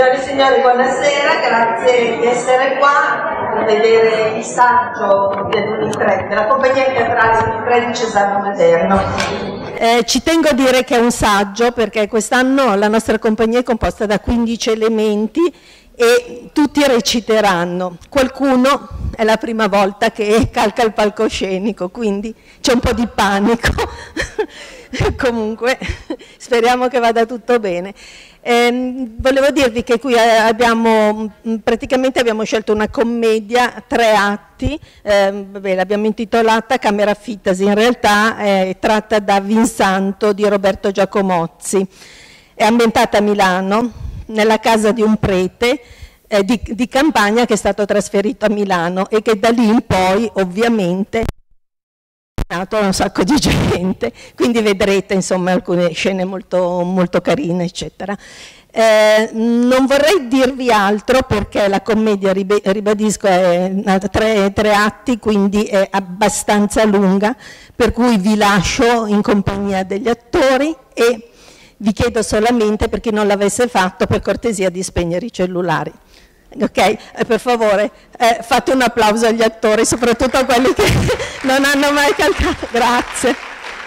Signore e signori, buonasera, grazie di essere qua a vedere il saggio della compagnia teatrale Unicredit di Cesano Maderno. Ci tengo a dire che è un saggio perché quest'anno la nostra compagnia è composta da 15 elementi e tutti reciteranno. Qualcuno è la prima volta che calca il palcoscenico, quindi c'è un po' di panico. Comunque speriamo che vada tutto bene. Volevo dirvi che qui praticamente abbiamo scelto una commedia, 3 atti, l'abbiamo intitolata Camera Fittasi, in realtà è tratta da Vinsanto di Roberto Giacomozzi, è ambientata a Milano, nella casa di un prete di campagna che è stato trasferito a Milano e che da lì in poi ovviamente a un sacco di gente, quindi vedrete insomma alcune scene molto, molto carine eccetera. Non vorrei dirvi altro perché la commedia, ribadisco, è 3 atti, quindi è abbastanza lunga, per cui vi lascio in compagnia degli attori e vi chiedo solamente, per chi non l'avesse fatto, per cortesia di spegnere i cellulari. Ok? Per favore fate un applauso agli attori, soprattutto a quelli che non hanno mai calcato. Grazie.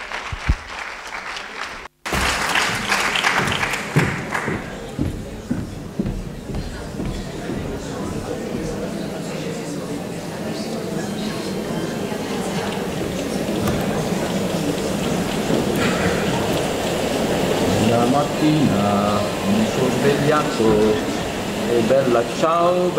La mattina mi sono svegliato e bella ciao,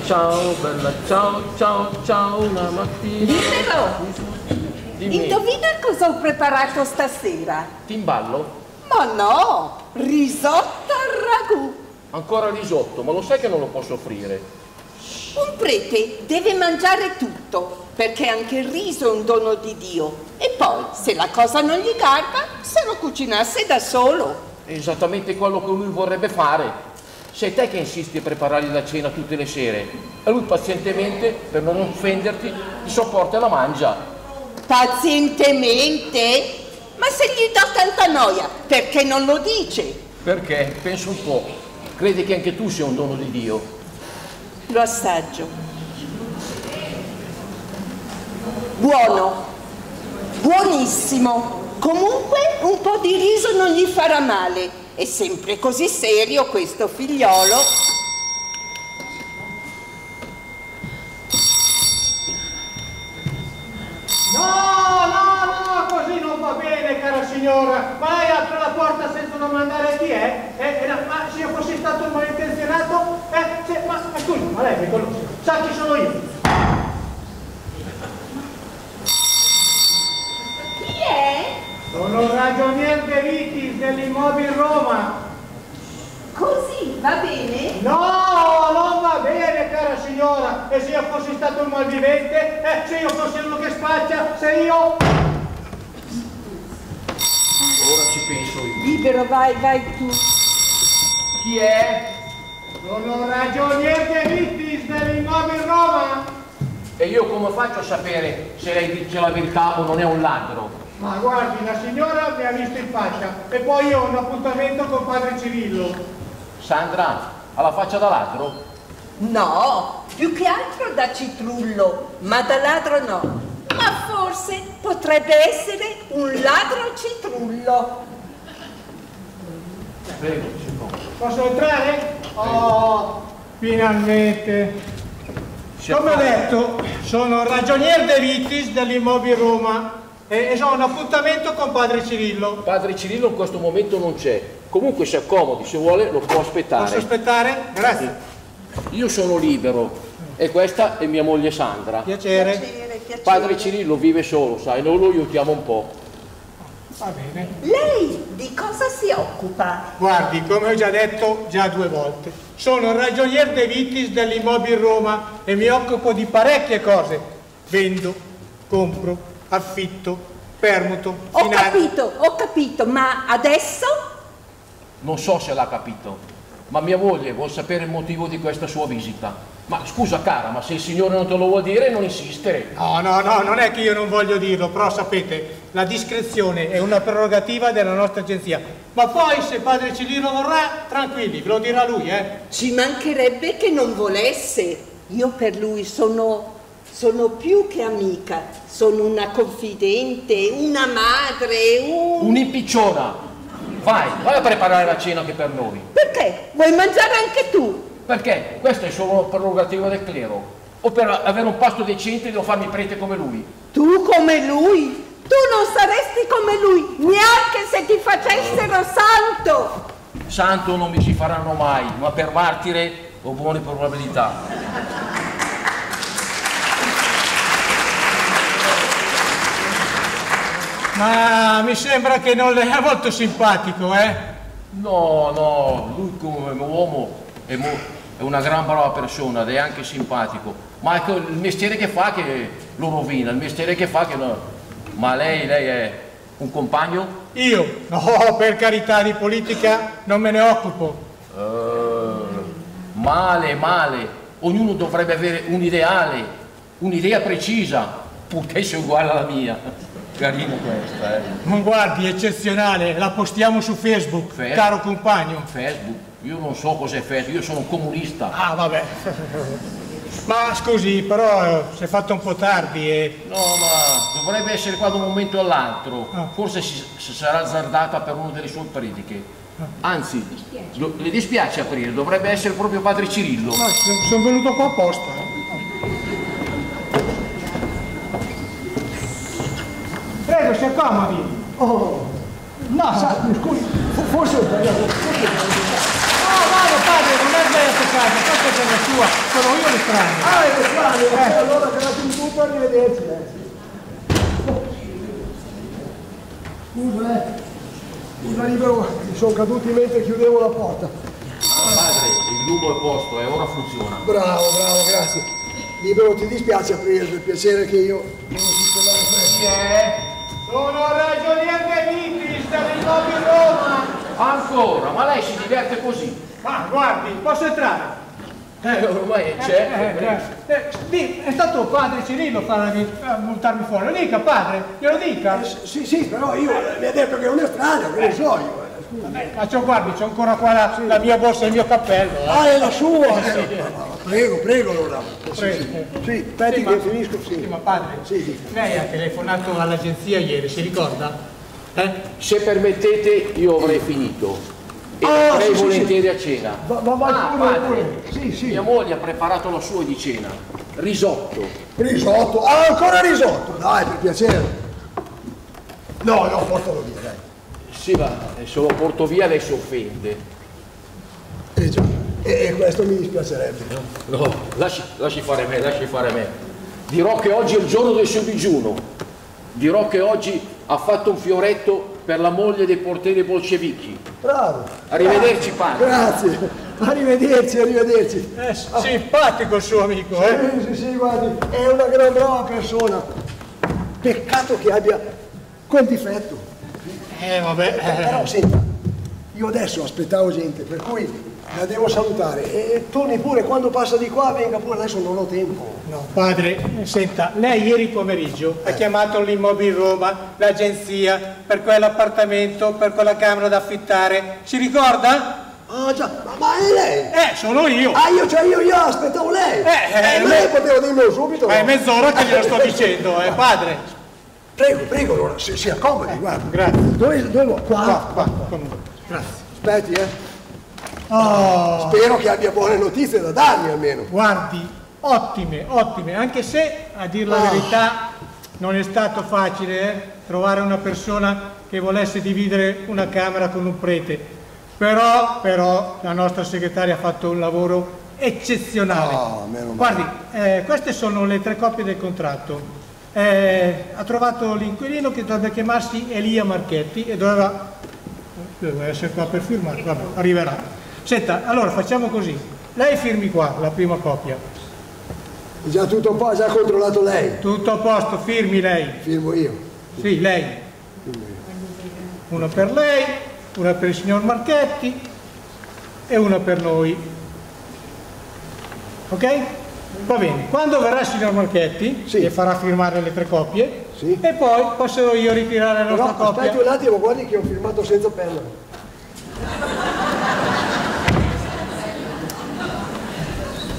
ciao, ciao, la mattina. Dimmi, indovina cosa ho preparato stasera? Timballo? Ma no, risotto al ragù. Ancora risotto, ma lo sai che non lo posso offrire? Un prete deve mangiare tutto, perché anche il riso è un dono di Dio. E poi, se la cosa non gli garba, se lo cucinasse da solo. È esattamente quello che lui vorrebbe fare. Sei te che insisti a preparargli la cena tutte le sere e lui pazientemente, per non offenderti, ti sopporta e la mangia. Pazientemente? Ma se gli do tanta noia, perché non lo dice? Perché? Pensa un po', credi che anche tu sia un dono di Dio? Lo assaggio. Buono, buonissimo. Comunque un po' di riso non gli farà male. È sempre così serio questo figliolo. No, così non va bene, cara signora. Ma lei apre la porta senza domandare chi è? Ma se io fossi stato un malintenzionato? Ma scusi, ma lei mi conosce? Sa chi sono io? Chi è? Sono il ragionier De Vitis dell'Immobile Roma. Così, va bene? No, non va bene, cara signora. E se io fossi stato un malvivente? Se io fossi uno che spaccia? Se io... Ora ci penso io. Libero, vai tu. Chi è? Sono il ragionier De Vitis dell'Immobile Roma. E io come faccio a sapere se lei dice la verità o non è un ladro? Ma guardi, la signora mi ha visto in faccia e poi io ho un appuntamento con padre Cirillo. Sandra, ha la faccia da ladro? No, più che altro da citrullo, ma da ladro no. Ma forse potrebbe essere un ladro citrullo. Prego, Posso entrare? Oh, finalmente. Come ho detto, sono il ragionier De Vitis dell'Immobile Roma e ho un appuntamento con padre Cirillo. Padre Cirillo in questo momento non c'è. Comunque si accomodi, se vuole lo può aspettare. Posso aspettare? Grazie. Io sono libero e questa è mia moglie Sandra. Piacere. Piacere. Padre Cirillo vive solo, sai, noi lo aiutiamo un po'. Va bene. Lei di cosa si occupa? Guardi, come ho già detto già 2 volte, sono il ragionier De Vitis dell'Immobile Roma e mi occupo di parecchie cose. Vendo, compro, affitto, permuto, finanzio. Ho capito, ma adesso? Non so se l'ha capito, ma mia moglie vuol sapere il motivo di questa sua visita. Ma scusa cara, ma se il Signore non te lo vuol dire, non insistere. No, non è che io non voglio dirlo, però sapete, la discrezione è una prerogativa della nostra agenzia. Ma poi se padre Cirillo vorrà, tranquilli, ve lo dirà lui, Ci mancherebbe che non volesse. Io per lui sono più che amica, sono una confidente, una madre, un'impicciona. Vai a preparare la cena anche per noi. Perché? Vuoi mangiare anche tu? Perché? Questa è solo una prerogativa del clero. O per avere un pasto decente devo farmi prete come lui. Tu come lui? Tu non saresti come lui, neanche se ti facessero santo. Santo non mi ci faranno mai, ma per martire ho buone probabilità. Ma mi sembra che non le è molto simpatico, No, lui come uomo è una gran brava persona ed è anche simpatico, ma ecco il mestiere che fa che lo rovina, il mestiere che fa che no. Ma lei è un compagno? Io? No, per carità, di politica non me ne occupo. Male. Ognuno dovrebbe avere un ideale, un'idea precisa, potesse uguale alla mia. Carina questa, Non guardi, eccezionale, la postiamo su Facebook, caro compagno. Facebook? Io non so cos'è Facebook, io sono un comunista. Ah, vabbè. Ma scusi, però si è fatto un po' tardi e... No, ma dovrebbe essere qua da un momento all'altro. Forse si sarà azzardata per una delle sue prediche. Anzi, le dispiace aprire, dovrebbe essere proprio padre Cirillo. Ma sono venuto qua apposta. Prego, si accomodi. Oh, no, scusi, forse ho sbagliato. No, padre, non è sbagliato casa, questa è casa sua, sono io l'estraneo. Ah, è l'estraneo, allora grazie di tutto, arrivederci. Scusa, Libero, mi sono caduti mentre chiudevo la porta. Padre, il lupo è posto e ora funziona. Bravo, grazie. Libero, ti dispiace aprire, per piacere che io devo sistemare questo. Chi è? Sono ragionier De Vitis dell'Immobili Roma. Ancora? Ma lei si diverte così? Ma guardi, posso entrare? Ormai c'è. È stato padre Cirillo a multarmi fuori. Lo dica, padre, glielo dica. Sì, però io mi ha detto che è un estraneo, che ne so io. Ma guardi, c'ho ancora qua la mia borsa e il mio cappello. Ah, è la sua! Prego, allora. Sì, aspetti che finisco, sì. Ma padre, lei ha telefonato all'agenzia ieri, si ricorda? Se permettete, io avrei finito. E andrei volentieri a cena. Padre, sì. Mia moglie ha preparato la sua di cena. Risotto. Risotto? Ah, ancora risotto? Dai, per piacere. No, portalo via, dai. Sì, ma se lo porto via lei si offende. Già, e questo mi dispiacerebbe, no? No, lasci fare me. Dirò che oggi è il giorno del suo digiuno. Dirò che oggi ha fatto un fioretto per la moglie dei portieri bolscevichi. Bravo. Arrivederci, padre. Grazie. Arrivederci. Simpatico il suo amico, Sì, guardi, è una gran brava persona. Peccato che abbia quel difetto. Vabbè. Però senta, io adesso aspettavo gente, per cui la devo salutare e torni pure quando passa di qua, venga pure, adesso non ho tempo. No, padre, senta, lei ieri pomeriggio ha chiamato l'Immobili Roma, l'agenzia, per quell'appartamento, per quella camera da affittare, si ricorda? Ah già, ma è lei? Sono io. Ah, io aspettavo lei. Lei poteva dirmelo subito. È mezz'ora che glielo sto dicendo, padre. Prego, allora, si accomodi, guarda. Grazie. Dove qua? Grazie. Aspetti, Spero che abbia buone notizie da darmi almeno. Guardi, ottime, anche se, a dir la verità, non è stato facile trovare una persona che volesse dividere una camera con un prete. Però la nostra segretaria ha fatto un lavoro eccezionale. Guardi, queste sono le 3 copie del contratto. Ha trovato l'inquilino che dovrebbe chiamarsi Elia Marchetti e doveva essere qua per firmare, vabbè, arriverà. Senta, allora facciamo così, lei firmi qua la prima copia. È già tutto un po', ha già controllato lei. Tutto a posto, firmi lei. Firmo io. Sì, lei. Una per lei, una per il signor Marchetti e una per noi. Ok? Va bene, quando verrà il signor Marchetti, che farà firmare le 3 copie, e poi posso io ritirare la nostra copia. Aspetti un attimo, guardi che ho firmato senza penna.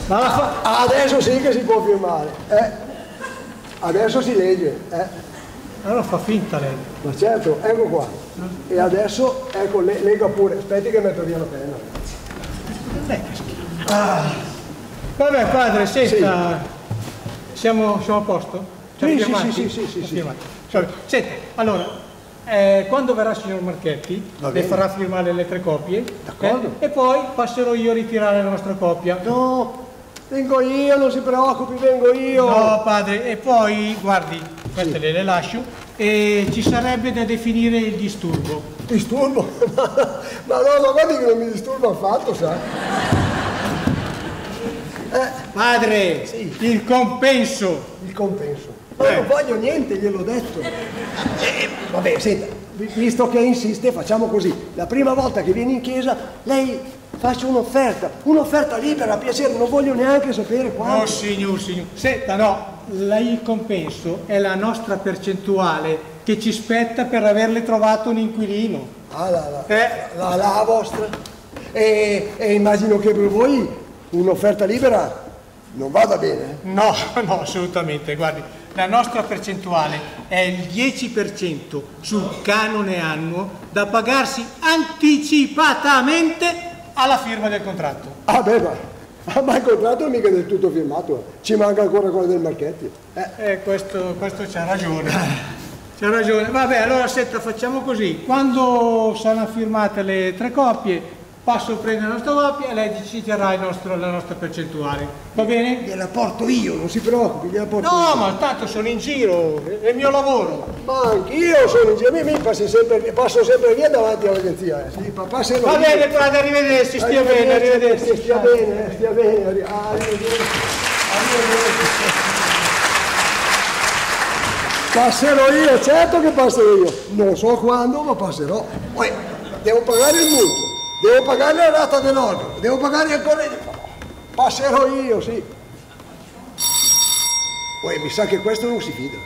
Adesso sì che si può firmare. Adesso si legge. Allora fa finta lei. Ma certo, ecco qua. E adesso, ecco, lega pure. Aspetti che metto via la penna. Vabbè padre, senta, siamo a posto? Sì. Senta, allora, quando verrà il signor Marchetti, le farà firmare le 3 copie, e poi passerò io a ritirare la nostra copia. No, vengo io, non si preoccupi, vengo io. No padre, e poi, guardi, queste le lascio, e ci sarebbe da definire il disturbo. Disturbo? Ma guardi che non mi disturba affatto, sai? Padre, il compenso. Il compenso. Ma non voglio niente, gliel'ho detto. Vabbè, senta, visto che insiste, facciamo così. La prima volta che viene in chiesa, lei faccia un'offerta libera, a piacere, non voglio neanche sapere quanto. No, signor. Senta, no, il compenso è la nostra percentuale che ci spetta per averle trovato un inquilino. La vostra. E immagino che per voi un'offerta libera non vada bene. No, assolutamente, guardi. La nostra percentuale è il 10% sul canone annuo da pagarsi anticipatamente alla firma del contratto. Ma il contratto è mica del tutto firmato, ci manca ancora quello del Marchetti. Questo c'ha ragione. C'ha ragione. Vabbè, allora senta, facciamo così. Quando saranno firmate le 3 copie, passo a prendere la nostra copia e lei ci terrà la nostra percentuale. Va bene? Gliela porto io, non si preoccupi, gliela porto io. No, ma tanto sono in giro, è il mio lavoro. Ma anch'io sono in giro, mi passo sempre via davanti all'agenzia. Sì, va bene, padre, arrivederci, stia bene, arrivederci. Stia bene, arrivederci. Passerò io, certo che passerò io. Non so quando, ma passerò. Poi devo pagare il mutuo. Devo pagare la rata dell'organo, devo pagare ancora il... Passerò io, sì. Poi mi sa che questo non si fida.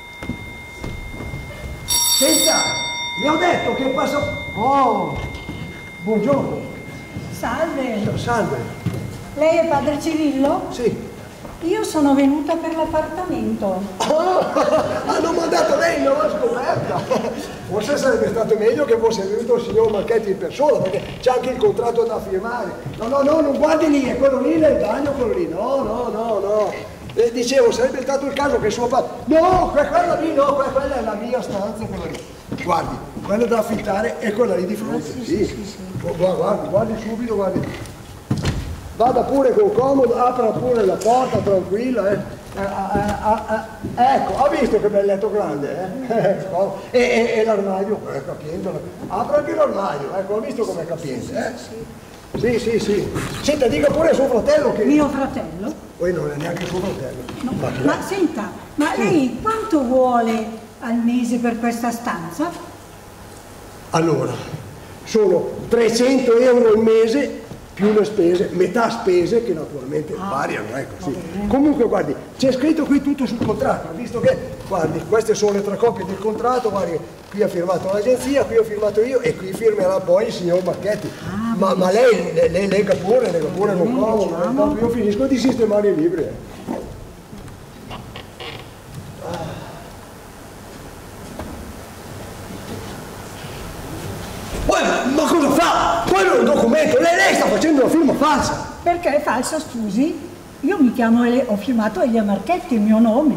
Senta, le ho detto che passa... Oh, buongiorno. Salve. Salve. Lei è padre Cirillo? Sì. Io sono venuta per l'appartamento. Hanno mandato lei, non l'ho scoperta. Forse sarebbe stato meglio che fosse venuto il signor Marchetti in persona, perché c'è anche il contratto da firmare. No, non guardi lì, è quello lì nel bagno, quello lì. No. Dicevo, sarebbe stato il caso che suo padre... No, quella lì no, quella è la mia stanza, quella lì. Guardi, quella da affittare è quella lì di fronte. Sì. Guardi subito, guardi. Vada pure con comodo, apra pure la porta, tranquilla. Ecco, ha visto che bel letto grande? E l'armadio, capiendo. Apra anche l'armadio, ecco, ha visto com'è capiente? Sì. Senta, dica pure a suo fratello che... Mio fratello? Poi non è neanche suo fratello. No. Ma senta, lei quanto vuole al mese per questa stanza? Allora, sono 300 euro al mese più le spese, metà spese che naturalmente variano, ecco, sì. Comunque guardi, c'è scritto qui tutto sul contratto, visto che, guardi, queste sono le 3 copie del contratto, guardi, qui ha firmato l'agenzia, qui ho firmato io e qui firmerà poi il signor Marchetti. Ma lei lega pure con comodo, tanto io finisco di sistemare i libri. Ma cosa fa? Quello è un documento, lei sta facendo una firma falsa. Perché è falsa, scusi? Io mi chiamo, ho firmato Elia Marchetti, il mio nome.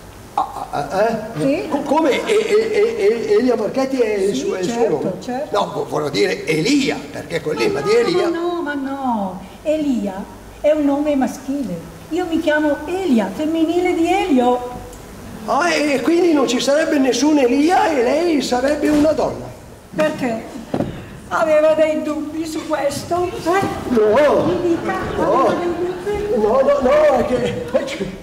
Sì. Come? Elia Marchetti è il suo nome? Certo. No, voglio dire Elia, perché con l'Ema di Elia... Ma no, Elia è un nome maschile. Io mi chiamo Elia, femminile di Elio. E quindi non ci sarebbe nessun Elia e lei sarebbe una donna? Perché? Aveva dei dubbi su questo? No, Mi dica, aveva dei dubbi? No, è che...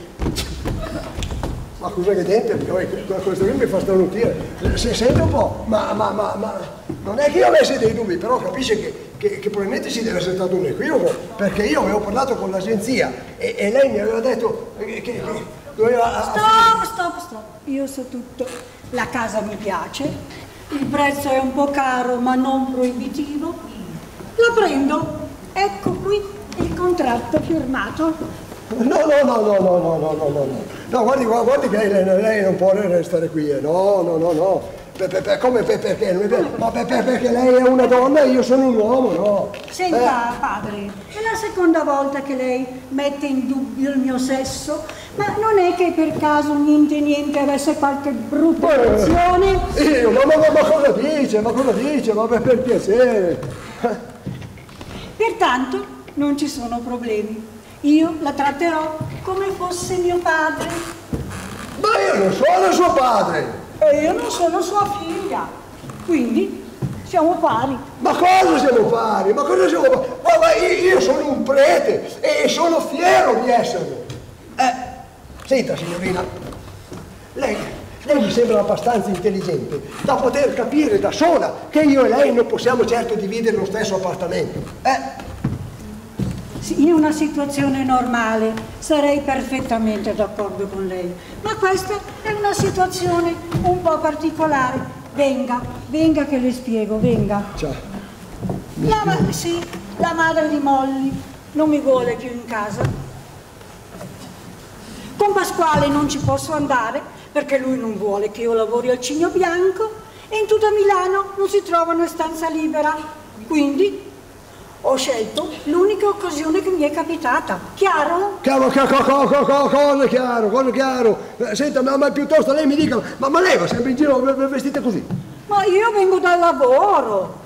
Ma cosa che dente, questo qui mi fa starnutire. Sente un po', ma non è che io avessi dei dubbi, però capisce che probabilmente ci deve essere stato un equivoco, perché io avevo parlato con l'agenzia e lei mi aveva detto che doveva... Stop, io so tutto. La casa mi piace. Il prezzo è un po' caro ma non proibitivo. La prendo. Ecco qui il contratto firmato? No, guardi che lei non può restare qui, no. Come perché? Ma perché lei è una donna e io sono un uomo, no? Senta, padre, è la seconda volta che lei mette in dubbio il mio sesso, ma non è che per caso niente avesse qualche brutta emozione? Io? Ma cosa dice? Ma per piacere. Pertanto non ci sono problemi. Io la tratterò come fosse mio padre. Ma io non sono suo padre! E io non sono sua figlia, quindi siamo pari. Ma cosa siamo pari? Ma io sono un prete e sono fiero di esserlo. Senta, signorina, lei mi sembra abbastanza intelligente da poter capire da sola che io e lei non possiamo certo dividere lo stesso appartamento. Sì, in una situazione normale sarei perfettamente d'accordo con lei, ma questa è una situazione un po' particolare. Venga che le spiego, venga. Ciao. La madre di Molly non mi vuole più in casa. Con Pasquale non ci posso andare perché lui non vuole che io lavori al Cigno Bianco e in tutta Milano non si trova una stanza libera. Quindi ho scelto l'unica occasione che mi è capitata. Chiaro? Cosa chiaro? Senta, ma piuttosto lei mi dica, ma lei va sempre in giro vestita così? Ma io vengo dal lavoro.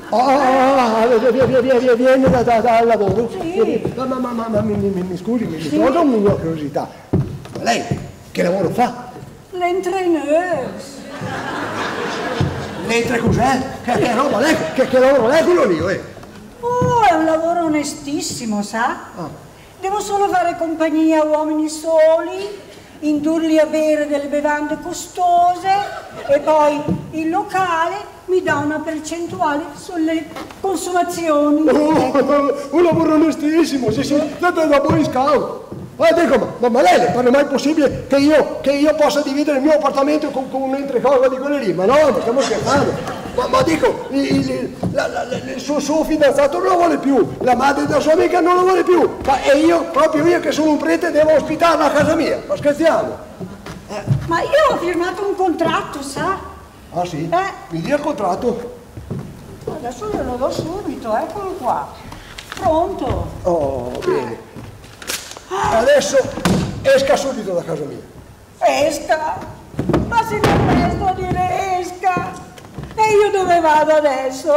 Viene dal lavoro? Sì. Ma mi scusi, mi tolga una curiosità. Ma lei che lavoro fa? L'entraîneuse. L'entra cos'è? Che roba lei? Che lavoro è quello lì, Oh, è un lavoro onestissimo, sa? Devo solo fare compagnia a uomini soli, indurli a bere delle bevande costose e poi il locale mi dà una percentuale sulle consumazioni. Un lavoro onestissimo, sì, da Boy Scout. Dico, ma lei le pare mai possibile che io possa dividere il mio appartamento con un'entrecosa di quelle lì? Ma no, ma stiamo scherzando. Ma dico, il suo fidanzato non lo vuole più, la madre della sua amica non lo vuole più, proprio io che sono un prete devo ospitarla a casa mia, ma scherziamo? Ma io ho firmato un contratto, sa? Ah sì? Mi dia il contratto? Adesso glielo do subito, eccolo qua. Pronto? Oh, bene. Adesso esca subito da casa mia. Esca? Ma se non presto a dire esca? E io dove vado adesso,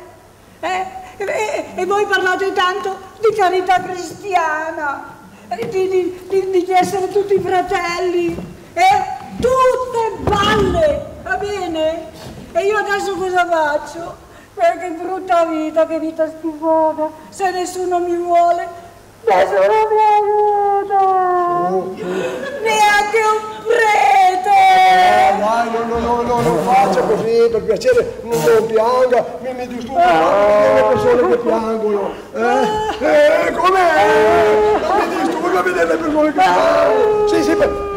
E voi parlate tanto di carità cristiana, di essere tutti fratelli, tutte balle, va bene? E io adesso cosa faccio? Che brutta vita, che vita schifosa, se nessuno mi vuole. Nessuno mi aiuta! Neanche un prete! Dai, non faccia così, per piacere, non pianga, mi disturba le persone che piangono. Com'è? Mi disturba vedere le persone che piangono. Sì,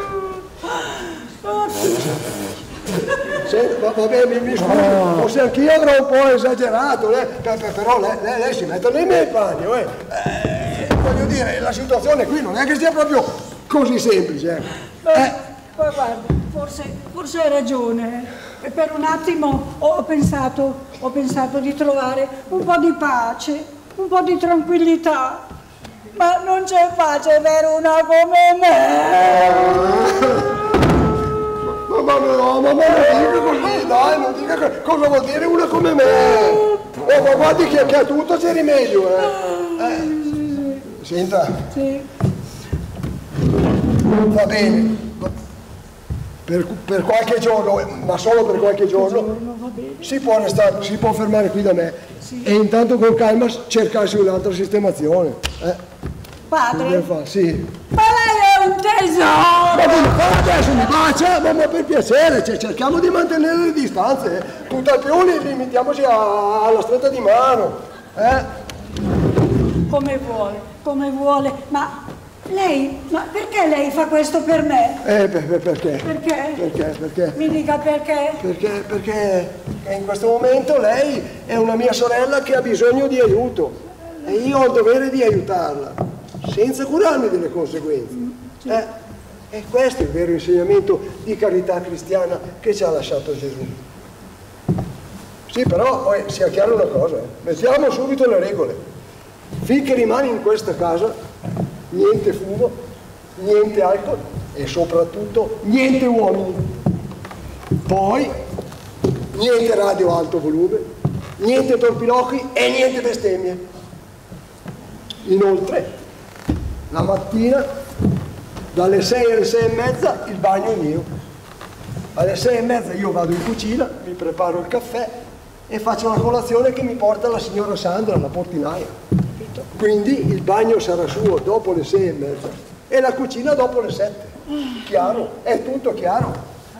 va bene, mi scusi, forse anch'io avrò un po' esagerato, però lei si mette nei miei panni, voglio dire, la situazione qui non è che sia proprio così semplice. Guarda, forse hai ragione. E per un attimo ho pensato di trovare un po' di pace, un po' di tranquillità. Ma non c'è pace per una come me. Ma non dica così, dai, non dica cosa vuol dire una come me. Ma guardi che a tutto c'è rimedio, Senta. Sì. Va bene. Per qualche giorno, ma solo per qualche giorno, si può fermare qui da me. Sì. E intanto con calma cercarsi un'altra sistemazione. Padre? Sì. Ma lei è un tesoro! Ma adesso mi bacia, ma per piacere, cerchiamo di mantenere le distanze. Tutt'al più limitiamoci alla stretta di mano. Come vuole, ma perché lei fa questo per me? Perché? Perché? Mi dica perché? Perché in questo momento lei è una mia sorella che ha bisogno di aiuto. E io ho il dovere di aiutarla, senza curarmi delle conseguenze. E questo è il vero insegnamento di carità cristiana che ci ha lasciato Gesù. Sì, però poi sia chiaro una cosa, mettiamo subito le regole. Finché rimani in questa casa, niente fumo, niente alcol e soprattutto niente uomini. Poi niente radio a alto volume, niente torpiloqui e niente bestemmie. Inoltre, la mattina, dalle 6 alle 6 e mezza, il bagno è mio. Alle 6 e mezza io vado in cucina, mi preparo il caffè e faccio la colazione che mi porta la signora Sandra, la portinaia. Quindi il bagno sarà suo dopo le 6 e mezza e la cucina dopo le 7. Chiaro? È tutto chiaro?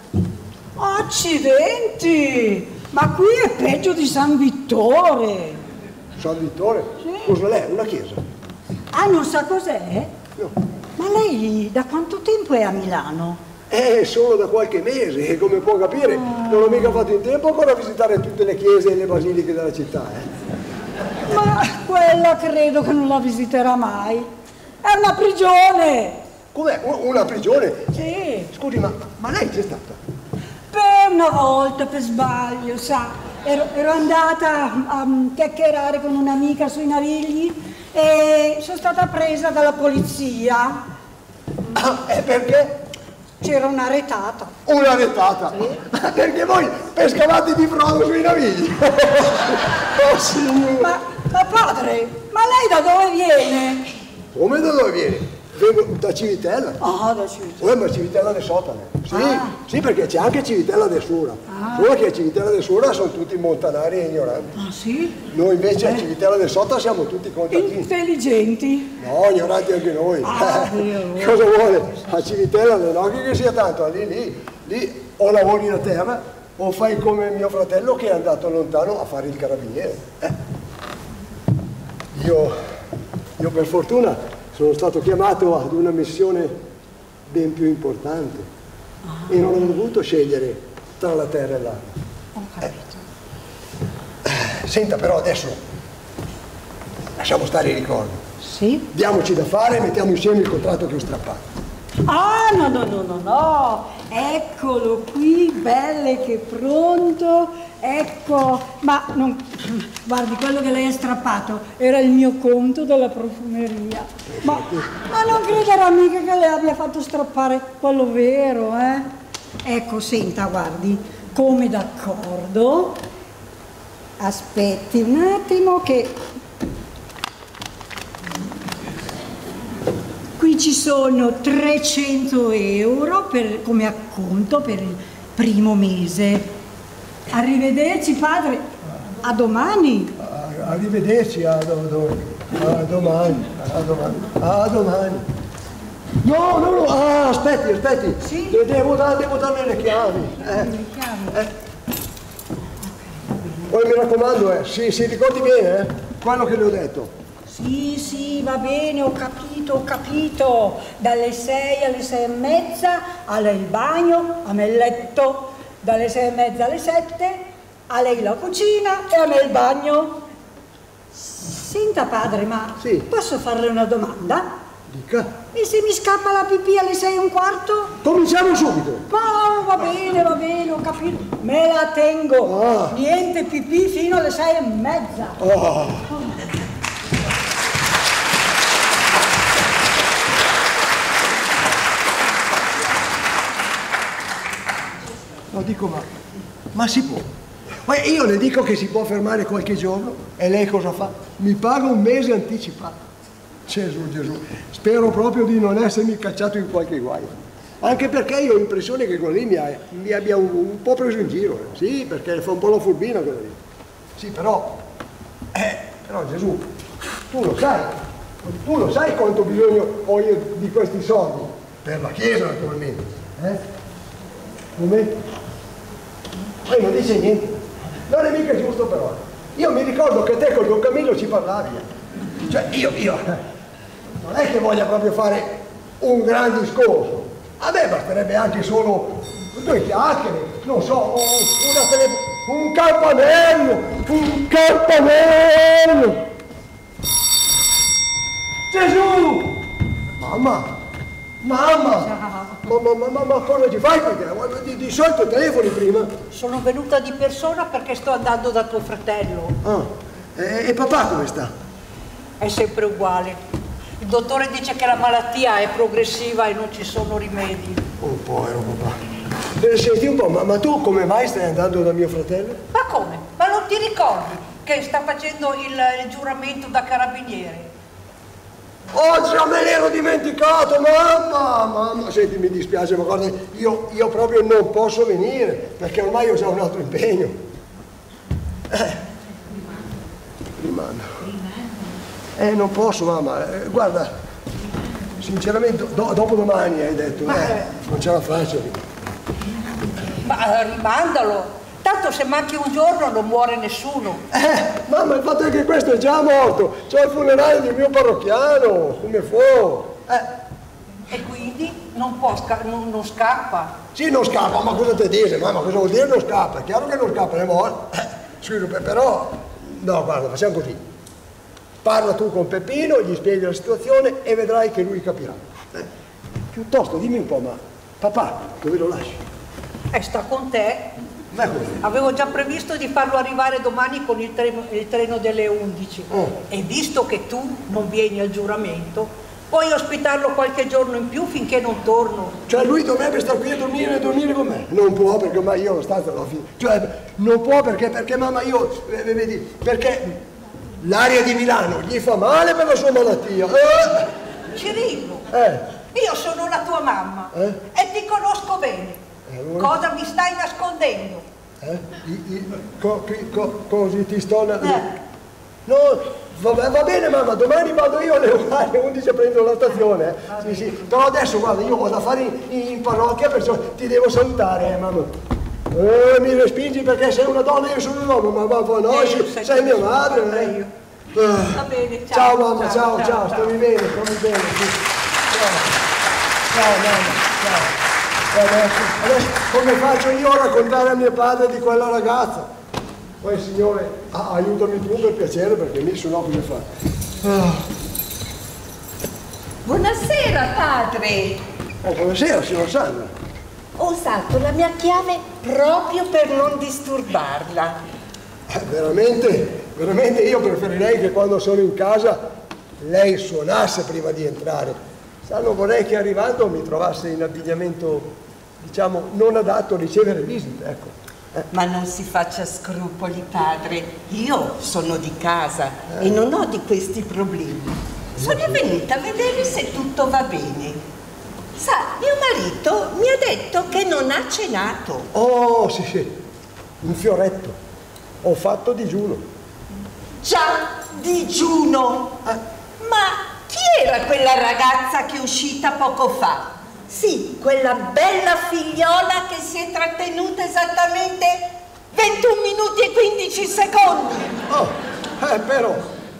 Accidenti! Ma qui è peggio di San Vittore. San Vittore? Sì. Cosa è? Una chiesa? Ah, non sa cos'è? No. Ma lei da quanto tempo è a Milano? Solo da qualche mese e come può capire non ho mica fatto in tempo ancora a visitare tutte le chiese e le basiliche della città. Ma quella credo che non la visiterà mai. È una prigione! Com'è? Una prigione? Sì. Scusi, ma lei c'è stata? Per una volta, per sbaglio, sa. Ero andata a chiacchierare con un'amica sui Navigli e sono stata presa dalla polizia. E perché? C'era una retata. Una retata? Sì. Perché voi pescavate di frodo sui Navigli? Oh signore! Ma padre, ma lei da dove viene? Come da dove viene? Vengo da Civitella. Ah, da Civitella. Ma Civitella de Sotane. Sì, perché c'è anche Civitella de Sura. Solo che a Civitella de Sura sono tutti montanari e ignoranti. Ah, sì? Noi invece a Civitella de Sota siamo tutti contadini. Intelligenti. No, ignoranti anche noi. Cosa vuole? A Civitella non ho che sia tanto, lì o lavori la terra o fai come mio fratello che è andato lontano a fare il carabiniere. Io per fortuna sono stato chiamato ad una missione ben più importante e non ho dovuto scegliere tra la terra e l'acqua. Ho capito. Senta, però adesso lasciamo stare i ricordi. Sì? Diamoci da fare e mettiamo insieme il contratto che ho strappato. Ah, no, eccolo qui, belle che pronto, ecco, ma non, guardi, quello che lei ha strappato era il mio conto della profumeria, ma non crederà mica che lei abbia fatto strappare quello vero, Ecco, senta, guardi, come d'accordo, aspetti un attimo che... Qui ci sono 300 euro come acconto per il primo mese. Arrivederci padre, a domani. Arrivederci, a domani. No, aspetti. Sì? Devo darle le chiavi. Le chiavi? Poi mi raccomando, si ricordi bene, quello che le ho detto. Sì, va bene, ho capito. Dalle 6 alle 6 e mezza, a lei il bagno, a me il letto. Dalle 6 e mezza alle 7, a lei la cucina e a me il bagno. Senta padre, ma sì. Posso farle una domanda? Dica. E se mi scappa la pipì alle 6 e un quarto? Cominciamo subito. Ma va bene, ho capito. Me la tengo. Niente pipì fino alle 6 e mezza. No, dico, ma si può? Ma io le dico che si può fermare qualche giorno e lei cosa fa? Mi paga un mese anticipato. Gesù, spero proprio di non essermi cacciato in qualche guaio. Anche perché io ho l'impressione che quello lì mi abbia un po' preso in giro. Sì, perché fa un po' la furbina quello lì. Sì, però Gesù, tu lo sai quanto bisogno ho io di questi soldi? Per la Chiesa naturalmente. Come? Poi non dice niente. Non è mica giusto però. Io mi ricordo che te con Don Camillo ci parlavi. Cioè io non è che voglia proprio fare un gran discorso. A me basterebbe anche solo 2 chiacchiere, non so, un campanello. Gesù! Mamma! Mamma! Ma cosa ci fai qui? Di solito telefoni prima. Sono venuta di persona perché sto andando da tuo fratello. Ah, e papà come sta? È sempre uguale. Il dottore dice che la malattia è progressiva e non ci sono rimedi. Oh, povero papà. Senti un po', ma tu come mai stai andando da mio fratello? Ma come? Ma non ti ricordi che sta facendo il giuramento da carabiniere? Oh, già me l'ero dimenticato, mamma, senti, mi dispiace, ma guarda, io proprio non posso venire, perché ormai ho già un altro impegno. Rimando. Non posso, mamma, guarda, sinceramente, dopo domani hai detto, non ce la faccio. Ma rimandalo. Tanto se manchi un giorno non muore nessuno. Mamma, il fatto è che questo è già morto. C'è il funerale del mio parrocchiano, come fu. E quindi non scappa. Sì, non scappa, ma cosa ti dice? Mamma, cosa vuol dire non scappa? È chiaro che non scappa, è morto. Scusa, però... No, guarda, facciamo così. Parla tu con Peppino, gli spieghi la situazione e vedrai che lui capirà. Piuttosto, dimmi un po', ma papà, dove lo lasci? Sta con te. Avevo già previsto di farlo arrivare domani con il treno delle 11 e visto che tu non vieni al giuramento, puoi ospitarlo qualche giorno in più finché non torno. Cioè lui dovrebbe stare qui a dormire con me? Non può, perché ormai io lo stanza l'ho finito. Cioè non può perché mamma io, vedi, perché l'aria di Milano gli fa male per la sua malattia. Cirillo, io sono la tua mamma e ti conosco bene. Cosa mi stai nascondendo? Così ti sto... No, va bene mamma, domani vado io alle 11 a prendere la stazione. Sì, però adesso guarda, io ho da fare in parrocchia, perciò ti devo salutare, mamma. Mi respingi perché sei una donna e io sono un uomo, ma no, sei mia madre. Va bene, ciao mamma, ciao, stammi bene, sì. Ciao mamma, ciao. Adesso come faccio io a raccontare a mio padre di quella ragazza? Poi signore, aiutami tu per piacere, perché mi sono come fa. Buonasera padre. Buonasera signor Sandra. Ho usato la mia chiave proprio per non disturbarla. Veramente io preferirei che quando sono in casa lei suonasse prima di entrare. Non vorrei che arrivando mi trovasse in abbigliamento, diciamo, non adatto a ricevere visite, ecco. Ma non si faccia scrupoli, padre. Io sono di casa e non ho di questi problemi. Sono venuta a vedere se tutto va bene. Sa, mio marito mi ha detto che non ha cenato. Oh, sì, un fioretto. Ho fatto digiuno. Già, digiuno? Ma... chi era quella ragazza che è uscita poco fa? Sì, quella bella figliola che si è trattenuta esattamente 21 minuti e 15 secondi. Però,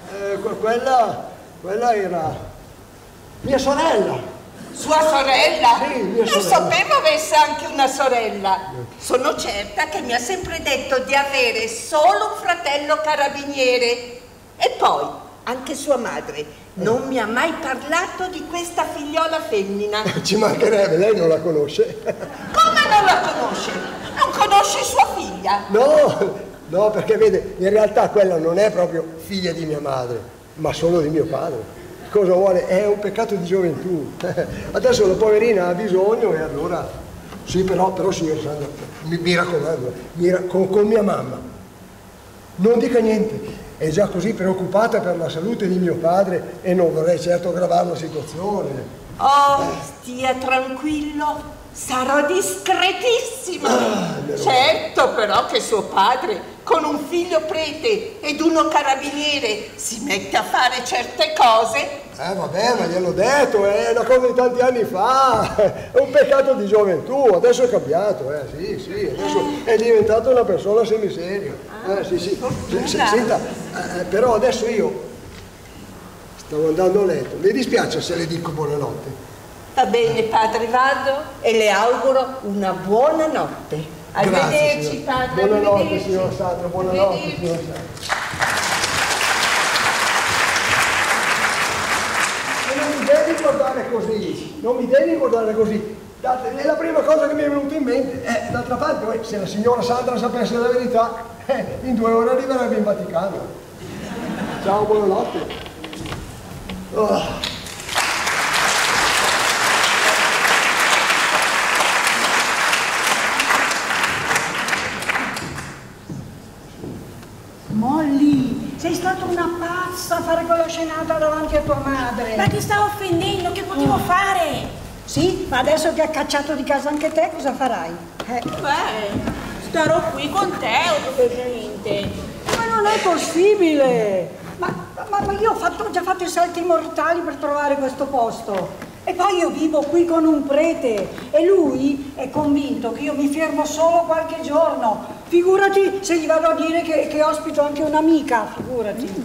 quella era mia sorella. Sua sorella? Sì, mia sorella. Non sapevo avesse anche una sorella. Sono certa che mi ha sempre detto di avere solo un fratello carabiniere. E poi, anche sua madre non mi ha mai parlato di questa figliola femmina. Ci mancherebbe, lei non la conosce? Come non la conosce? Non conosce sua figlia? No, perché vede, in realtà quella non è proprio figlia di mia madre, ma solo di mio padre. Cosa vuole? È un peccato di gioventù. Adesso la poverina ha bisogno e allora... Sì, però signor Sandro, mi raccomando, con mia mamma, non dica niente. È già così preoccupata per la salute di mio padre e non vorrei certo aggravare la situazione. Oh, stia tranquillo, sarò discretissima. Certo però che suo padre, con un figlio prete ed uno carabiniere, si mette a fare certe cose. Vabbè, ma gliel'ho detto, è una cosa di tanti anni fa, è un peccato di gioventù, adesso è cambiato, sì, adesso è diventato una persona semiseria. Sì. Senta, però adesso io stavo andando a letto, mi dispiace se le dico buonanotte. Va bene padre, vado e le auguro una buona notte. Arrivederci padre. Buonanotte signor Sandro, buonanotte signor Sandro. guardare così, non mi devi guardare così. È la prima cosa che mi è venuta in mente. D'altra parte, se la signora Sandra sapesse la verità, in 2 ore arriverebbe in Vaticano. Ciao, buonanotte. Oh. Molly, sei stata una pazza a fare quella scenata davanti a tua madre. Ma ti stavo offendendo, che potevo fare? Sì, ma adesso che ha cacciato di casa anche te, cosa farai? Beh, starò qui con te, ovviamente. Ma non è possibile! Ma io ho già fatto i salti mortali per trovare questo posto. E poi io vivo qui con un prete e lui è convinto che io mi fermo solo qualche giorno. Figurati se gli vado a dire che ospito anche un'amica, figurati.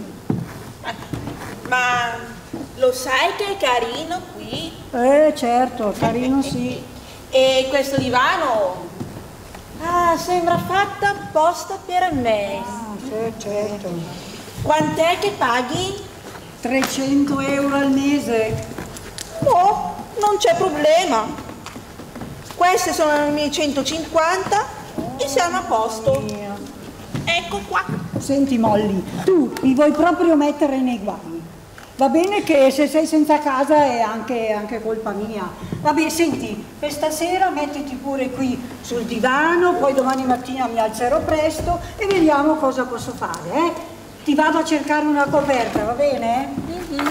Ma lo sai che è carino qui? Certo, carino sì. E questo divano? Ah, sembra fatta apposta per me. Sì, certo. Quant'è che paghi? 300 euro al mese. No, non c'è problema. Queste sono i miei 150 e siamo a posto. Ecco qua. Senti Molly, tu mi vuoi proprio mettere nei guai. Va bene che se sei senza casa è anche colpa mia. Vabbè, senti, per stasera mettiti pure qui sul divano, poi domani mattina mi alzerò presto e vediamo cosa posso fare, eh? Ti vado a cercare una coperta, va bene? Mm-hmm.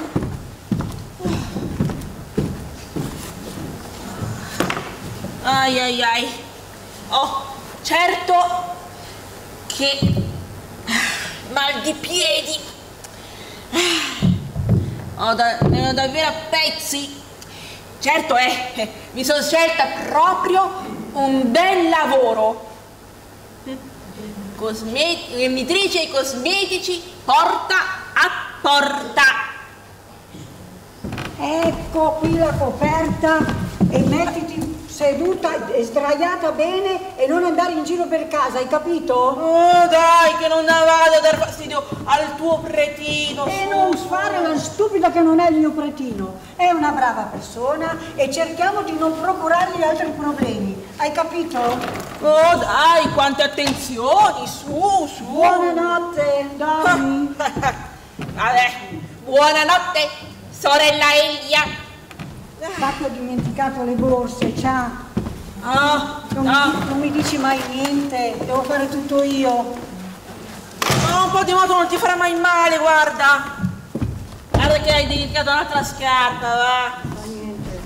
Ai ai ai. Oh, certo che mal di piedi. Ne ho davvero a pezzi. Certo mi sono scelta proprio un bel lavoro. Venditrice di cosmetici porta a porta. Ecco qui la coperta e mettiti seduta e sdraiata bene e non andare in giro per casa, hai capito? Oh dai, che non vado a dar fastidio al tuo pretino. E non fare la stupida che non è il mio pretino, è una brava persona e cerchiamo di non procurargli altri problemi, hai capito? Oh dai, quante attenzioni, su. Buonanotte, dormi. Vabbè, buonanotte, sorella Elia. Infatti ho dimenticato le borse, ciao. Non mi dici mai niente, devo fare tutto io. No, un po' di moto non ti farà mai male, guarda. Guarda che hai dimenticato un'altra scarpa, va. Ma niente.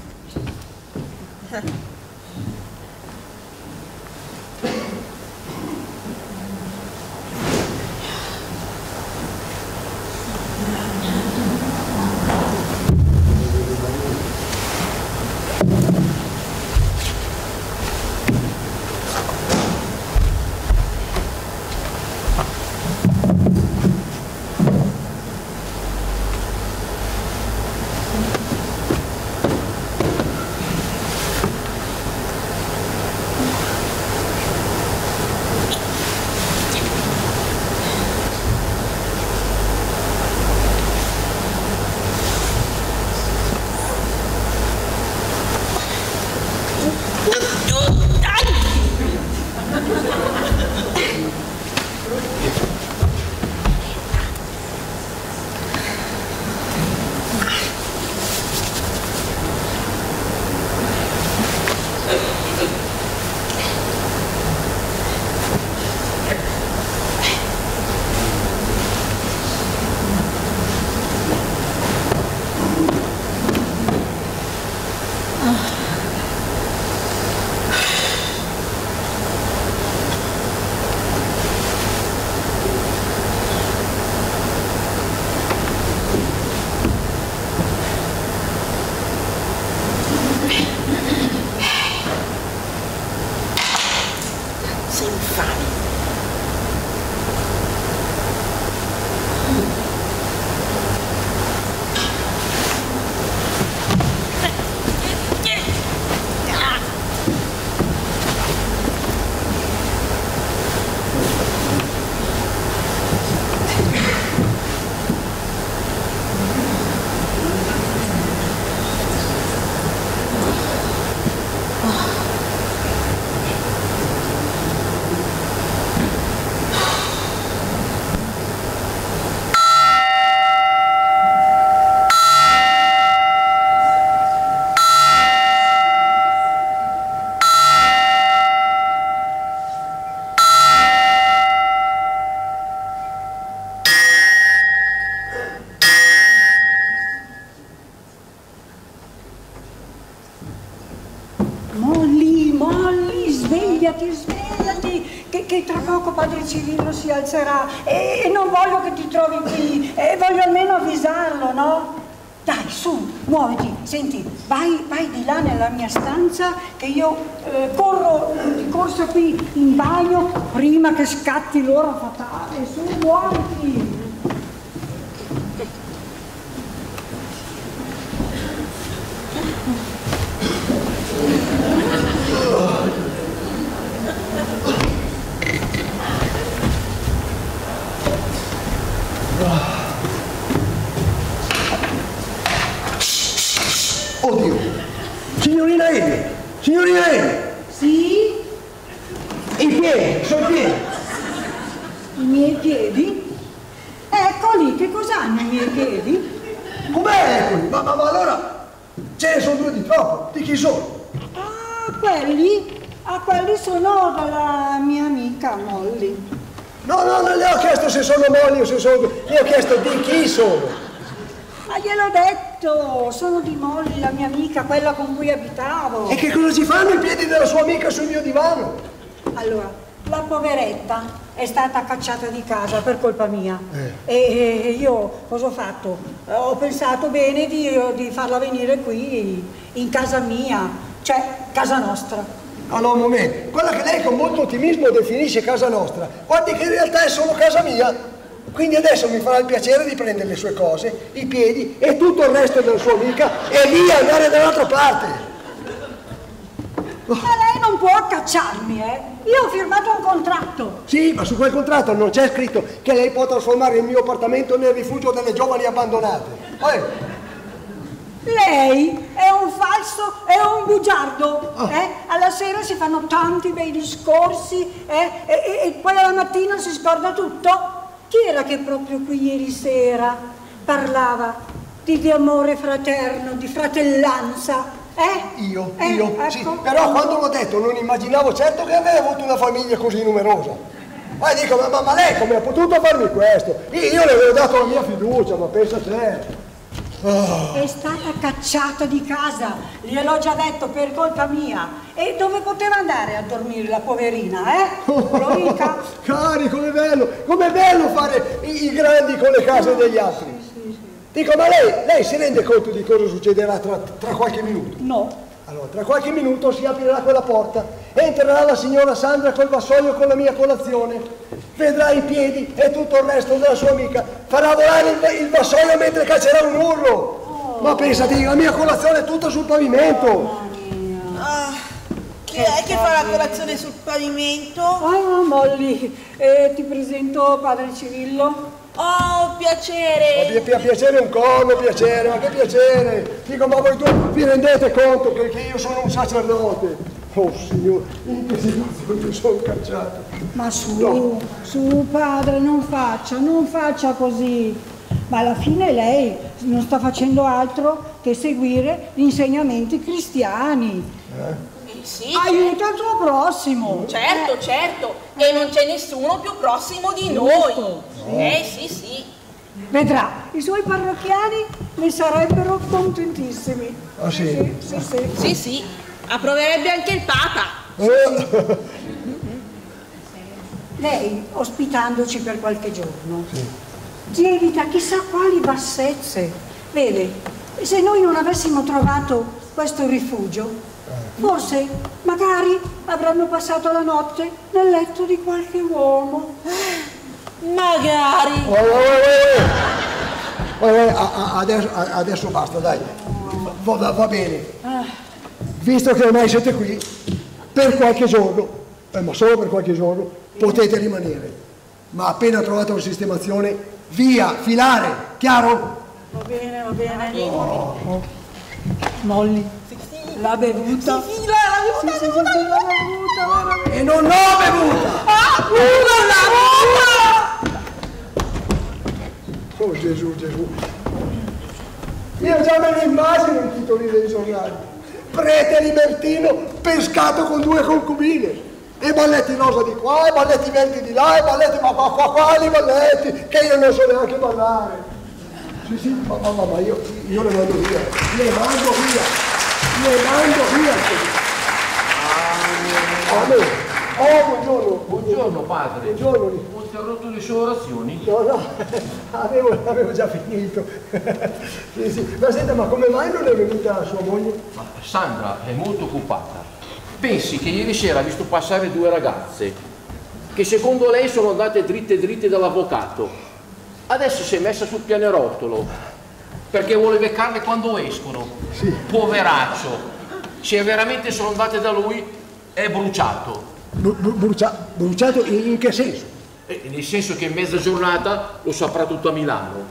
svegliati, che tra poco padre Cirillo si alzerà e non voglio che ti trovi qui, voglio almeno avvisarlo, no? Dai, su, muoviti, senti, vai di là nella mia stanza che io corro di corsa qui in bagno prima che scatti l'ora fatale, su, muoviti. Oddio! Signorina Amy! Signorina Amy! Sì? I piedi, sono i piedi! I miei piedi? Eccoli, che cos'hanno i miei piedi? Com'è, eccoli? Ma allora ce ne sono due di troppo, di chi sono? Ah, quelli? Ah, quelli sono della mia amica Molly. No, non le ho chiesto se sono Molly o se sono... Le ho chiesto di chi sono. Ma gliel'ho detto, sono di Molly, la mia amica, quella con cui abitavo. E che cosa ci fanno i piedi della sua amica sul mio divano? Allora, la poveretta è stata cacciata di casa per colpa mia. E io cosa ho fatto? Ho pensato bene di farla venire qui, in casa mia, cioè casa nostra. No, un momento. Quella che lei con molto ottimismo definisce casa nostra, guardi che in realtà è solo casa mia. Quindi adesso mi farà il piacere di prendere le sue cose, i piedi e tutto il resto della sua amica e via, andare dall'altra parte. Ma lei non può cacciarmi, Io ho firmato un contratto. Sì, ma su quel contratto non c'è scritto che lei può trasformare il mio appartamento nel rifugio delle giovani abbandonate. Lei è un falso, è un bugiardo. Alla sera si fanno tanti bei discorsi e poi alla mattina si scorda tutto. Chi era che proprio qui ieri sera parlava di amore fraterno, di fratellanza? Io, ecco. sì, però quando l'ho detto non immaginavo certo che aveva avuto una famiglia così numerosa. Dico, ma lei come ha potuto farmi questo? Io le avevo dato la mia fiducia, ma pensa te. È stata cacciata di casa, gliel'ho già detto, per colpa mia. E dove poteva andare a dormire la poverina, Lo dica? Cari, com'è bello fare i grandi con le case degli altri. Sì. Dico, ma lei si rende conto di cosa succederà tra qualche minuto? No. Allora, tra qualche minuto si aprirà quella porta, entrerà la signora Sandra col vassoio con la mia colazione, vedrà i piedi e tutto il resto della sua amica, farà volare il vassoio mentre caccerà un urlo. Ma pensate, la mia colazione è tutta sul pavimento. Chi è che fa la colazione sul pavimento? Molly, ti presento padre Cirillo. Oh, piacere! Piacere un corno, piacere, ma che piacere! Dico, ma voi due vi rendete conto che io sono un sacerdote? Oh signore, in che situazione sono cacciato? Ma su padre, non faccia così. Ma alla fine lei non sta facendo altro che seguire gli insegnamenti cristiani. Sì, aiuta il tuo prossimo. Certo, e non c'è nessuno più prossimo di noi. Sì. Vedrà, i suoi parrocchiani ne sarebbero contentissimi. Ah sì? Sì, approverebbe anche il Papa. Lei, ospitandoci per qualche giorno, ti evita chissà quali bassezze. Vede, se noi non avessimo trovato questo rifugio, forse, magari, avranno passato la notte nel letto di qualche uomo. Magari. Adesso basta, dai. Va bene. Visto che ormai siete qui, per qualche giorno, ma solo per qualche giorno, potete rimanere. Ma appena trovato la sistemazione, via, filare, chiaro? Va bene. Molly. L'ha bevuta? Sì, l'ha bevuta. E non l'ho bevuta! Non l'ha bevuta! Oh Gesù. Io già me lo immagino i titoli dei giornali. Prete libertino pescato con 2 concubine. E balletti rosa di qua, e balletti verdi di là, e balletti, ma quali balletti? Che io non so neanche ballare. Sì, ma io le mando via. Buongiorno. Buongiorno padre. Buongiorno. Ho interrotto le sue orazioni? No, avevo già finito. Sì. Ma senta, ma come mai non è venuta sua moglie? Ma Sandra è molto occupata. Pensi che ieri sera ha visto passare due ragazze che secondo lei sono andate dritte dall'avvocato. Adesso si è messa sul pianerottolo perché vuole beccarle quando escono. Sì. Poveraccio. Se veramente sono andate da lui è bruciato. Bruciato in che senso? Nel senso che in mezza giornata lo saprà tutto a Milano.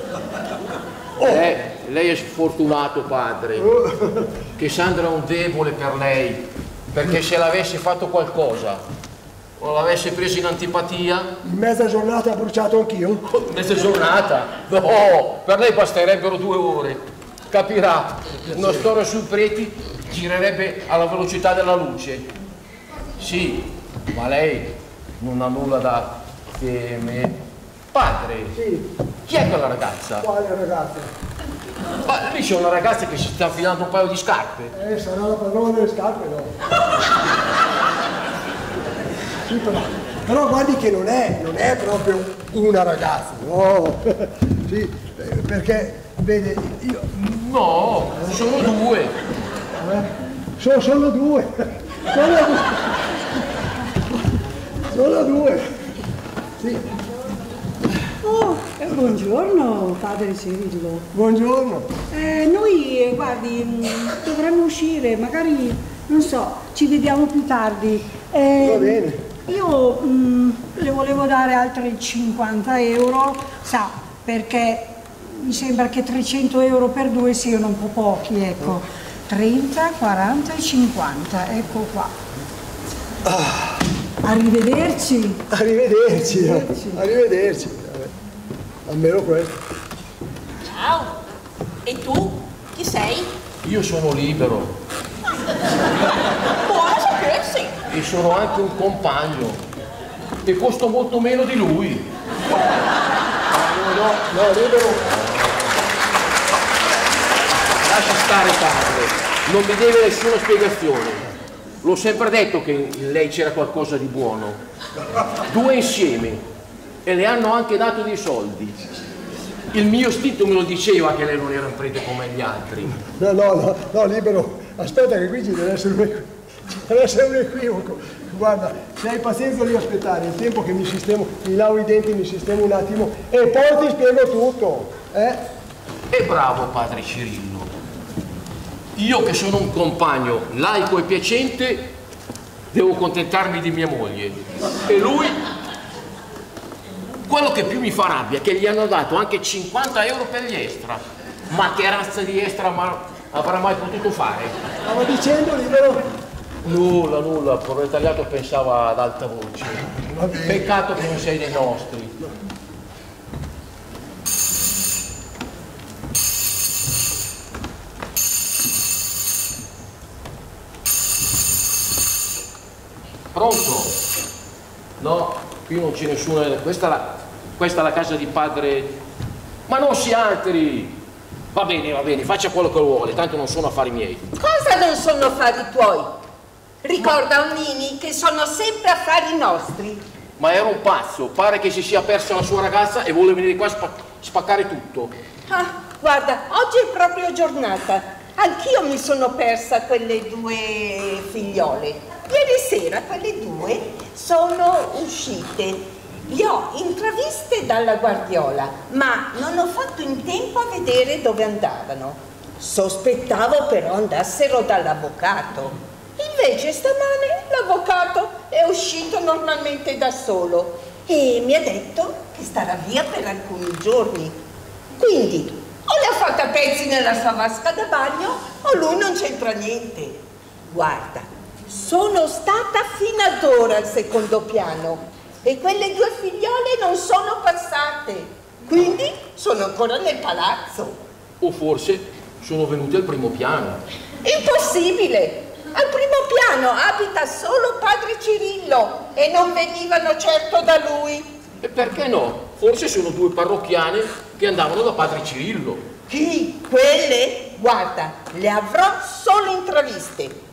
Lei è sfortunato padre, che Sandra è un debole per lei, perché se l'avesse fatto qualcosa o l'avesse preso in antipatia... In mezza giornata ha bruciato anch'io? Mezza giornata? No, per lei basterebbero 2 ore. Capirà, una storia sui preti girerebbe alla velocità della luce. Sì, ma lei non ha nulla da teme. Padre, sì. Chi è quella ragazza? Quale ragazza? Ma lì c'è una ragazza che si sta affilando un paio di scarpe. Sarà la padrona delle scarpe, no? Sì, però guardi che non è proprio una ragazza, no? Sì, perché, vede, io... No, sono 2. Sono 2. Sono 2. Sì. Oh, buongiorno padre Cirillo. Buongiorno. Noi, guardi, dovremmo uscire, magari, non so, ci vediamo più tardi. Va bene. Io le volevo dare altri 50 euro, sa, perché mi sembra che 300 euro per 2 siano un po' pochi, ecco. 30, 40 e 50, ecco qua. Arrivederci. Arrivederci. Almeno questo. Ciao. E tu? Chi sei? Io sono libero Buono sapersi. e sono anche un compagno e costo molto meno di lui. No, libero. Lascia stare padre, non mi deve nessuna spiegazione. L'ho sempre detto che in lei c'era qualcosa di buono. 2 insieme e le hanno anche dato dei soldi. Il mio istinto me lo diceva che lei non era un prete come gli altri. No, libero. Aspetta che qui ci deve essere un equivoco. Guarda, se hai pazienza di aspettare il tempo che mi lavo i denti, mi sistemo un attimo e poi ti spiego tutto. E bravo padre Cirillo. Io che sono un compagno laico e piacente devo contentarmi di mia moglie. E lui, quello che più mi fa rabbia è che gli hanno dato anche 50 euro per gli extra. Ma che razza di extra avrà mai potuto fare? Stavo dicendo, libero. Nulla, il proletariato pensava ad alta voce. Peccato che non sei dei nostri. Pronto? No, qui non c'è nessuno. Questa è la casa di padre. Ma non si alteri! Va bene, faccia quello che vuole, tanto non sono affari miei. Cosa non sono affari tuoi? Ricorda Onnini che sono sempre affari nostri. Ma era un pazzo, pare che si sia persa la sua ragazza e vuole venire qua a spaccare tutto. Ah, guarda, oggi è proprio giornata. Anch'io mi sono persa quelle 2 figliole. Ieri sera quelle 2 sono uscite. Le ho intraviste dalla guardiola, ma non ho fatto in tempo a vedere dove andavano. Sospettavo però andassero dall'avvocato. Invece stamane l'avvocato è uscito normalmente da solo e mi ha detto che starà via per alcuni giorni. Quindi o le ha fatte a pezzi nella sua vasca da bagno o lui non c'entra niente. Guarda, sono stata fino ad ora al secondo piano e quelle 2 figliole non sono passate, quindi sono ancora nel palazzo. O forse sono venute al primo piano. Impossibile! Al primo piano abita solo padre Cirillo e non venivano certo da lui. E perché no? Forse sono 2 parrocchiane che andavano da padre Cirillo. Chi? Quelle? Guarda, le avrò solo intraviste,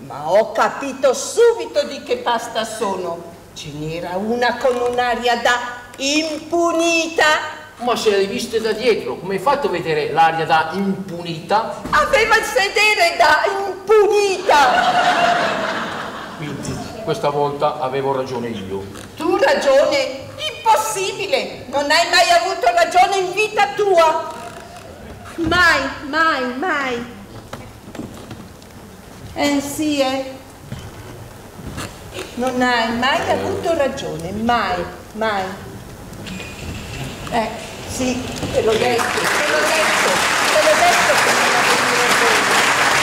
Ma ho capito subito di che pasta sono. Ce n'era una con un'aria da impunita. Ma se l'hai vista da dietro, come hai fatto a vedere l'aria da impunita? Aveva il sedere da impunita. Quindi questa volta avevo ragione io. Tu ragione? Impossibile! Non hai mai avuto ragione in vita tua. Mai, mai, mai. Sì, non hai mai avuto ragione, mai, mai. Sì, te l'ho detto che non avevi ragione.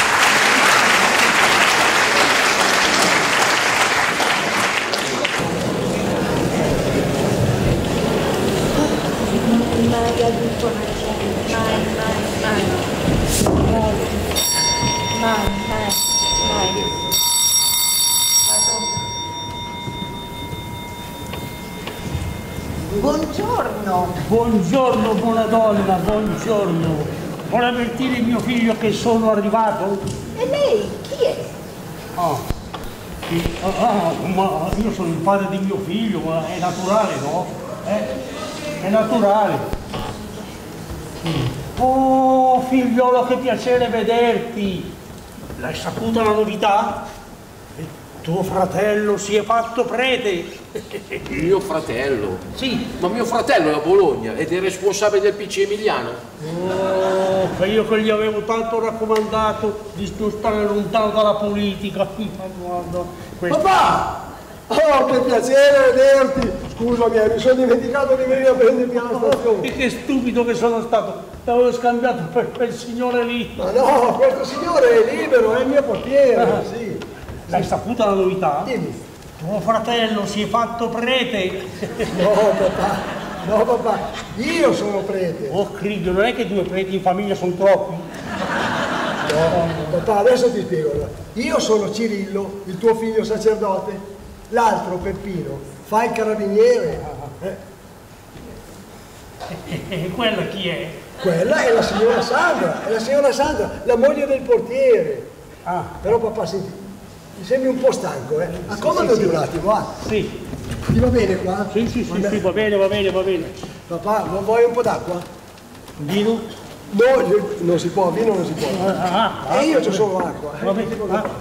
Mai avuto ragione, mai, mai, mai. Mai. Buongiorno. Buongiorno, buona donna, buongiorno. Vuole avvertire il mio figlio che sono arrivato? E lei chi è? Ma io sono il padre di mio figlio, ma è naturale, no? È naturale. Oh, figliolo, che piacere vederti. L'hai saputa la novità? Tuo fratello si è fatto prete. Mio fratello? Sì. Ma mio fratello è a Bologna ed è responsabile del PC Emiliano. Oh, io che gli avevo tanto raccomandato di non stare lontano dalla politica. Ma guarda, questo... Papà! Oh, che piacere vederti! Scusami, mi sono dimenticato di venire a prendermi alla stazione. E che stupido che sono stato! L'avevo scambiato per quel signore lì. Ma no, questo signore è libero, è il mio portiere, sì. L'hai saputa la novità? Dimmi. Tuo fratello si è fatto prete. No papà, io sono prete. Oh Cristo, non è che 2 preti in famiglia sono troppi? No, papà, adesso ti spiego. Io sono Cirillo, il tuo figlio sacerdote. L'altro, Peppino, fa il carabiniere. E quella chi è? Quella è la signora Sandra, la moglie del portiere. Però papà, senti, mi sembri un po' stanco, accomodati un attimo, Sì. Ti va bene qua? Sì, va bene. Papà, non vuoi un po' d'acqua? Vino? No, non si può, vino non si può. E io c'ho solo acqua. Va bene.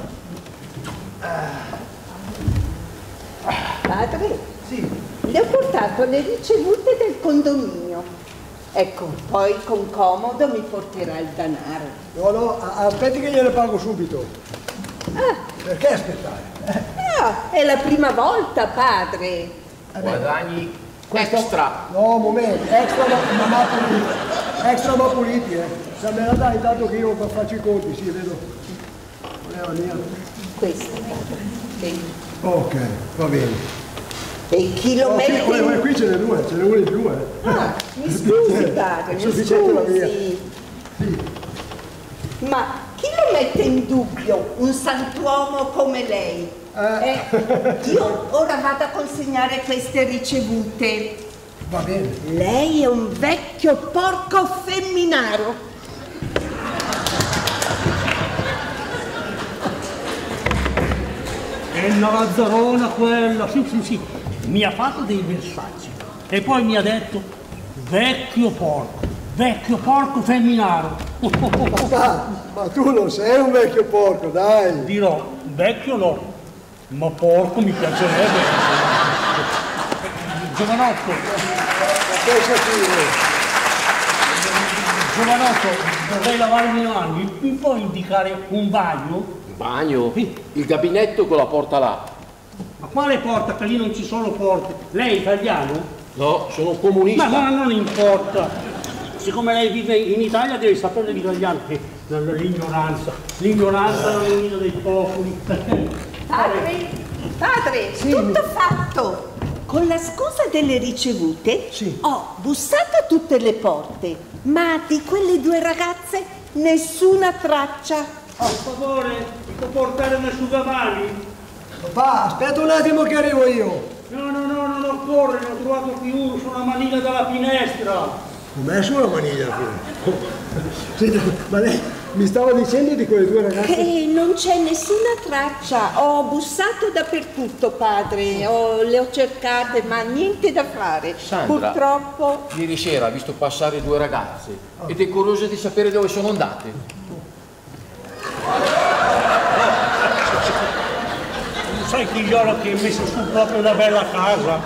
Padre? Sì. Le ho portato le ricevute del condominio. Ecco, poi con comodo mi porterà il denaro. No, aspetti che gliele pago subito. Perché aspettare? È la prima volta, padre. Guadagni extra. No, momento, extra ma puliti, Se me la dai intanto che io faccio i conti, sì, vedo. Voleva mia. Questa. Ok, va bene. E chi lo mette in... Qui ce n'è una in più, mi scusi, padre, È sufficiente la mia. Sì. Ma chi lo mette in dubbio un santuomo come lei? Io ora vado a consegnare queste ricevute. Va bene. Lei è un vecchio porco femminaro. È la lazzarona quella, sì. Mi ha fatto dei messaggi e poi mi ha detto vecchio porco femminaro. Papà, ma tu non sei un vecchio porco, dai. Dirò, vecchio no, ma porco mi piacerebbe. Giovanotto, dovrei lavarmi le mani, mi puoi indicare un bagno? Un bagno? Il gabinetto con la porta là. Ma quale porta? Che lì non ci sono porte. Lei è italiano? No, sono comunista. Ma non importa. Siccome lei vive in Italia deve sapere l'italiano. L'ignoranza è la rovina dei popoli. Padre, Sì, tutto fatto. Con la scusa delle ricevute ho bussato a tutte le porte, ma di quelle 2 ragazze nessuna traccia. Per favore, mi può portare un asciugamani? Papà, aspetta un attimo che arrivo io. No, corre, ne ho trovato qui uno sulla maniglia della finestra. Ho messo una maniglia qui. Senta, ma lei mi stava dicendo di quelle due ragazze? Non c'è nessuna traccia, ho bussato dappertutto, padre, le ho cercate, ma niente da fare. Sandra, purtroppo... Ieri sera ha visto passare due ragazze ed è curiosa di sapere dove sono andate. Sai figliola che hai messo su proprio una bella casa?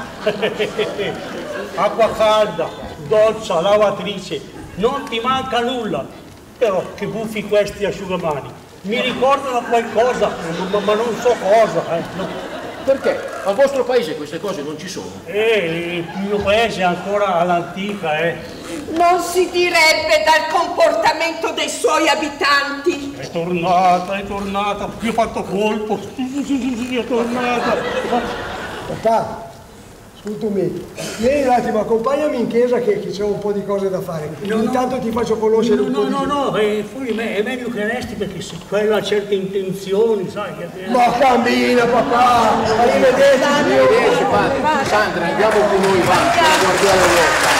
Acqua calda, doccia, lavatrice, non ti manca nulla. Però che buffi questi asciugamani. Mi ricordano qualcosa, ma non so cosa. Perché? Al vostro paese queste cose non ci sono. Il mio paese è ancora all'antica, Non si direbbe dal comportamento dei suoi abitanti. È tornata, mi ho fatto colpo. Sì, è tornata. Papà, ascoltami, vieni un attimo, accompagnami in chiesa che c'è un po' di cose da fare. Intanto ti faccio conoscere un po' di... No, poi è meglio che resti perché se quello ha certe intenzioni, sai che... Ma cammina papà, arrivederci. Arrivederci padre. Sandra, andiamo con noi, va, guardiamo l'uomo.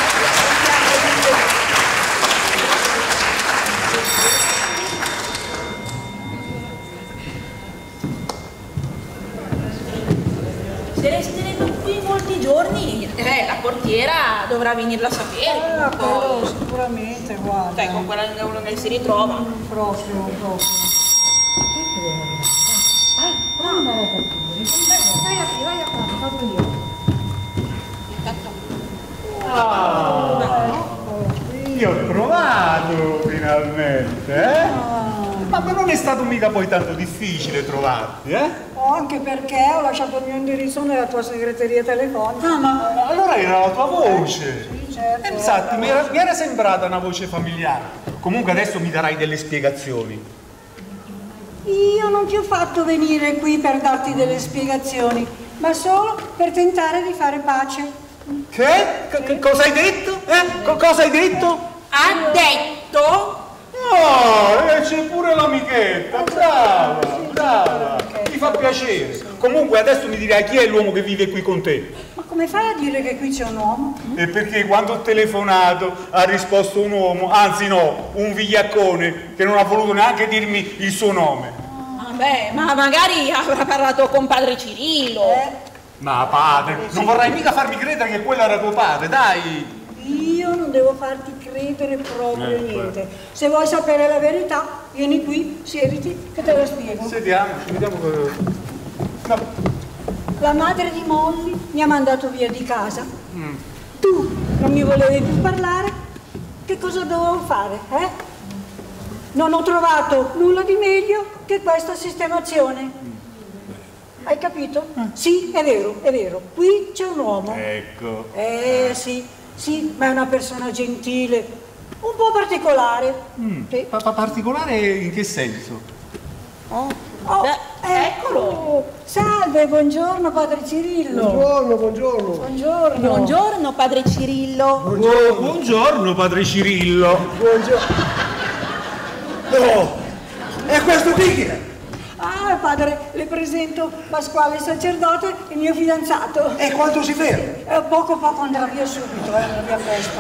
Se resteremo qui molti giorni, la portiera dovrà venirla a sapere. Quello sicuramente, guarda. Con quella che si ritrova. Proprio. Vai a fare, proprio io. Io ho trovato finalmente, Ma non è stato mica poi tanto difficile trovarti, Anche perché ho lasciato il mio indirizzo nella tua segreteria telefonica. Ma allora era la tua voce. Sì, certo. Infatti mi era sembrata una voce familiare. Comunque adesso mi darai delle spiegazioni. Io non ti ho fatto venire qui per darti delle spiegazioni, ma solo per tentare di fare pace. Che? Cosa hai detto? Cosa hai detto? Ha detto? C'è pure l'amichetta, brava, mi fa piacere. Comunque adesso mi dirai chi è l'uomo che vive qui con te. Ma come fai a dire che qui c'è un uomo? E perché quando ho telefonato ha risposto un uomo, anzi no, un vigliaccone che non ha voluto neanche dirmi il suo nome. Vabbè, ma magari avrà parlato con padre Cirillo. Ma padre, non vorrai mica farmi credere che quello era tuo padre, dai! Io non devo farti credere proprio niente. Se vuoi sapere la verità, vieni qui, siediti, che te la spiego. Sediamoci, vediamo che... No. La madre di Molly mi ha mandato via di casa. Tu non mi volevi più parlare. Che cosa dovevo fare, Non ho trovato nulla di meglio che questa sistemazione. Hai capito? Sì, è vero. Qui c'è un uomo. Ecco. Sì, ma è una persona gentile, un po' particolare. Sì. Particolare in che senso? Eccolo! Salve, buongiorno padre Cirillo. Buongiorno. Buongiorno padre Cirillo. Buongiorno padre Cirillo. Oh, è questo qui chi è? Padre, le presento Pasquale sacerdote, il mio fidanzato. E quanto si ferma? Poco andrà via subito, andrà via presto.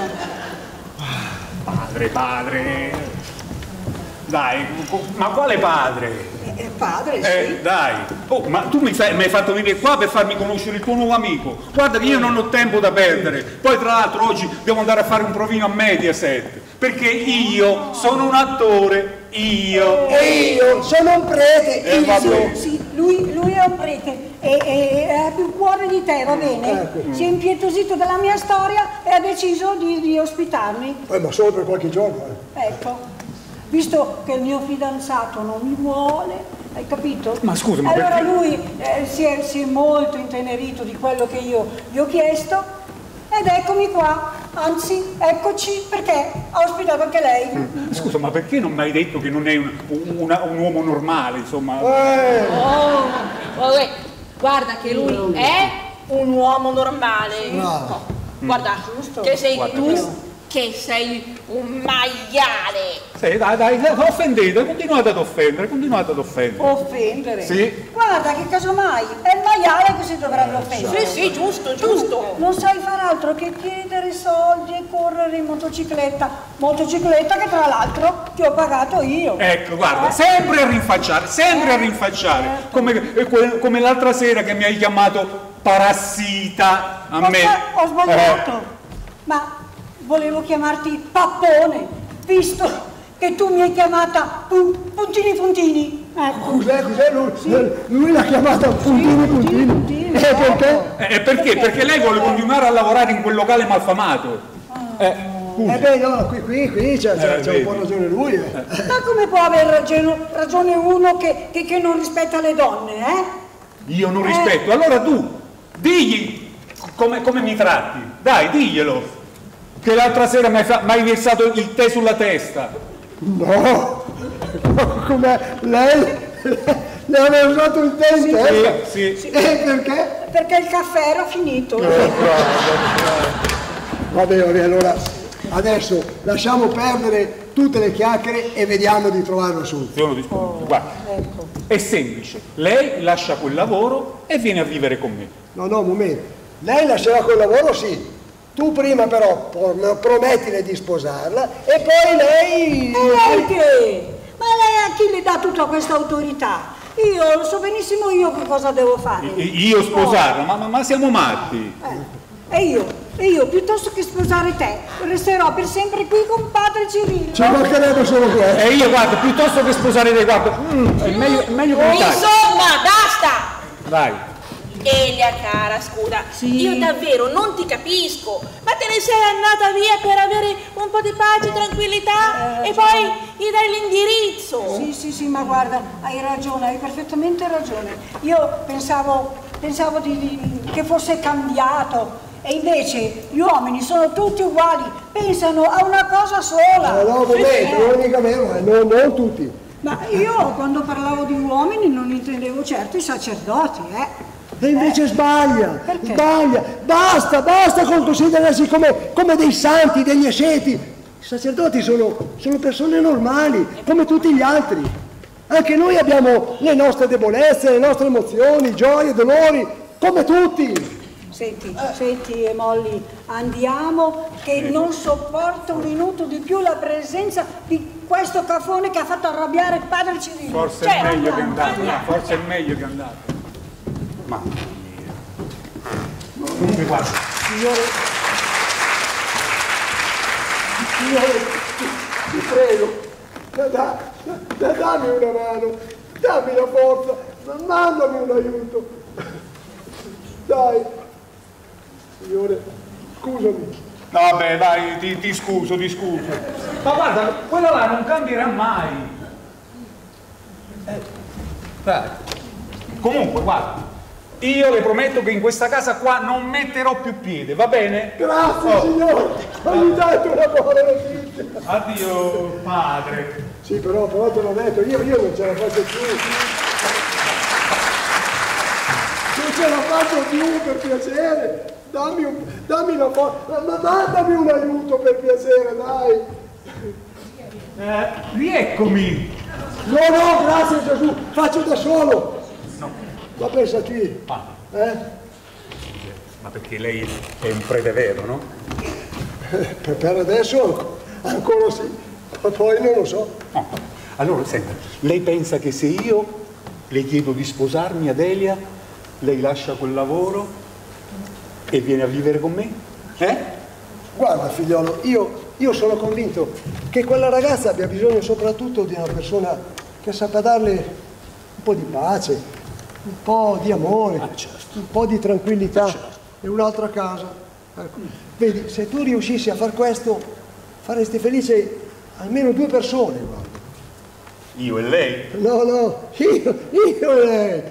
Padre. Dai, ma quale padre? Padre, sì. Dai. Ma tu mi hai fatto venire qua per farmi conoscere il tuo nuovo amico. Guarda che io non ho tempo da perdere. Poi tra l'altro oggi devo andare a fare un provino a Mediaset. Perché io sono un attore. E io sono un prete. Sì, lui è un prete e ha più cuore di te, va bene? Si è impietosito della mia storia e ha deciso di ospitarmi. Ma solo per qualche giorno. Ecco, visto che il mio fidanzato non mi vuole, hai capito? Ma scusa, ma allora perché? lui si è molto intenerito di quello che io gli ho chiesto ed eccomi qua. Anzi, eccoci perché ha ospitato anche lei. Scusa, ma perché non mi hai detto che non è un uomo normale, insomma? Guarda che lui è un uomo normale. Bravo. Guarda, che sei tu che sei un maiale. Sì, dai, offendete, continuate ad offendere. Offendere? Sì. Guarda che casomai è il maiale che si dovrebbe offendere. Sì, giusto. Non sai far altro che chiedere soldi e correre in motocicletta che tra l'altro ti ho pagato io. Ecco, guarda, sempre a rinfacciare, come l'altra sera che mi hai chiamato parassita a me. Ho sbagliato, ma volevo chiamarti Pappone, visto che tu mi hai chiamata Puntini. Ecco. Cos'è? Lui l'ha chiamata Puntini. Perché? Perché lei vuole continuare a lavorare in quel locale malfamato. No, qui c'ha un po' ragione lui. Ma come può aver ragione uno che non rispetta le donne, Io non rispetto, allora tu digli come mi tratti, dai, diglielo. Che l'altra sera mi hai versato il tè sulla testa. No, come lei le aveva usato il tè in testa? Sì. Perché? Perché il caffè era finito. Vabbè, allora adesso lasciamo perdere tutte le chiacchiere e vediamo di trovare una soluzione. Guarda, è semplice, lei lascia quel lavoro e viene a vivere con me. No, un momento, lei lascerà quel lavoro, sì. Tu prima però promettile di sposarla e poi lei... E lei che? Ma lei a chi le dà tutta questa autorità? Io lo so benissimo io che cosa devo fare. Io sposarla? Ma siamo matti. E io piuttosto che sposare te resterò per sempre qui con padre Cirillo. Ci mancherebbe solo questo. E io guarda, piuttosto che sposare te, guarda, è meglio che mi tagli. Insomma, basta! Dai. Elia cara, scusa, io davvero non ti capisco, ma te ne sei andata via per avere un po' di pace e tranquillità e poi gli dai l'indirizzo. Sì, ma guarda, hai ragione, hai perfettamente ragione. Io pensavo che fosse cambiato e invece gli uomini sono tutti uguali, pensano a una cosa sola. No, non è mica vero, non tutti. Ma io quando parlavo di uomini non intendevo certo i sacerdoti, E invece sbaglia. Basta con considerarsi come dei santi, degli asceti. I sacerdoti sono persone normali, come tutti gli altri. Anche noi abbiamo le nostre debolezze, le nostre emozioni, gioie, dolori, come tutti. Senti Molly, andiamo che non sopporto un minuto di più la presenza di questo cafone che ha fatto arrabbiare padre Cirillo. Forse è meglio che andate. Mamma mia. Comunque guarda. Signore, ti prego, dammi una mano, dammi la forza, mandami un aiuto. Dai, signore, scusami. No, vabbè, dai, ti scuso. Ma guarda, quello là non cambierà mai. Dai. Comunque, guarda. Io le prometto che in questa casa qua non metterò più piede, va bene? Grazie, signore! Mi date una buona notizia! Addio, padre! Sì, però te l'ho detto, io non ce la faccio più! Non ce la faccio più, per piacere! Dammi una forza! Ma mandami un aiuto, per piacere, dai! Rieccomi! No, grazie Gesù! Faccio da solo! Ma pensaci, Ma perché lei è un prete vero, no? Per adesso ancora sì, ma poi non lo so. No. Allora, senta, lei pensa che se io le chiedo di sposarmi ad Elia, lei lascia quel lavoro e viene a vivere con me? Guarda figliolo, io sono convinto che quella ragazza abbia bisogno soprattutto di una persona che sappia darle un po' di pace, un po' di amore, un po' di tranquillità e un'altra casa. Ecco. Vedi, se tu riuscissi a far questo, faresti felice almeno 2 persone, guarda. Io e lei? No, io e lei.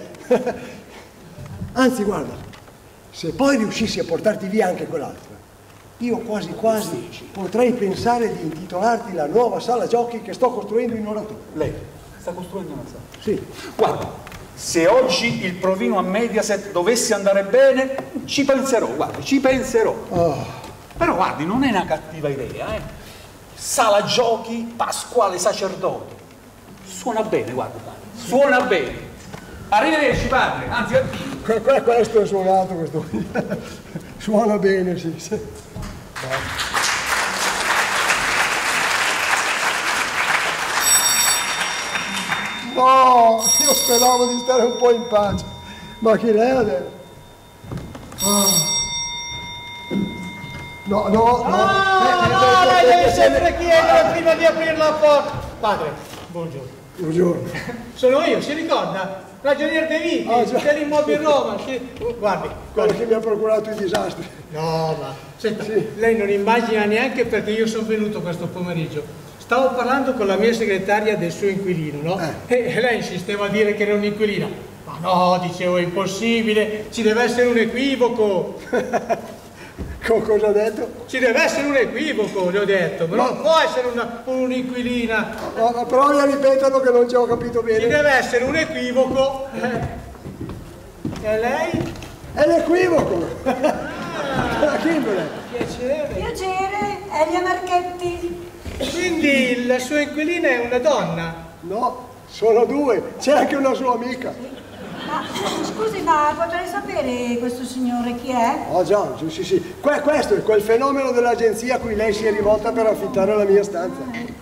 Anzi, guarda, se poi riuscissi a portarti via anche quell'altra, io quasi potrei pensare di intitolarti la nuova sala giochi che sto costruendo in oratorio. Lei sta costruendo una sala? Sì. Guarda. Se oggi il provino a Mediaset dovesse andare bene, ci penserò, guarda, ci penserò. Però guardi, non è una cattiva idea, eh? Sala giochi Pasquale Sacerdote. Suona bene, guarda, suona bene. Arrivederci, padre, anzi addio. Questo è suonato, questo. Suona bene, sì. No, io speravo di stare un po' in pace. Ma chi l'è adesso? No. No, lei deve sempre chiedere prima di aprire la porta. Padre, buongiorno. Buongiorno. Sono io, si ricorda? Ragionier De Viti, dell'immobile Roma. Guardi, Quello che mi ha procurato i disastri. No, ma senta, lei non immagina neanche perché io sono venuto questo pomeriggio. Stavo parlando con la mia segretaria del suo inquilino, no? E lei insisteva a dire che era un'inquilina. Ma no, dicevo, è impossibile, ci deve essere un equivoco. Cosa ha detto? Ci deve essere un equivoco, le ho detto, ma non può essere un'inquilina. No, provi a ripeterlo che non ci ho capito bene. Ci deve essere un equivoco. E lei? È l'equivoco. Kimberley. Piacere, Elia Marchetti. Quindi la sua inquilina è una donna? No, sono due, c'è anche una sua amica. Ma scusi, ma potrei sapere questo signore chi è? Oh già, sì. Questo è quel fenomeno dell'agenzia a cui lei si è rivolta per affittare la mia stanza.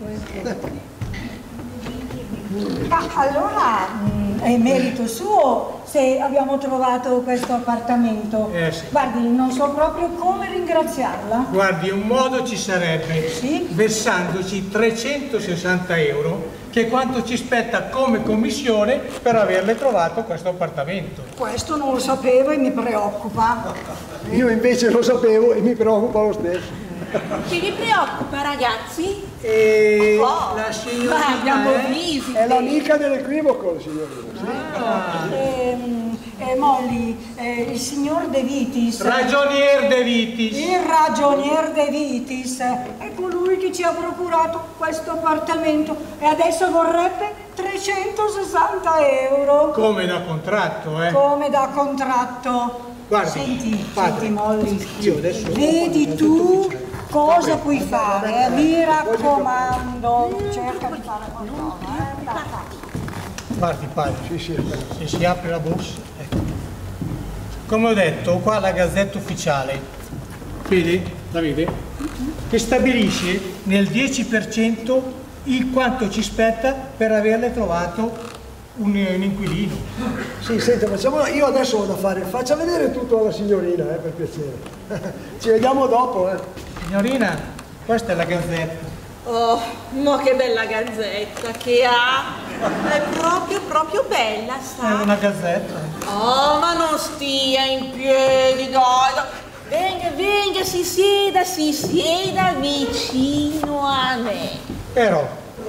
Ma allora è merito suo se abbiamo trovato questo appartamento. Sì. Guardi, non so proprio come ringraziarla. Guardi, un modo ci sarebbe, Sì? versandoci 360 euro, che è quanto ci spetta come commissione per averle trovato questo appartamento. Questo non lo sapevo e mi preoccupa. Io invece lo sapevo e mi preoccupa lo stesso. Che vi preoccupa, ragazzi? E Oh, la ma signorina abbiamo è? visite. È l'amica dell'equivoco, signorina. Molly, il signor De Vitis. Ragionier De Vitis. Il ragionier De Vitis è colui che ci ha procurato questo appartamento e adesso vorrebbe 360 euro. Come da contratto, eh? Come da contratto. Guardi, Senti Molly, io adesso vedi tu cosa puoi fare, mi raccomando, cerca di fare qualcosa. Guardi padre, se si apre la borsa, ecco. Come ho detto, ho qua la Gazzetta Ufficiale, vedi? La vede? Che stabilisce nel 10% il quanto ci spetta per averle trovato un inquilino. Sì, senta, facciamo. Io adesso ho da fare. Faccia vedere tutto alla signorina, per piacere. Ci vediamo dopo, Signorina, questa è la Gazzetta. Oh, ma che bella gazzetta che ha! È proprio bella, È sa? una Gazzetta. Oh, ma non stia in piedi, dai! Venga, si sieda vicino a me. Però,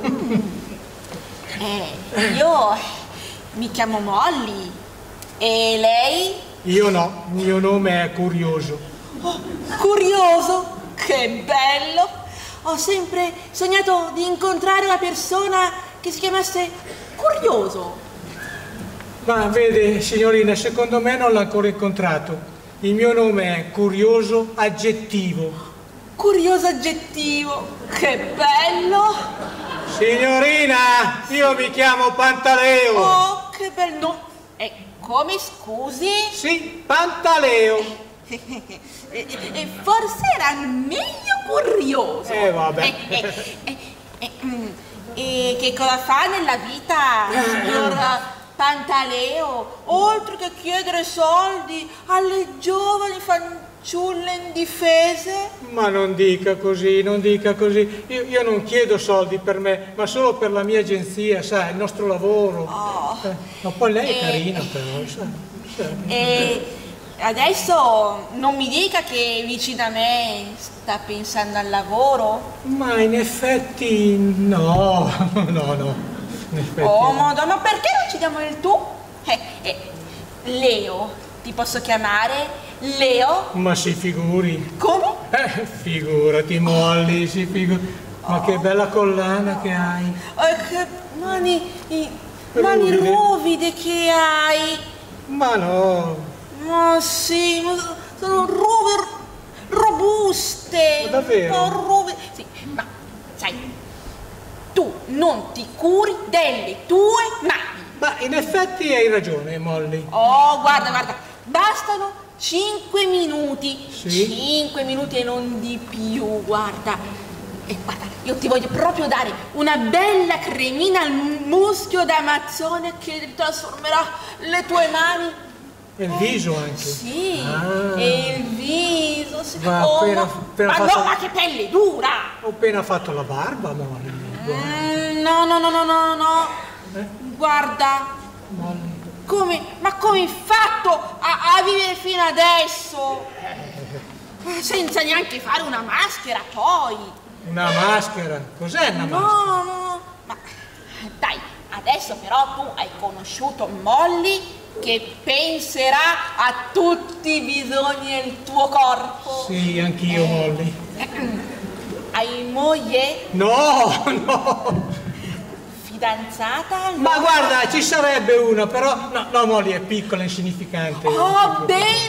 Io mi chiamo Molly. E lei? io no, il mio nome è Curioso. Oh, curioso! Che bello! Ho sempre sognato di incontrare una persona che si chiamasse Curioso. Ma vede, signorina, secondo me non l'ha ancora incontrato. Il mio nome è Curioso Aggettivo. Curioso aggettivo! Che bello! Signorina, io mi chiamo Pantaleo. Oh, che bello! E come, scusi? Sì, Pantaleo. Forse era meglio curioso. Vabbè. E che cosa fa nella vita, signor Pantaleo? Oltre che chiedere soldi alle giovani fanciulle indifese? Ma non dica così, non dica così. Io non chiedo soldi per me, ma solo per la mia agenzia, sai, il nostro lavoro. Ma poi lei è carina però, sai. Adesso non mi dica che vicino a me sta pensando al lavoro. Ma in effetti no. In effetti Oh, Madonna, ma perché non ci diamo il tu? Leo, ti posso chiamare Leo? Ma si figuri. Come? Figurati, Molly, si figuri. Ma che bella collana che hai. Che mani ruvide che hai. Ma no. Ma sì, ma sono robuste. vetuste, Ma davvero? Sì, ma sai, tu non ti curi delle tue mani. Ma in effetti hai ragione, Molly. Oh, guarda, bastano 5 minuti. Sì? 5 minuti e non di più, guarda. E guarda, io ti voglio proprio dare una bella cremina al muschio d'Amazzone che trasformerà le tue mani. E il viso anche. Sì, e il viso. Sì. Ma appena fatto... no, ma che pelle dura! Ho appena fatto la barba, Molly. No. Guarda, ma come hai fatto a vivere fino adesso? Senza neanche fare una maschera, poi. Una maschera? Cos'è una maschera? No, ma dai, adesso però tu hai conosciuto Molly che penserà a tutti i bisogni del tuo corpo. Sì, anch'io, Molly. Hai moglie? No! Fidanzata? Ma guarda, ci sarebbe una, però... No, Molly è piccola, insignificante. Oh,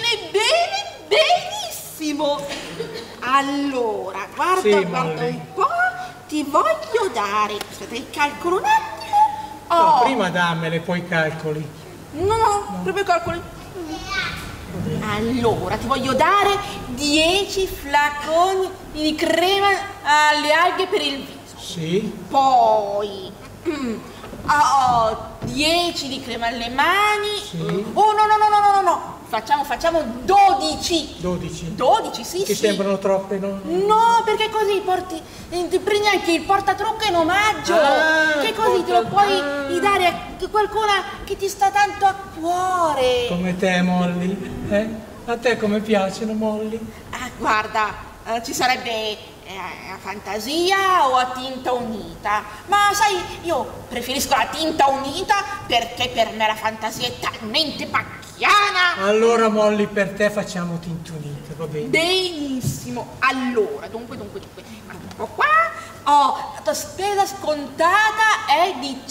benissimo. Allora, guarda un po', ti voglio dare... Aspetta, il calcolo un attimo. No, prima dammele, poi i calcoli. No, proprio i calcoli. Allora, ti voglio dare 10 flaconi di crema alle alghe per il viso. Sì. Poi 10 di crema alle mani. Sì. Oh, no. Facciamo 12. 12, sì. Ti sembrano troppe, no? No, perché così ti prendi anche il portatrucco in omaggio. Che così te lo puoi dare a qualcuno che ti sta tanto a cuore. Come te, Molly. A te come piacciono, Molly? Guarda, ci sarebbe a fantasia o a tinta unita. Ma sai, io preferisco la tinta unita perché per me la fantasia è talmente pacchiana. Allora, Molly, per te facciamo tinta unita, va bene? Benissimo. Allora, dunque. Guarda un po' qua. La tua spesa scontata è di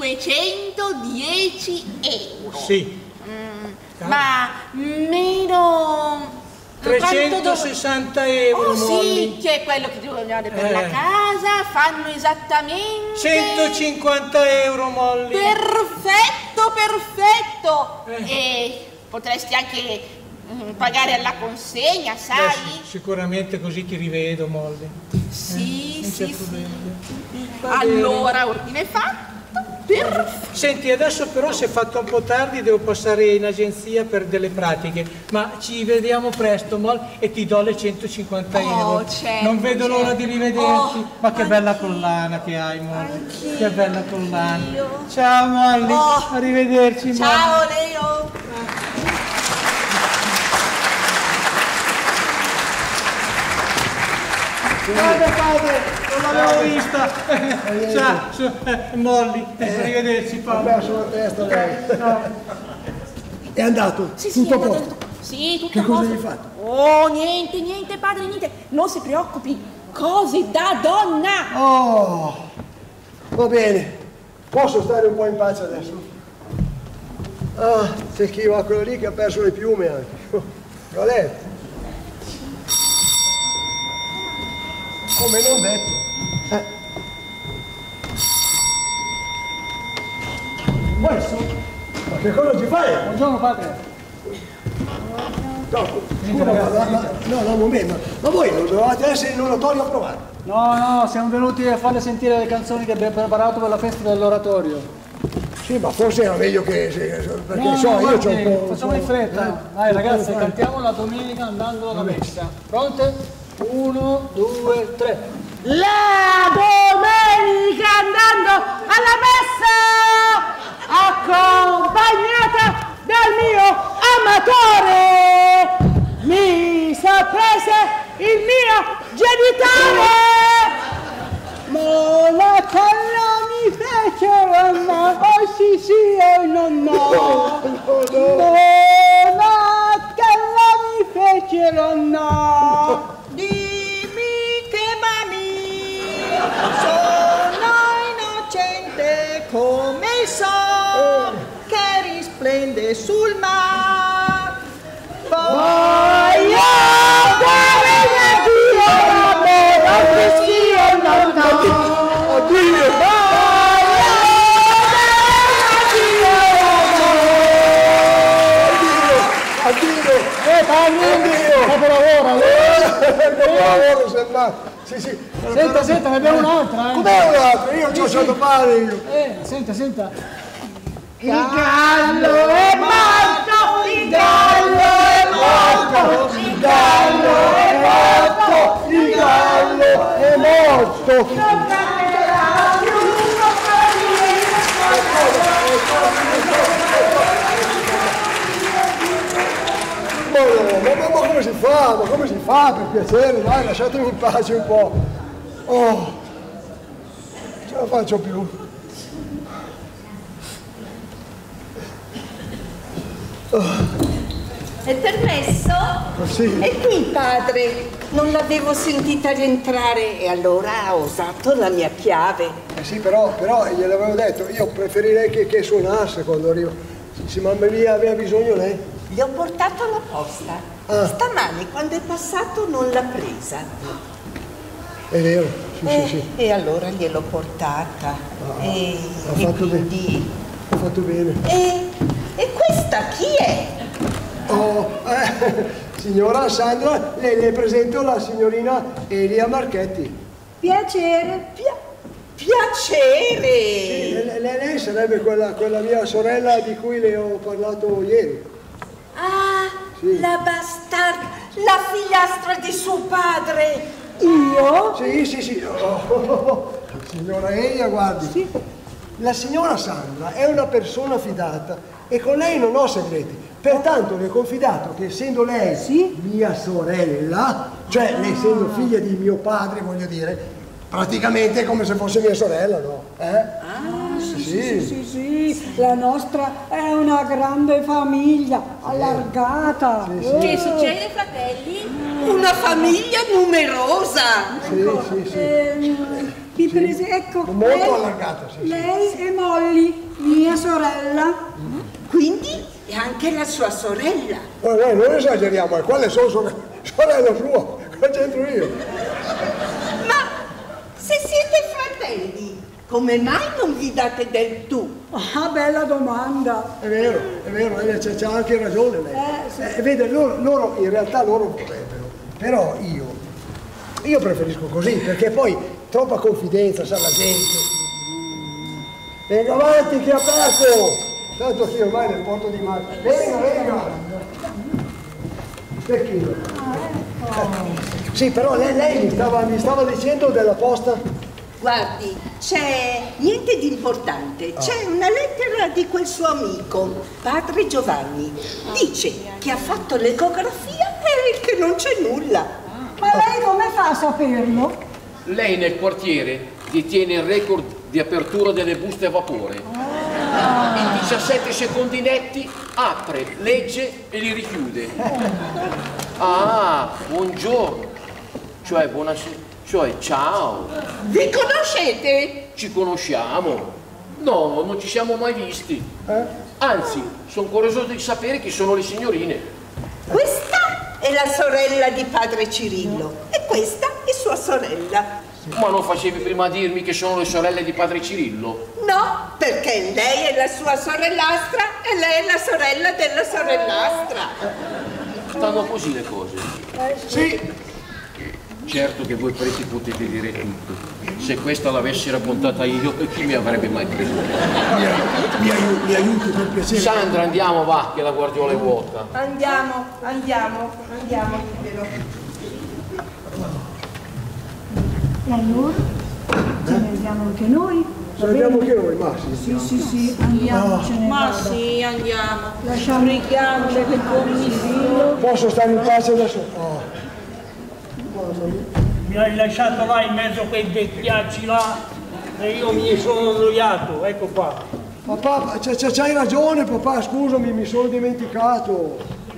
510 euro. Sì. Ma meno... 360 euro, Molly. Sì, che è quello che dobbiamo dare per la casa. Fanno esattamente 150 euro, Molly. Perfetto. E potresti anche pagare alla consegna, sai? Beh, sicuramente così ti rivedo, Molly. Sì. Va allora, bene. ordine fatto. Senti, adesso però si è fatto un po' tardi, devo passare in agenzia per delle pratiche, ma ci vediamo presto, Molly, e ti do le 150 euro. Certo, non vedo l'ora di rivederti. Ma che bella collana che hai, Molly. Anch'io. Che bella collana. Ciao, Molly. Arrivederci, Molly. Ciao, Leo. Padre, non l'avevo vista. Ciao, Molly, arrivederci, padre. Ha perso la testa lei. È andato? Tutto a posto? Sì, tutto Che a cosa posto. gli hai fatto? Oh, niente, padre, niente. Non si preoccupi. Cose da donna. Oh, va bene. Posso stare un po' in pace adesso? C'è chi va quello lì che ha perso le piume anche. L'ho letto. Come non detto. Questo? Ma che cosa ci fai? Buongiorno padre. No, scusa, un momento. Ma voi non dovevate essere in oratorio a provare? No, siamo venuti a farle sentire le canzoni che abbiamo preparato per la festa dell'oratorio. Sì, ma forse era meglio che... perché io c'ho un po'... Facciamo in fretta. Dai ragazzi, cantiamo la domenica andando alla messa. Pronte? 1, 2, 3. La domenica andando alla messa, accompagnata dal mio amatore, mi sorprese il mio genitore, ma la colla mi fece no, oh sì, oh no, ma la colla mi fece no. Sono innocente come il sole che risplende sul mar. Voglio da venerdì lavoro sembra. Sì, sì. Senta, ne abbiamo un'altra, Com'è un'altra? Io ci ho fatto fare io. Senta. Il gallo è morto, il gallo è morto, Il gallo è morto, il gallo è morto. Ma come si fa? Ma come si fa, per piacere? Dai, lasciatemi in pace un po'. Oh, ce la faccio più. È permesso? Sì. E qui, padre, non l'avevo sentita rientrare e allora ha usato la mia chiave. Sì, però gliel'avevo detto, io preferirei che suonasse quando arriva. Se mamma mia aveva bisogno lei. Gli ho portato la posta. Stamani, quando è passato, non l'ha presa. È vero, sì. E allora gliel'ho portata. Ha fatto quindi... Ha fatto bene. E questa chi è? Signora Sandra, le presento la signorina Elia Marchetti. Piacere. Piacere! Sì, lei sarebbe quella mia sorella di cui le ho parlato ieri. Ah, sì. La bastarda, la figliastra di suo padre. Io? Sì. Signora Elia, guardi. Sì. La signora Sandra è una persona fidata e con lei non ho segreti. Pertanto le ho confidato che essendo lei mia sorella, cioè lei essendo figlia di mio padre, voglio dire, praticamente è come se fosse mia sorella, no? Sì, la nostra è una grande famiglia, allargata. Che succede, fratelli? Una famiglia numerosa. Ecco, molto allargata, lei è Molly, mia sorella. Quindi è anche la sua sorella. Non esageriamo, quelle sono sorella sua, qua c'entro io. Ma se siete fratelli, come mai non vi date del tu? Ah, bella domanda. È vero, c'ha anche ragione lei. Vede, loro in realtà vorrebbero, però io preferisco così, perché poi troppa confidenza, sa la gente. Venga avanti che è aperto! Tanto che ormai nel porto di mare. Venga! Perché? Sì, però lei mi stava dicendo della posta? Guardi, c'è niente di importante. C'è una lettera di quel suo amico, padre Giovanni. Dice che ha fatto l'ecografia e che non c'è nulla. Ma lei come fa a saperlo? Lei nel quartiere detiene il record di apertura delle buste a vapore. In 17 secondi netti apre, legge e li richiude. Ah, buongiorno, cioè buonasera, cioè ciao. Vi conoscete? Ci conosciamo? No, non ci siamo mai visti. Anzi, sono curioso di sapere chi sono le signorine. Questa è la sorella di padre Cirillo e questa è sua sorella. Ma non facevi prima a dirmi che sono le sorelle di padre Cirillo? No, perché lei è la sua sorellastra e lei è la sorella della sorellastra. Stanno così le cose? Sì. Certo che voi preti potete dire tutto. Se questa l'avessi raccontata io, chi mi avrebbe mai creduto? Mi aiuti per piacere. Sandra, andiamo, va, che la guardiola è vuota. Andiamo, libero. E allora? Ce ne andiamo anche noi? Ce ne andiamo anche noi, ma sì, andiamocene. Ma sì, andiamo. Lasciamo Preghiamole che con il figlio. Posso stare in pace adesso? Mi hai lasciato là in mezzo a quei vecchiacci là e io mi sono annoiato, ecco qua. Papà, c'hai ragione papà, scusami, mi sono dimenticato.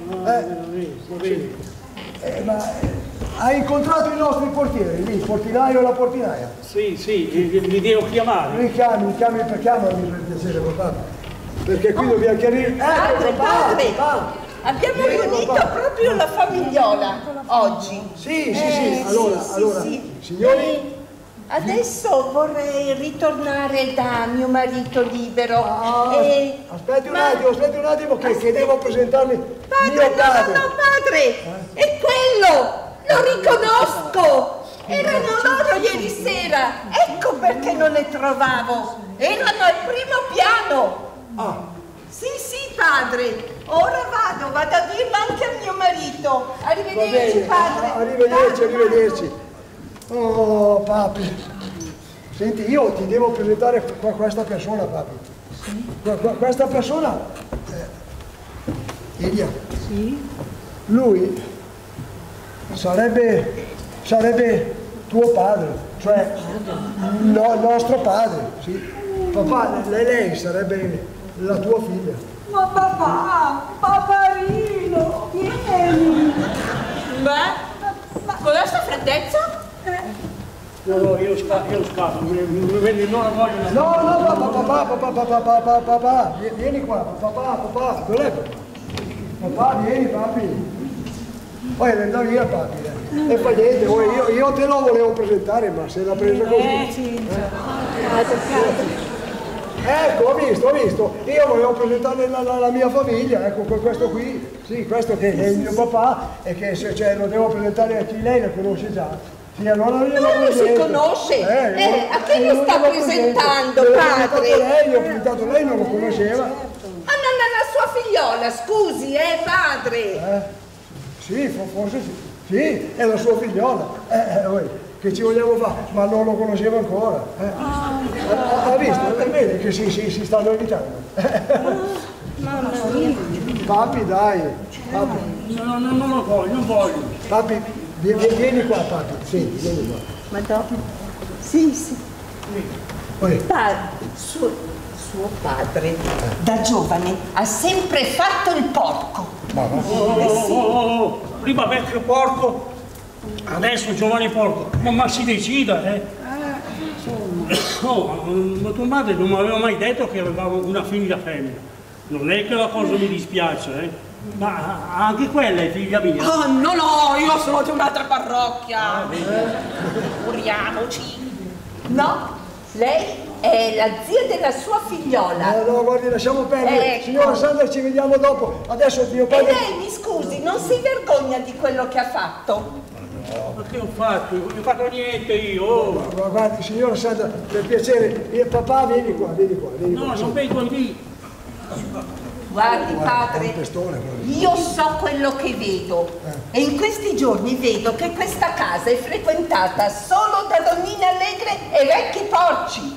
Hai incontrato i nostri portieri, lì, il portinaio e la portinaia? Sì, li devo chiamare. Mi chiami per chiamarmi per piacere papà. Perché qui dobbiamo chiarire. Padre, abbiamo riunito proprio la famigliola oggi. Sì. Allora, signori. Adesso vorrei ritornare da mio marito libero. Aspetti un attimo che devo presentarmi padre, mio padre. No, padre, è quello! Lo riconosco! Erano loro ieri sera, ecco perché non le trovavo. Erano al primo piano. Ah. Sì, padre. Ora vado a dirlo anche a mio marito. Arrivederci, padre. Arrivederci. Oh, papi. Senti, io ti devo presentare questa persona, papi. Questa persona... Elia. Sì? Lui sarebbe tuo padre, cioè il nostro padre, sì. Papà, lei sarebbe la tua figlia. Ma papà, paparino, vieni. Beh, con questa freddezza? No, io scappo, non la voglio. No, papà, vieni qua, papà, dov'è papà? Papà, vieni, papi. Poi è andato via, papi. E fa niente, io te lo volevo presentare, ma se l'ha presa così. Ecco, ho visto. Io volevo presentare la mia famiglia, ecco, questo qui. Sì, questo che è il mio papà e che lo devo presentare a chi lei la conosce già. Sì, allora non lo si conosce? A chi lo sta presentando, padre? Ho presentato lei, non lo conosceva. La sua figliola, scusi, padre. Sì, forse sì, è la sua figliola. Che ci vogliamo fare? Ma non lo conoscevo ancora. Ha visto? Vede che si stanno evitando. Mamma mia. Papi, dai. Papi. No, non voglio. Papi, vieni qua, papi. Sì, vieni qua. Ma dopo? Sì. Suo padre, da giovane, ha sempre fatto il porco. Prima vecchio porco, adesso giovane porco. Ma si decida, ma tua madre non mi aveva mai detto che avevamo una figlia femmina. Non è che la cosa mi dispiace, ma anche quella è figlia mia. Oh, no, io sono di un'altra parrocchia. Figuriamoci. No, lei è la zia della sua figliola. No, guardi, lasciamo perdere. Ecco. Signora Sandra, ci vediamo dopo. Adesso mio padre... E lei, mi scusi, non si vergogna di quello che ha fatto? No. Ma che ho fatto? Non ho fatto niente io. Ma guardi, signora Sandra, per piacere, papà, vieni qua. No, non vengo lì. Guardi, padre, io so quello che vedo. E in questi giorni vedo che questa casa è frequentata solo da donnine allegre e vecchi porci.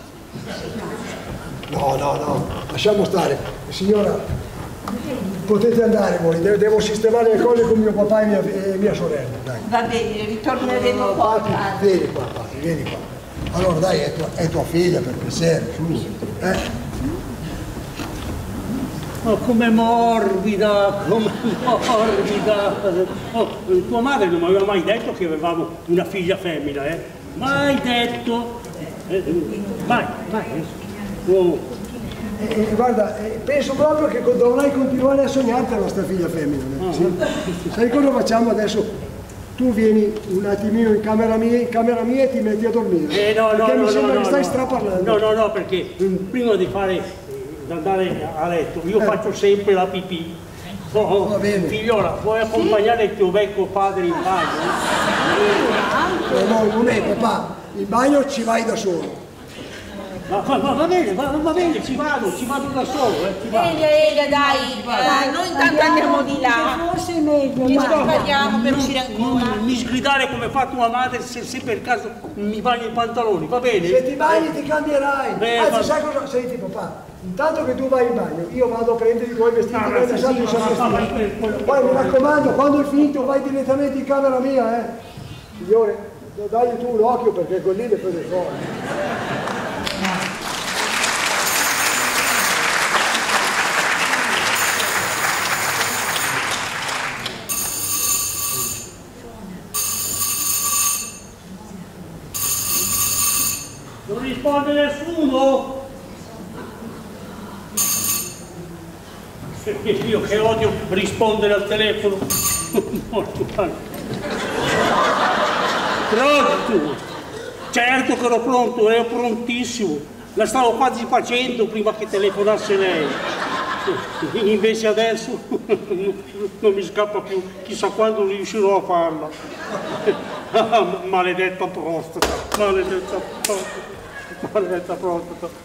No, lasciamo stare. Signora, potete andare voi, devo sistemare le cose con mio papà e mia sorella. Dai. Va bene, ritorneremo poi. Vieni qua, papi, vieni qua. Allora dai, è tua figlia, per piacere, su. Ma com'è morbida. Tua madre non mi aveva mai detto che avevamo una figlia femmina, Mai detto. Vai. Guarda, penso proprio che dovrai continuare a sognarti la nostra figlia femmina. Sì? Sai cosa facciamo adesso? Tu vieni un attimino in camera mia e ti metti a dormire. Perché mi sembra che stai straparlando. No, perché prima di andare a letto io faccio sempre la pipì. Va bene. Figliola, vuoi accompagnare il tuo vecchio padre in bagno? No, non è, papà. In bagno ci vai da solo. Va bene, ci vado da solo, Elia, dai, noi intanto andiamo di là. Forse è meglio. Ci prepariamo per uscire ancora. Mi sgridare come fa tua madre se per caso mi bagni i pantaloni, va bene? Se ti bagni ti cambierai. Anzi, sai cosa? Senti, papà, intanto che tu vai in bagno, io vado a prendere i tuoi vestiti che hai lasciato in sacrestia. Poi mi raccomando, quando è finito vai direttamente in camera mia, Signore, dagli tu un occhio perché così le prende fuori. Non risponde nessuno? Io che odio rispondere al telefono. Pronto? Certo che ero pronto, ero prontissimo. La stavo quasi facendo prima che telefonasse lei. Invece adesso non mi scappa più, chissà quando riuscirò a farla. Maledetta prostata, maledetta prostata, maledetta prostata.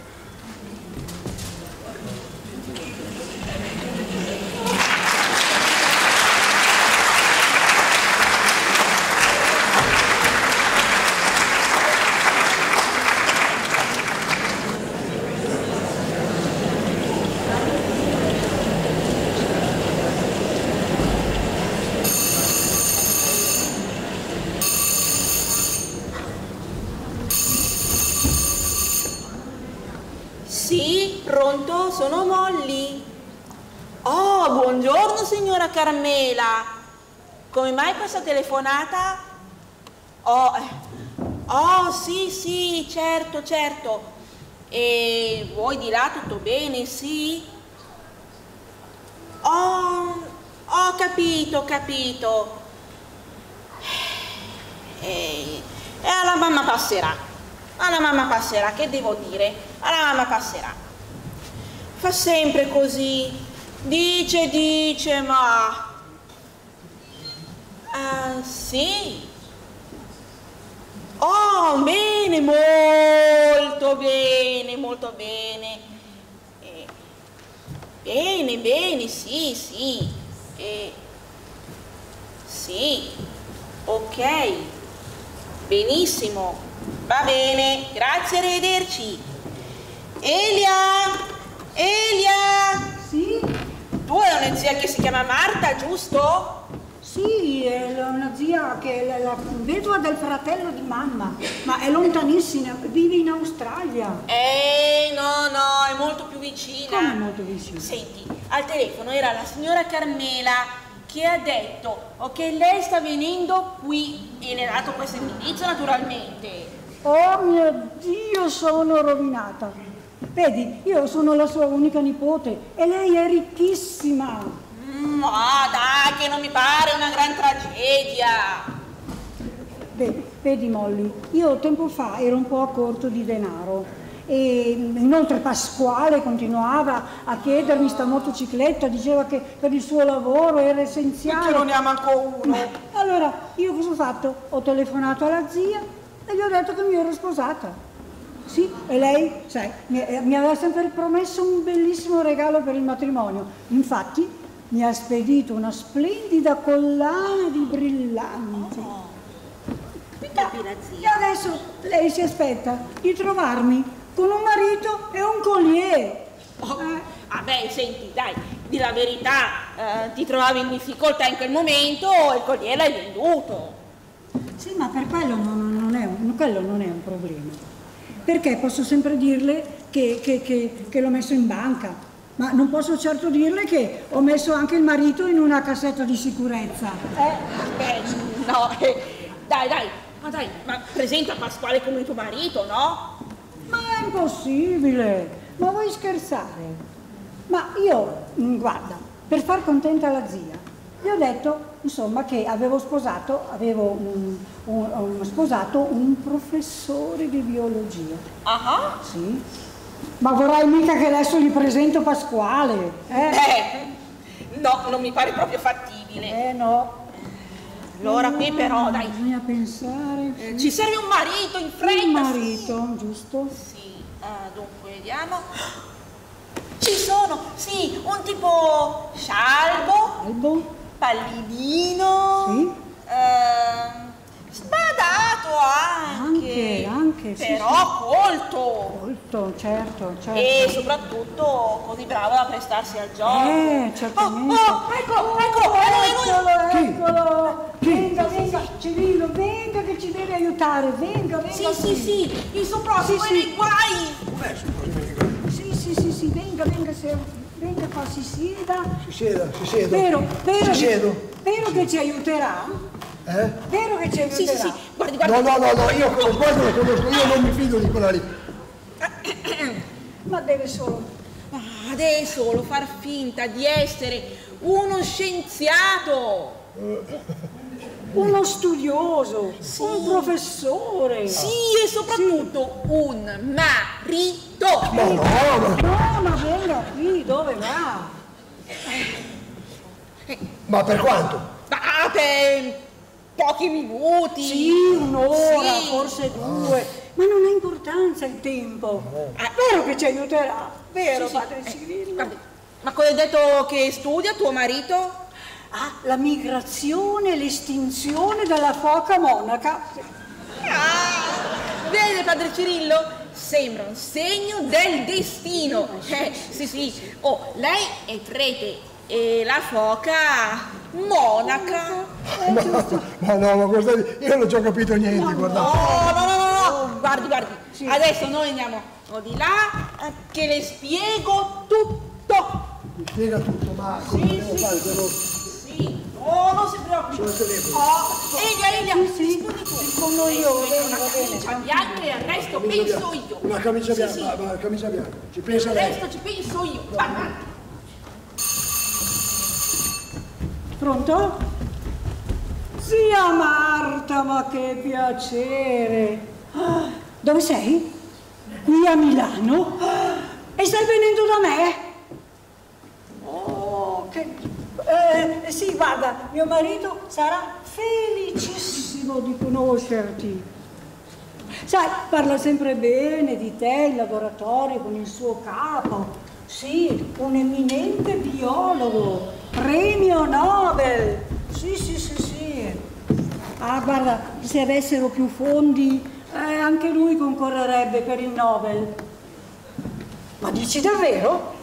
Sì, pronto? Sono Molly. Oh, buongiorno signora Carmela. Come mai questa telefonata? Oh, sì, certo. E voi di là tutto bene, sì? Ho capito. E alla mamma passerà. Che devo dire? Alla mamma passerà. Fa sempre così. Dice, ma... sì. Oh, bene, molto bene. Bene, sì. Sì, ok. Benissimo. Va bene, grazie, arrivederci. Elia! Sì? Tu hai una zia che si chiama Marta, giusto? Sì, è una zia che è la vedova del fratello di mamma, ma è lontanissima, vive in Australia. No, è molto più vicina. Come molto vicina? Senti, al telefono era la signora Carmela che ha detto che lei sta venendo qui e le ha dato questo indirizzo naturalmente. Oh mio Dio, sono rovinata. Vedi, io sono la sua unica nipote e lei è ricchissima. Ma dai, che non mi pare una gran tragedia. Vedi Molly, io tempo fa ero un po' a corto di denaro e inoltre Pasquale continuava a chiedermi sta motocicletta, diceva che per il suo lavoro era essenziale. Perché non ne ha manco uno? Allora, io cosa ho fatto? Ho telefonato alla zia e gli ho detto che mi ero sposata. Sì, e lei, sai, mi aveva sempre promesso un bellissimo regalo per il matrimonio. Infatti, mi ha spedito una splendida collana di brillanti. E adesso lei si aspetta di trovarmi con un marito e un collier. Vabbè, senti, dai, di la verità, ti trovavi in difficoltà in quel momento e il collier l'hai venduto. Sì, ma per quello non è un problema. Perché posso sempre dirle che l'ho messo in banca, ma non posso certo dirle che ho messo anche il marito in una cassetta di sicurezza. No, dai, ma presenta Pasquale come tuo marito, no? Ma è impossibile, ma vuoi scherzare? Ma io, guarda, per far contenta la zia, gli ho detto, insomma, che avevo sposato un professore di biologia. Ah? Sì. Ma vorrai mica che adesso gli presento Pasquale, No, non mi pare proprio fattibile. No. Allora qui però, dai. Bisogna pensare. Sì. Ci serve un marito in fretta. Un marito, giusto? Sì, dunque, vediamo. Ci sono, sì, un tipo scialbo. Pallidino, sì. Sbadato anche, però sì. Colto, certo. E soprattutto così bravo da prestarsi al gioco. Certamente. Eccolo. Venga, Cirillo, venga che ci deve aiutare, venga. Sì, il suo prossimo è nei guai. Sì, venga qua, si sieda. Si sieda. Vero che ci aiuterà? Vero che ci aiuterà? Sì. Guardi. No, io quello sguardo lo conosco, io non mi fido di quella lì. Ma deve solo far finta di essere uno scienziato. uno studioso, un professore. Sì, e soprattutto un marito. No, ma venga qui, dove va? Ma per quanto? Ma per pochi minuti. Sì, un'ora, Sì. forse 2, ma non ha importanza il tempo. Vero che ci aiuterà, vero, Sì, padre Cirillo? guardi, ma cosa hai detto che studia tuo marito? La migrazione e l'estinzione della foca monaca. Vede, padre Cirillo? Sembra un segno del destino. Sì. Oh, lei è prete e la foca monaca. Ma no, ma questa io non ci ho capito niente, guardate. No. Guardi. Sì. Adesso noi andiamo di là che le spiego tutto. Mi spiega tutto, ma come devo fare? Sì. Oh, non si preoccupi. Elia, Sì, rispondo io, va bene. camicia bianca e il resto penso io. Una camicia bianca, Sì. ma camicia bianca. Ci pensa Il lei. resto ci penso io. Va. Pronto? Zia Marta, ma che piacere. Dove sei? Qui a Milano? E stai venendo da me? Oh, che... sì, guarda, mio marito sarà felicissimo di conoscerti. Sai, parla sempre bene di te in laboratorio con il suo capo. Sì, un eminente biologo, premio Nobel. Sì. Guarda, se avessero più fondi, anche lui concorrerebbe per il Nobel. Ma dici davvero?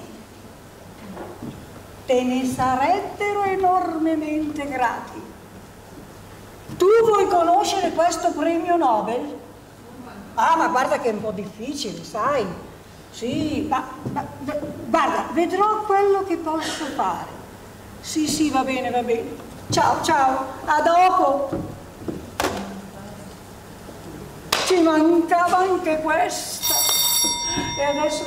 Te ne sarebbero enormemente grati. Tu vuoi conoscere questo premio Nobel? Ma guarda che è un po' difficile, sai? Sì, ma guarda, vedrò quello che posso fare. Sì, va bene. Ciao, a dopo. Ci mancava anche questa. E adesso...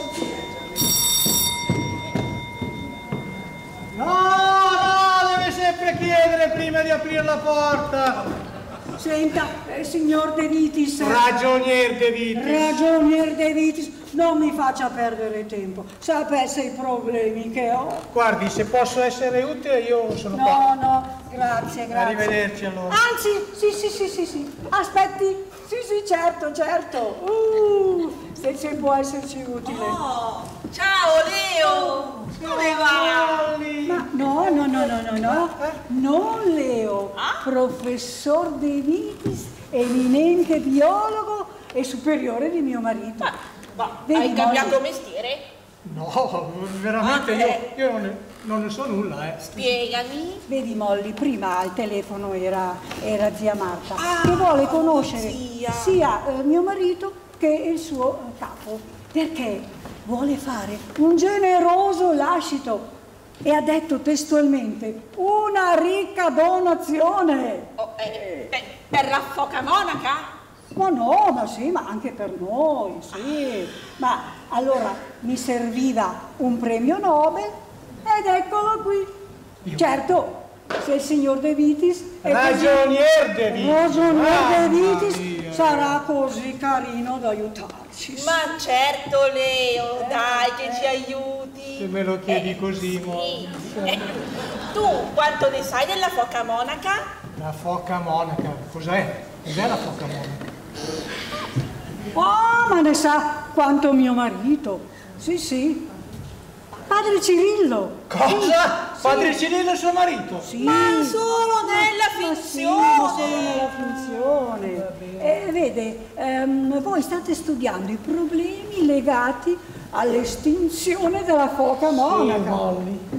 No, deve sempre chiedere prima di aprire la porta. Senta, signor De Vitis. Ragionier De Vitis. Ragionier De Vitis, non mi faccia perdere tempo. Sapesse i problemi che ho. Guardi, se posso essere utile io sono qua. No, grazie. Arrivederci allora. Anzi, sì. Aspetti. Sì, certo. Se può esserci utile. Oh, ciao Leo! Come va? Ma no. Non Leo. Professor De Vitis, eminente biologo e superiore di mio marito. Hai cambiato mestiere? No, veramente io non ne so nulla, Spiegami. Vedi Molly, prima al telefono era zia Marta, che vuole conoscere sia mio marito che il suo capo, perché vuole fare un generoso lascito e ha detto testualmente una ricca donazione. Per la foca monaca? Ma no, ma anche per noi, sì. Ma allora mi serviva un premio Nobel ed eccolo qui. Certo, se il signor De Vitis è Ragionier De Vitis sarà così carino da aiutarci. Ma certo Leo, dai che ci aiuti. Se me lo chiedi così, Tu quanto ne sai della foca monaca? La foca monaca, cos'è? Cos'è la foca monaca? Ma ne sa quanto mio marito. Sì. Padre Cirillo. Cosa? Padre Cirillo e suo marito? Sì. Ma solo nella finzione. Solo nella finzione. Vede, voi state studiando i problemi legati all'estinzione della foca monaca.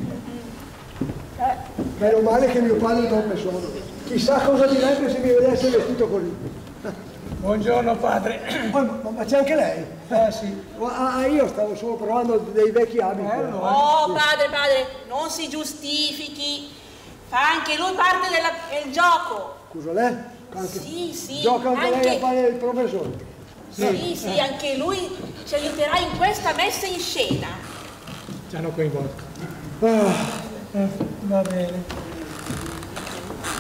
Meno male che mio padre è un persona. Chissà cosa direbbe se mi vedesse vestito così. Buongiorno padre. Ma c'è anche lei? Sì. Io stavo solo provando dei vecchi abiti. Oh padre, non si giustifichi. Fa anche lui parte del gioco. Scusa, lei? Sì. Gioca anche lei a fare il professore? Sì, anche lui ci aiuterà in questa messa in scena. Ci hanno coinvolto. Va bene.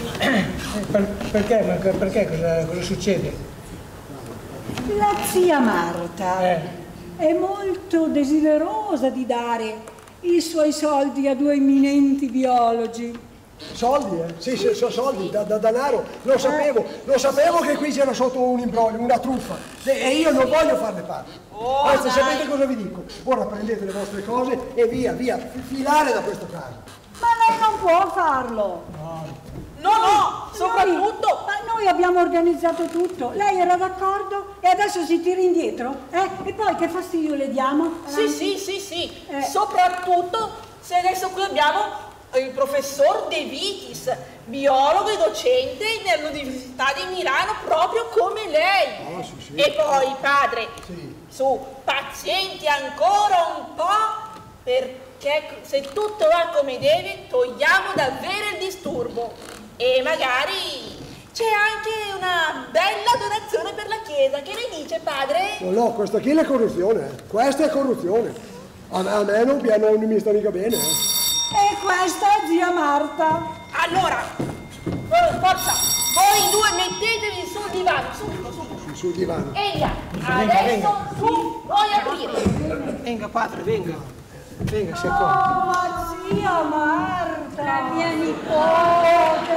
Perché? Cosa succede? La zia Marta è molto desiderosa di dare i suoi soldi a due eminenti biologi. Soldi, Sì, sono soldi, da denaro. Lo sapevo che qui c'era sotto un imbroglio, una truffa. E io non voglio farne parte. Anzi, sapete cosa vi dico? Ora prendete le vostre cose e via, filare da questa casa. Ma lei non può farlo. No, soprattutto... Ma noi abbiamo organizzato tutto. Lei era d'accordo e adesso si tira indietro? E poi che fastidio le diamo? Sì. Soprattutto se adesso qui abbiamo il professor De Vitis, biologo e docente nell'Università di Milano, proprio come lei. Sì. E poi, padre, su, pazienti ancora un po', perché se tutto va come deve, togliamo davvero il disturbo. E magari c'è anche una bella donazione per la Chiesa. Che ne dice, padre? No, questa qui è corruzione. Questa è corruzione. A me non mi sta mica bene. E questa è zia Marta. Allora, forza, voi due mettetevi sul divano, subito. Sul divano. Eia, adesso tu puoi aprire. Venga, padre, venga, si accorga. Oh, zia Marta, la mia nipote,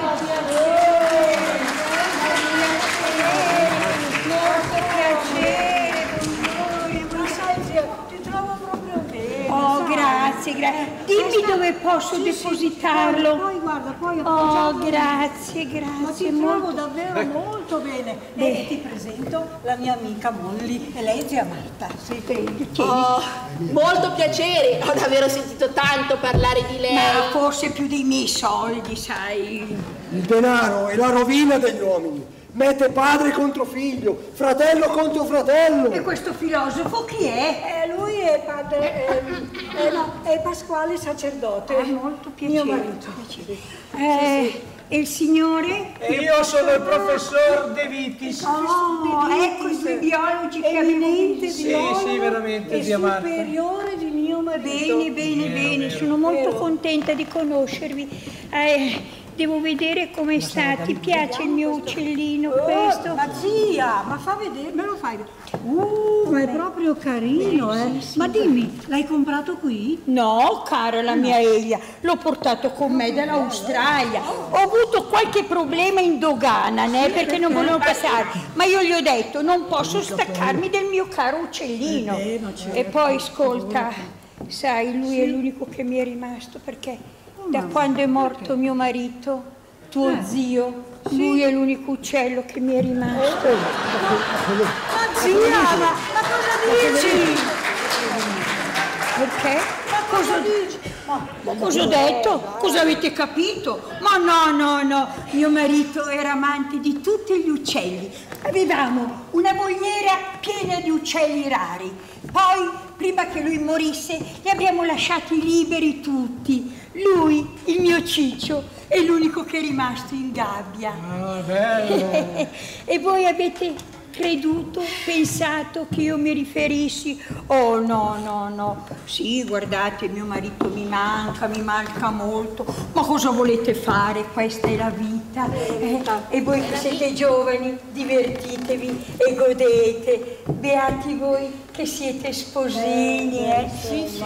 molto piacere con voi. Ma sai, zia, ti trovo proprio bene. Oh, grazie. Dimmi dove posso depositarlo. Poi guarda, poi grazie. Ma ti trovo davvero molto bene. E ti presento la mia amica Molly, e lei è zia Marta. Molto piacere, ho davvero sentito tanto parlare di lei. Ma forse più dei miei soldi, sai. Il denaro è la rovina degli uomini. Mette padre contro figlio, fratello contro fratello. E questo filosofo chi è? Lui è padre, è Pasquale sacerdote. Molto piacere. Mio marito. E il signore? Io sono il professor De Vitis. Ecco i due biologi che eminente avevo. Sì, veramente, e zia Marta. superiore di mio marito. Bene, sono molto contenta di conoscervi. Devo vedere come sta. Ti piace il mio uccellino questo? Ma zia, ma fa vedere, me lo fai vedere. Ma è proprio carino, Ma dimmi, l'hai comprato qui? No, cara la mia Elia, l'ho portato con me dall'Australia. Ho avuto qualche problema in dogana, perché non volevo passare, ma io gli ho detto non posso staccarmi del mio caro uccellino. E poi ascolta, sai, lui è l'unico che mi è rimasto, perché da quando è morto mio marito, tuo zio, lui è l'unico uccello che mi è rimasto. Ma zia, ma cosa dici? Perché? Ma cosa dici? Ma cosa ho detto? Cosa avete capito? Ma no, mio marito era amante di tutti gli uccelli. Avevamo una voliera piena di uccelli rari. Poi, prima che lui morisse, li abbiamo lasciati liberi tutti. Lui, il mio Ciccio, è l'unico che è rimasto in gabbia. Ah, bello! E voi avete creduto, pensato che io mi riferissi? Oh no. Sì, guardate, mio marito mi manca molto. Ma cosa volete fare? Questa è la vita. E voi che siete giovani, divertitevi e godete. Beati voi che siete sposini, Sì.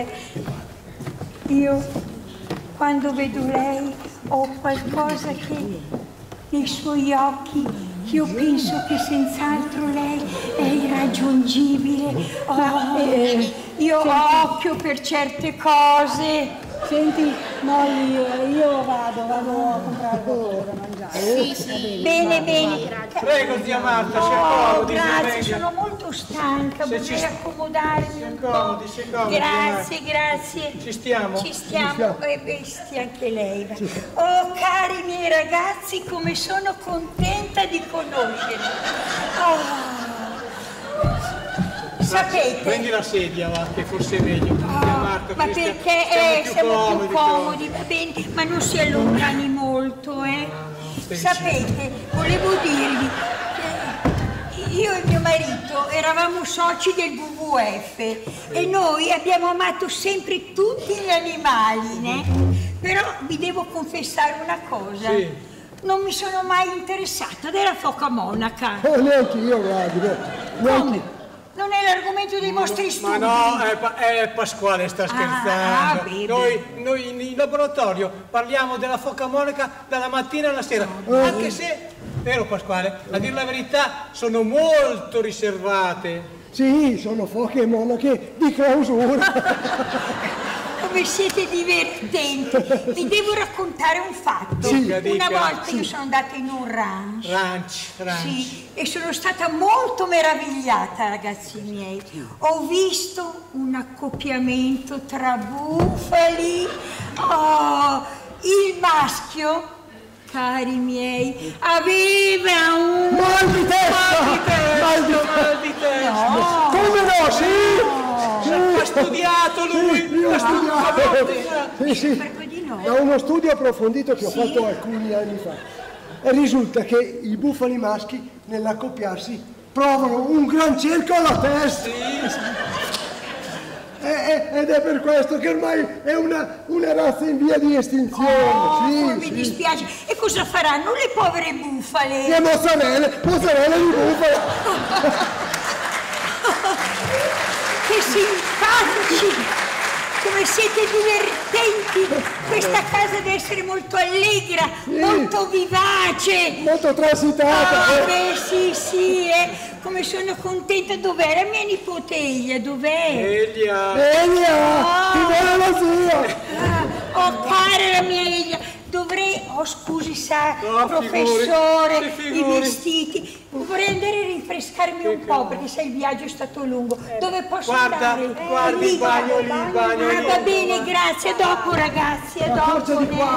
Io, quando vedo lei, ho qualcosa che nei suoi occhi, che io penso che senz'altro lei è irraggiungibile. Io ho occhio per certe cose. Senti, Molly, io vado a comprare qualcosa da mangiare. Sì. Bene. Prego, zia Marta, si accomodi. Grazie, sono molto stanca, vorrei accomodarmi un po'. Si accomodi. Grazie. Ci stiamo? Ci stiamo, e stia anche lei. Oh, cari miei ragazzi, come sono contenta di conoscervi. Sapete? Prendi la sedia, va, che forse è meglio. Marta, ma perché siamo più comodi, va bene, ma non si allontani molto, Sapete, volevo dirvi che io e mio marito eravamo soci del WWF e noi abbiamo amato sempre tutti gli animali, Però vi devo confessare una cosa. non mi sono mai interessata della foca monaca. Neanche io, guardi. Come? Non è l'argomento dei vostri studi? Ma no, Pasquale sta scherzando. Noi in laboratorio parliamo della foca monaca dalla mattina alla sera. Anche se, vero Pasquale, a dire la verità, sono molto riservate. Sì, sono foche monache di clausura. Come siete divertenti! Vi devo raccontare un fatto. Sì. Una volta io sono andata in un ranch. Sì, e sono stata molto meravigliata, ragazzi miei. Ho visto un accoppiamento tra bufali. Oh, il maschio, cari miei, aveva un mal di testa. No. Come no? Sì. Ha studiato lui! Ha studiato! Sì. Da uno studio approfondito che ho fatto alcuni anni fa, risulta che i bufali maschi nell'accoppiarsi provano un gran cerco alla testa. Ed è per questo che ormai è una razza in via di estinzione. Mi dispiace. E cosa faranno le povere bufale? Le mozzarelle di bufala. Che simpatici! Come siete divertenti! Questa casa deve essere molto allegra, molto vivace! Molto transitata! Sì, come sono contenta! Dov'è la mia nipote Elia? Dov'è? Elia! Ti vuole la zia! Cara la mia Elia! Scusi, sa, professore, i vestiti. Vorrei andare a rinfrescarmi un po' perché sai il viaggio è stato lungo. Dove posso andare? Guarda il bagno lì. Va bene, grazie. A dopo, ragazzi. A dopo.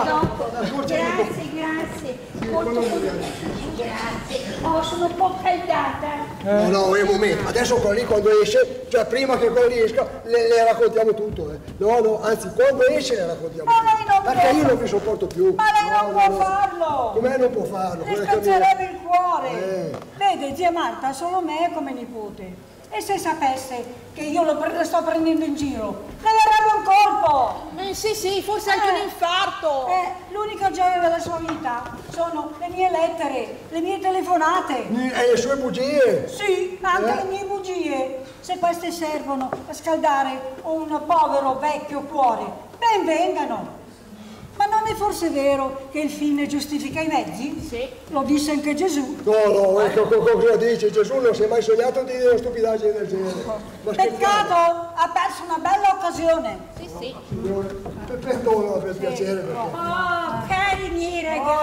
Grazie. Molto grazie. Sono un po' caldata. No, un momento. Adesso quello lì quando esce, cioè prima che quello lì esca, le raccontiamo tutto. No, anzi, quando esce le raccontiamo tutto. Perché io non vi sopporto più. Ma lei non può farlo! Com'è non può farlo? Le spezzerebbe il cuore! Vede, zia Marta, solo me come nipote. E se sapesse che io lo sto prendendo in giro, le verrebbe un colpo! Sì, forse anche un infarto! L'unica gioia della sua vita sono le mie lettere, le mie telefonate. E le sue bugie? Sì, anche le mie bugie. Se queste servono a scaldare un povero vecchio cuore, ben vengano. Ma non è forse vero che il fine giustifica i mezzi? Sì. Lo disse anche Gesù. No, cosa dice? Gesù non si è mai sognato di dire una stupidaggine del genere. Peccato, ha perso una bella occasione. Sì. Signore, perdono per piacere. Cari miei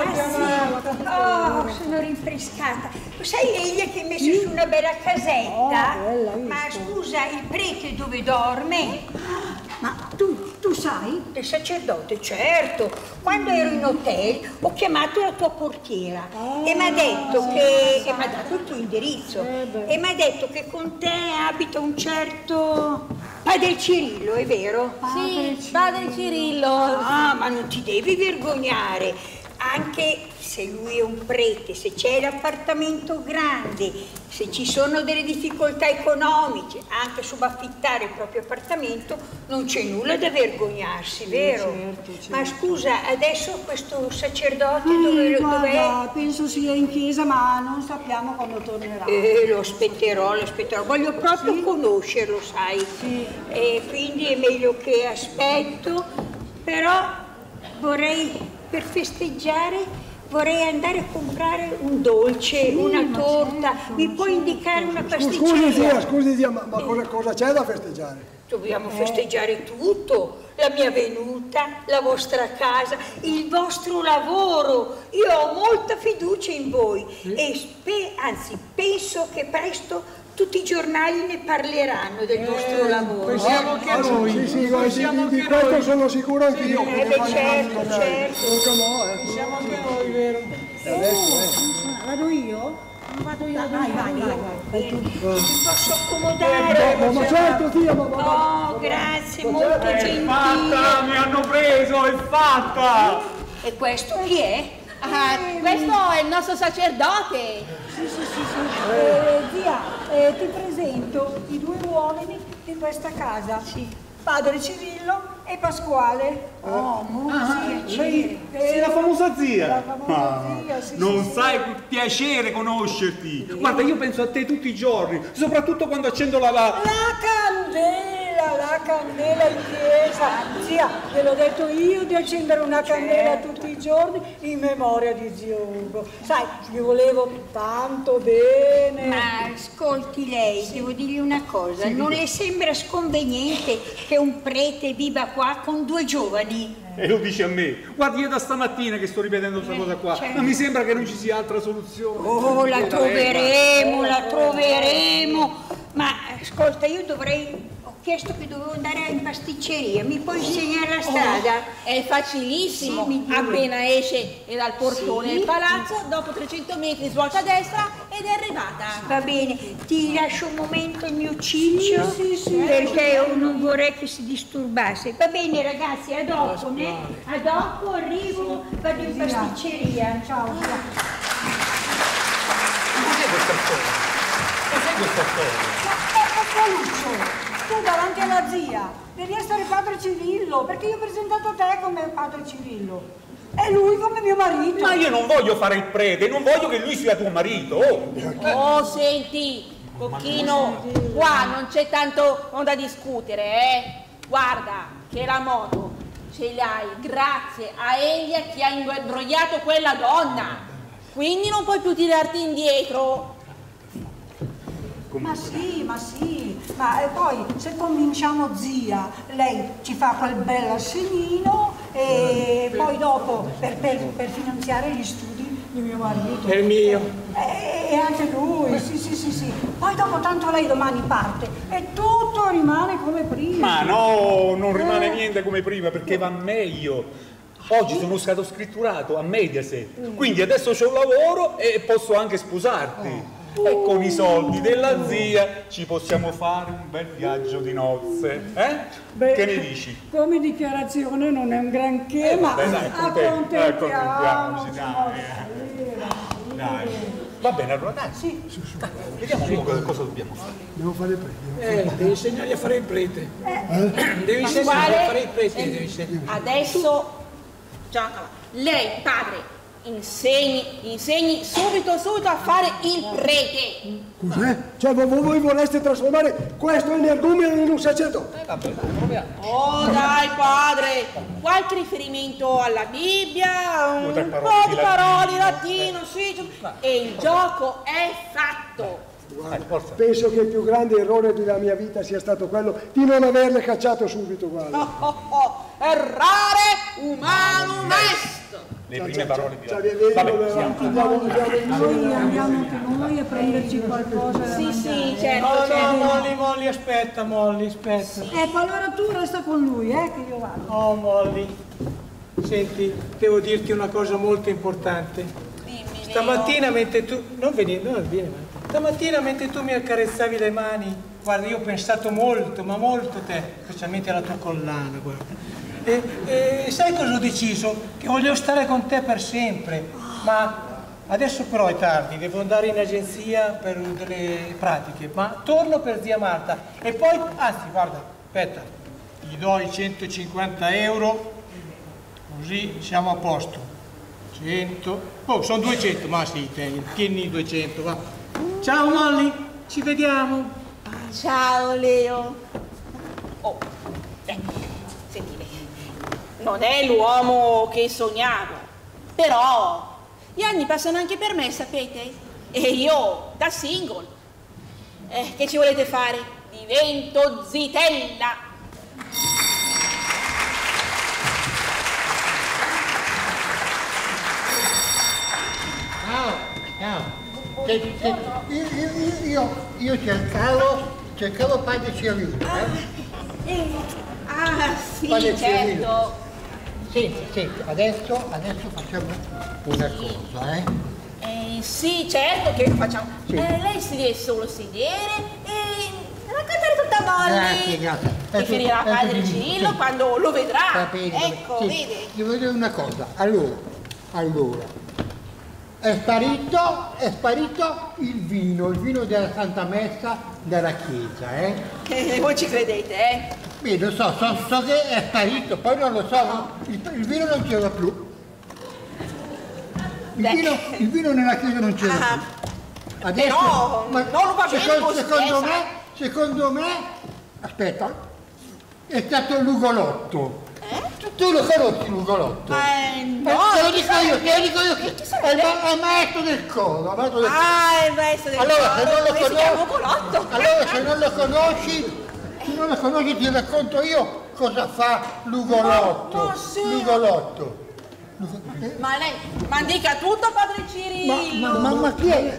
ragazzi, sono rinfrescata. Sai Elia che hai messo su una bella casetta? Ma scusa, il prete dove dorme? Ma tu sai? Il sacerdote, certo. Quando ero in hotel ho chiamato la tua portiera e mi ha detto che mi ha dato il tuo indirizzo e mi ha detto che con te abita un certo Padre Cirillo, è vero? Sì, Padre Cirillo. Ma non ti devi vergognare. Anche se lui è un prete, se c'è l'appartamento grande, se ci sono delle difficoltà economiche, anche subaffittare il proprio appartamento, non c'è nulla da vergognarsi, vero? Certo. Ma scusa, adesso questo sacerdote dov'è? Penso sia in chiesa, ma non sappiamo quando tornerà. Lo aspetterò, voglio proprio conoscerlo, sai? Sì. E quindi è meglio che aspetto, però per festeggiare vorrei andare a comprare un dolce, una torta. Certo, Mi puoi indicare una pasticceria? Scusi zia, ma cosa c'è da festeggiare? Dobbiamo festeggiare tutto. La mia venuta, la vostra casa, il vostro lavoro. Io ho molta fiducia in voi e anzi penso che presto tutti i giornali ne parleranno del vostro lavoro. Pensiamo anche noi. Sì, di questo sono sicuro anch'io. Certo. Pensiamo anche noi, vero? Vado io? Vai. Mi posso accomodare? Ma certo, zia, Grazie, molto gentile. È fatta, mi hanno preso, è fatta! E questo chi è? Questo è il nostro sacerdote. Sì. Zia, ti presento i due uomini di questa casa. Sì. padre Cirillo e Pasquale. Oh, molto piacere. Lei è la famosa zia. La famosa zia, sì, non sì, sai che piacere conoscerti. Guarda, io penso a te tutti i giorni, soprattutto quando accendo la candela in chiesa. Zia, ve l'ho detto io di accendere una candela tutti i giorni in memoria di zio Ugo. Sai, gli volevo tanto bene. Ma ascolti lei, devo dirgli una cosa, non le sembra sconveniente che un prete viva qua con 2 giovani? E lo dice a me. Guardi, io da stamattina che sto ripetendo questa cosa qua, certo. ma mi sembra che non ci sia altra soluzione. Oh, la troveremo. Ma ascolta, ho chiesto che dovevo andare in pasticceria, mi puoi insegnare la strada? È facilissimo, appena esce dal portone del palazzo, dopo 300 metri svolta a destra ed è arrivata. Va bene, ti lascio un momento il mio ciccio, perché io non vorrei che si disturbasse. Va bene ragazzi, a dopo, né? A dopo, arrivo, vado in pasticceria. Ciao. Cos'è questa storia? Lucio, tu davanti alla zia devi essere padre Cirillo, perché io ho presentato te come padre Cirillo e lui come mio marito. Ma io non voglio fare il prete, non voglio che lui sia tuo marito. Oh, senti, Cocchino, qua non c'è tanto da discutere, Guarda che la moto ce l'hai grazie a Elia che ha imbrogliato quella donna, quindi non puoi più tirarti indietro. Ma sì, ma poi se convinciamo zia, lei ci fa quel bel assegnino e poi dopo per finanziare gli studi di mio marito. È il mio. E anche lui, sì. Poi dopo tanto lei domani parte e tutto rimane come prima. Ma no, non rimane niente come prima perché va meglio. Oggi sono stato scritturato a Mediaset, quindi adesso c'ho un lavoro e posso anche sposarti. E con i soldi della zia ci possiamo fare un bel viaggio di nozze, eh? Beh, che ne dici? Come dichiarazione non è un granché, ma accontentiamoci. Dai. Va bene, allora dai. Sì. Dai, vediamo un po' cosa dobbiamo fare. Devo fare il prete. Devi insegnargli a fare il prete. Devi insegnargli a fare il prete. Adesso, lei, padre, insegni subito a fare il prete. Cos'è? Cioè voi vorreste trasformare questo energumeno in un sacerdote? Vabbè, proviamo. Oh dai padre, qualche riferimento alla Bibbia, un po' di parole latino, sì, e il gioco è fatto. Guarda, penso che il più grande errore della mia vita sia stato quello di non averle cacciato subito, guarda. Errare umano est. Le prime parole di Andiamo anche noi a prenderci qualcosa. Sì, certo. No, Molly, aspetta. Ecco, allora tu resta con lui, che io vado. Oh, Molly, senti, devo dirti una cosa molto importante. Dimmi, Stamattina mentre tu... Non vieni, stamattina mentre tu mi accarezzavi le mani, guarda, io ho pensato molto, ma molto a te, specialmente alla tua collana, guarda. E sai cosa ho deciso? Che voglio stare con te per sempre, ma adesso però è tardi, devo andare in agenzia per delle pratiche, ma torno per zia Marta e poi, anzi guarda, aspetta, gli do i 150 euro, così siamo a posto. 100, sono 200, ma sì, tieni 200, va. Ciao Molly, ci vediamo. Ciao Leo. Senti, non è l'uomo che sognavo, però gli anni passano anche per me, sapete? E io, da single, che ci volete fare? Divento zitella. Ciao. Io cercavo padre Cirillo. Sì, Padre certo. Cirillo. Senti, adesso facciamo una cosa, Sì, certo che facciamo. Sì. Lei si deve solo sedere e raccontare tutta Molly. Grazie. Che finirà padre Cirillo quando lo vedrà. Va bene, Ecco, sì. vedi. Devo dire una cosa. Allora. È sparito il vino della Santa Messa della chiesa, Voi ci credete, Beh, lo so che è sparito, poi non lo so, il vino non c'era più. Il vino nella chiesa non c'era più. Adesso, Però non va bene secondo me, aspetta, è stato l'ugolotto. Tu lo conosci l'ugolotto? No, te lo dico io che è il maestro del coro. Ah, il maestro del coro. Allora, se non lo conosci, ti racconto io cosa fa l'ugolotto. L'ugolotto. Ma lei, ma dica tutto, padre Ciri. Ma chi è?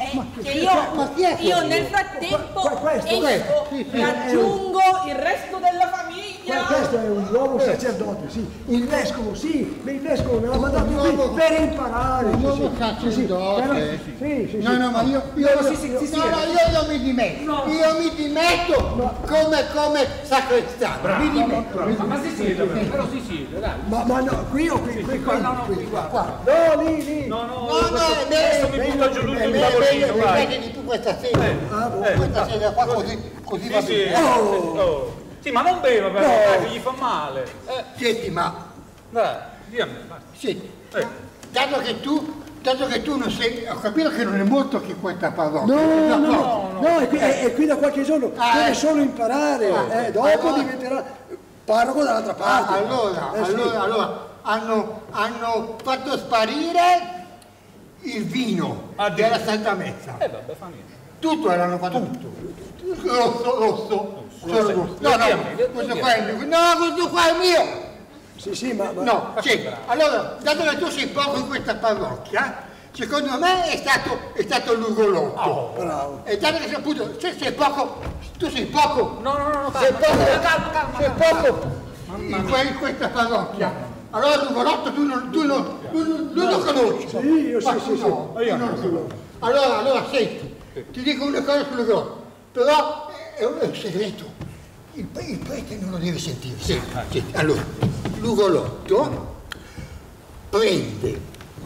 Io nel frattempo esco e aggiungo il resto della famiglia. Questo è un nuovo sacerdote, sì. Il vescovo, sì. Il vescovo me l'ha mandato qui per imparare. Un nuovo sacerdote. Sì. No, ma io mi dimetto. Io mi dimetto come sacrestano. Mi dimetto. Ma si siede, però si siede, dai. Ma no, qui o qui? Qua. No, lì. No, adesso mi butto giù tutto il tavolino, vai. Vedi tu questa sera. Questa sera qua così va bene. Sì, ma non beva però, che gli fa male. Senti, ma... Dai, dimmi. Senti, dato che tu non sei... Ho capito che non è molto che questa parrocchia. No, è qui da qualche giorno. Deve solo imparare. Dopo diventerà parroco dall'altra parte. Allora, hanno fatto sparire il vino della Santa Messa. Vabbè, fa niente. Tutto l'hanno fatto tutto. Rosso. Questo qua è mio. Sì, ma... No, sì. Allora, dato che tu sei poco in questa parrocchia, secondo me è stato l'ugolotto. Bravo. E dato che appunto, sei poco, tu sei poco. No, Sei poco in questa parrocchia. Allora l'ugolotto tu non lo conosci. Sì, io sì. No, io non lo conosco. Allora, senti, ti dico una cosa sull'ugolotto, però è un segreto. Il prete non lo deve sentire. Senti. Allora, l'ugolotto prende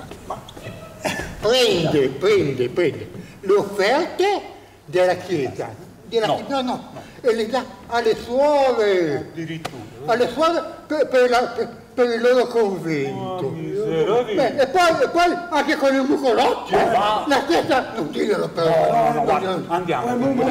le offerte della chiesa. No. E le dà alle suore. Addirittura. Alle suore per il loro convento. E poi anche con i mucolotti. La stessa, non dirlo però. Andiamo.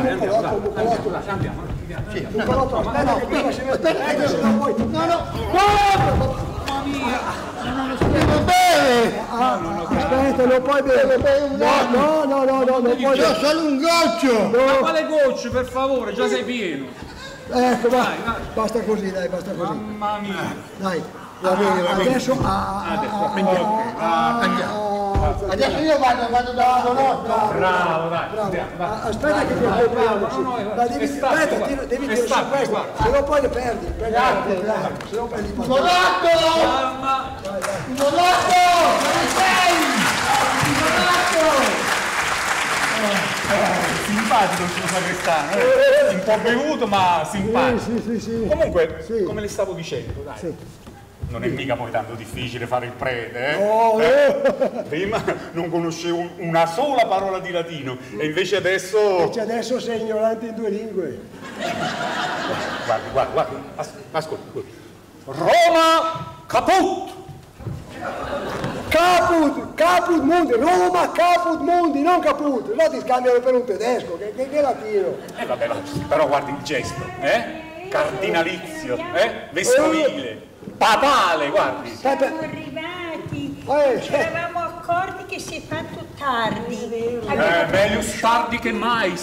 Sì. Aspetta che prima si vede, se no poi... No! Mamma mia! Devo bere! Aspetta, non puoi bere! No, non puoi bere! C'ho solo un goccio! Ma quale goccio, per favore? Già sei pieno! Ecco, basta così, dai, basta così! Mamma mia! Dai, va bene, adesso... Adesso io vado da l'ugolotto! Bravo, dai! Aspetta che ti accompagniamo! Aspetta, devi dire su questo, se no poi le perdi! Se no perdi il passaggio! Ugolotto! Dove sei? Ugolotto! Simpatico il suo sacrestano, un po' bevuto ma simpatico. Sì. Comunque, come le stavo dicendo, dai. Sì. Non è mica poi tanto difficile fare il prete, Prima non conoscevo una sola parola di latino e invece adesso... Adesso sei ignorante in 2 lingue. Guarda, ascolta. Roma caput! Caput mundi, Roma caput mundi, non caput, no ti scambiano per un tedesco, che latino. Vabbè, però guardi il gesto, cardinalizio, vescovile, papale, guardi. Siamo arrivati, ci eravamo accorti che si è fatto tardi. Meglio tardi che mai.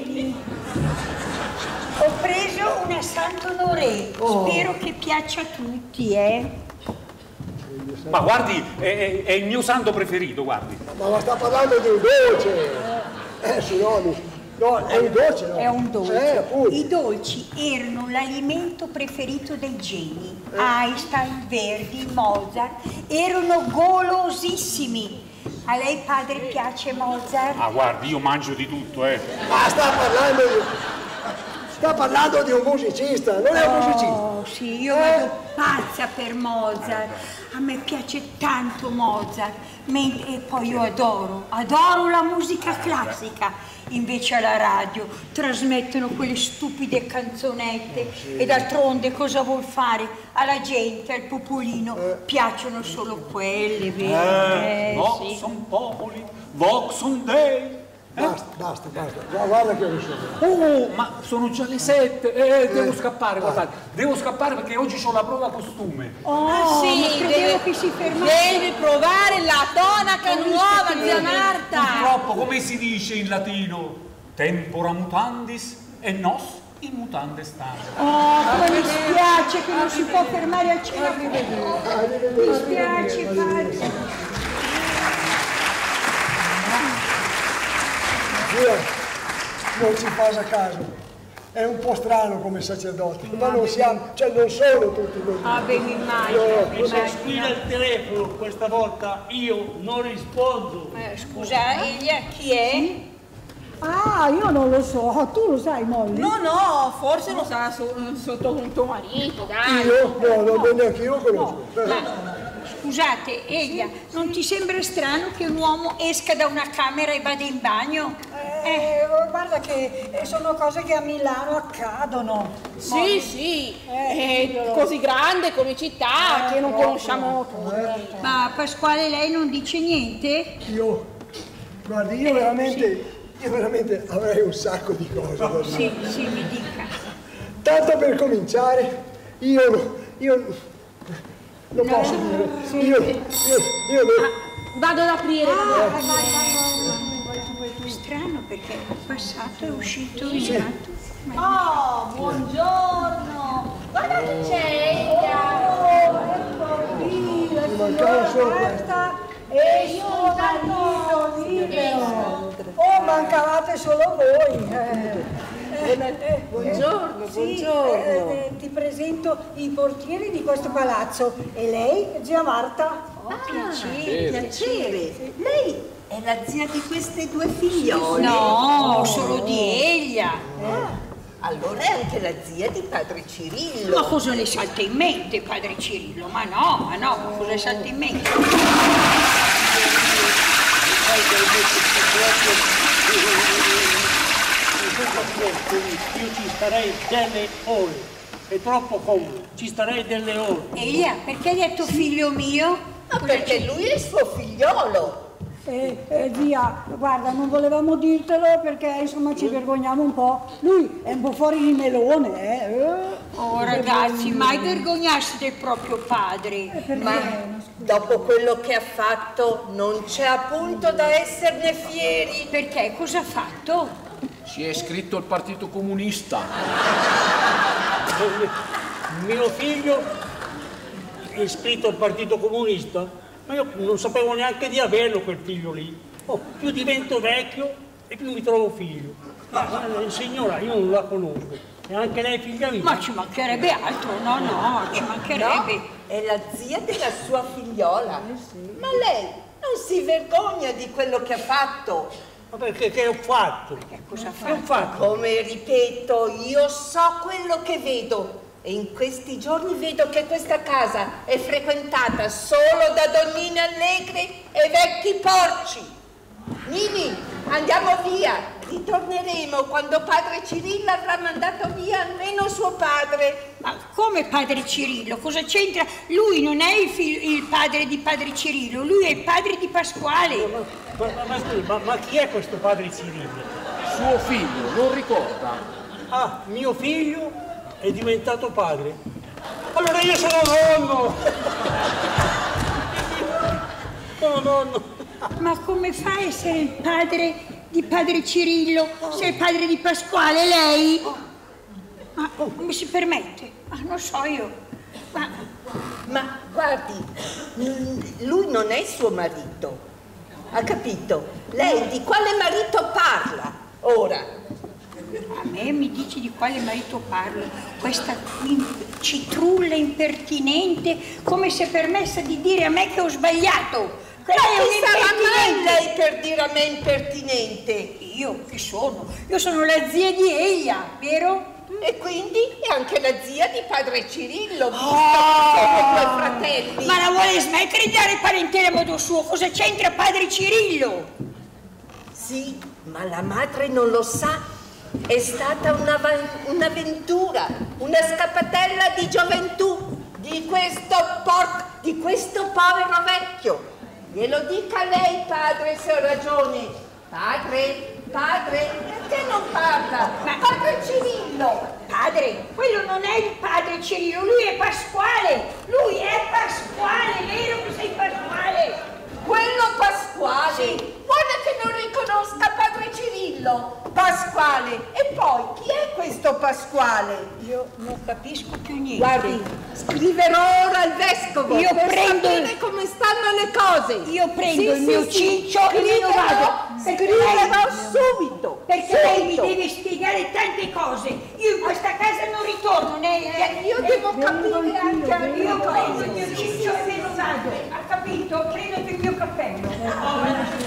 Ho preso una Saint-Honoré, spero che piaccia a tutti, Ma guardi, è il mio santo preferito, guardi. Ma sta parlando di un dolce. Signori. No, è un dolce, no? È un dolce. I dolci erano l'alimento preferito dei geni. Einstein, Verdi, Mozart erano golosissimi. A lei, padre, piace Mozart? Guardi, io mangio di tutto, Ma sta parlando di un musicista, non è un musicista. Oh sì, io vado pazza per Mozart, a me piace tanto Mozart, e poi io adoro la musica classica. Invece alla radio trasmettono quelle stupide canzonette e d'altronde cosa vuol fare? Alla gente, al popolino, piacciono solo quelle, vero? Vox son populi, vox son dei. Basta. Guarda che ore sono. Oh, ma sono già le 7. Devo scappare, guardate. Devo scappare perché oggi ho la prova costume. Oh, sì, credevo che si fermasse. Devi provare la tonaca nuova, zia Marta. Purtroppo, come si dice in latino? Tempora mutandis e nos in mutande stanno. Oh, come mi spiace che non si può fermare al cena. Mi spiace, padre. Non ci fai a caso, è un po' strano come sacerdote, ma non siamo, cioè non sono tutti così. Ah, beh, mi immagino. Se squilla il telefono questa volta io non rispondo. Scusa, Elia, chi è? Ah, io non lo so, tu lo sai, Molly? No, forse lo sa sotto un tuo marito, dai. Io? No, neanche io lo conosco. Scusate, Elia, non ti sembra strano che un uomo esca da una camera e vada in bagno? Guarda che sono cose che a Milano accadono. Sì, è così grande come città che non conosciamo tutti. Ma Pasquale, lei non dice niente? Guardi, io veramente avrei un sacco di cose da dire. Sì, mi dica. Tanto per cominciare, io lo posso dire. Io vado ad aprire. Strano perché è passato, è uscito, è entrato. Oh, buongiorno. Guarda chi c'è, mi mancava solo questa. E il suo marito libero. Oh, mancavate solo voi. Buongiorno. Ti presento i portieri di questo palazzo. E lei, zia Marta? Piacere. Lei è la zia di queste due figliole? No, solo di Elia. Allora è anche la zia di padre Cirillo. Ma cosa le salta in mente, padre Cirillo? Ma no, ma cosa le salta in mente? Io ci starei delle ore, è troppo comodo, ci starei delle ore. Elia, perché hai detto figlio mio? Ma perché lui è il suo figliolo. Zia, guarda, non volevamo dirtelo perché insomma ci vergogniamo un po'. Lui è un po' fuori di melone, Oh ragazzi, mai vergognarsi del proprio padre. Ma dopo quello che ha fatto non c'è appunto da esserne fieri. Perché? Cosa ha fatto? Si è iscritto al Partito Comunista. Mio figlio è iscritto al Partito Comunista? Ma io non sapevo neanche di averlo quel figlio lì. Più divento vecchio e più mi trovo figlio. Ma signora, io non la conosco. E anche lei è figlia mia. Ma ci mancherebbe altro, no, ci mancherebbe. No, è la zia della sua figliola. Ma lei non si vergogna di quello che ha fatto? Ma perché che ho fatto? Cosa ha Che ho fatto? Come ripeto, io so quello che vedo. E in questi giorni vedo che questa casa è frequentata solo da donnine allegre e vecchi porci. Nini, andiamo via. Ritorneremo quando padre Cirillo avrà mandato via almeno suo padre. Ma come padre Cirillo? Cosa c'entra? Lui non è il padre di padre Cirillo, lui è il padre di Pasquale. Ma chi è questo padre Cirillo? Suo figlio, non ricorda? Ah, mio figlio è diventato padre. Allora io sono nonno! Sono nonno! Ma come fa a essere il padre di padre Cirillo se è il padre di Pasquale, lei? Ma come si permette? Ma non so io. Ma guardi, lui non è suo marito. Ha capito? Lei di quale marito parla ora? A me mi dici di quale marito parlo? Questa citrulla impertinente, come si è permessa di dire a me che ho sbagliato. Ma chi sarà mai lei per dire a me impertinente? Io che sono? Io sono la zia di Elia, vero? E quindi è anche la zia di padre Cirillo, visto che sono due fratelli. Ma la vuole smettere di dare parentela a modo suo? Cosa c'entra padre Cirillo? Sì, ma la madre non lo sa. È stata un'avventura, una scappatella di gioventù di questo povero vecchio. Glielo dica lei, padre, se ho ragione. Padre, perché non parla? Padre Cirillo. Padre, quello non è il padre Cirillo, lui è Pasquale. Lui è Pasquale, è vero che sei Pasquale? Quello Pasquale? Sì. Guarda che non riconosca padre Cirillo. Pasquale. E poi, chi è questo Pasquale? Io non capisco più niente. Guardi, scriverò ora al vescovo Io per prendo sapere come stanno le cose. Io prendo il mio ciccio e me ne vado. Scriverò subito. Perché lei mi deve spiegare tante cose. Io in questa casa non ritorno, né? Io devo capire anche a io prendo il mio ciccio e me ne vado. Ha capito? Prendo il mio cappello.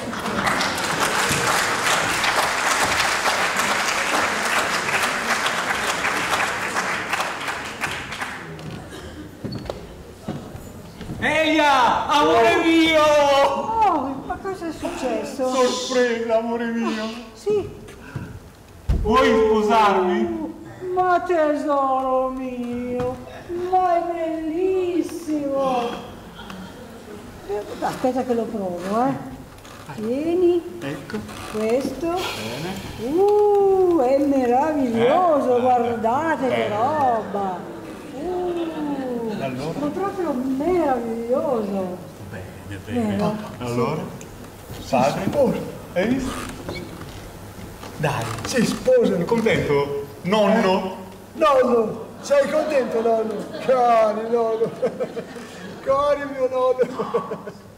Eia, amore mio! Oh, ma cosa è successo? Sorpresa, amore mio! Sì. Vuoi sposarmi? Ma tesoro mio, ma è bellissimo! Aspetta che lo provo, Tieni. Ecco. Questo. Bene. È meraviglioso, guardate che roba! Allora? È proprio meraviglioso. Bene. Allora? Padre? Hai visto? Dai, si sposano. Contento? Nonno? Nonno, sei contento nonno? Cari nonno. Cari mio nonno.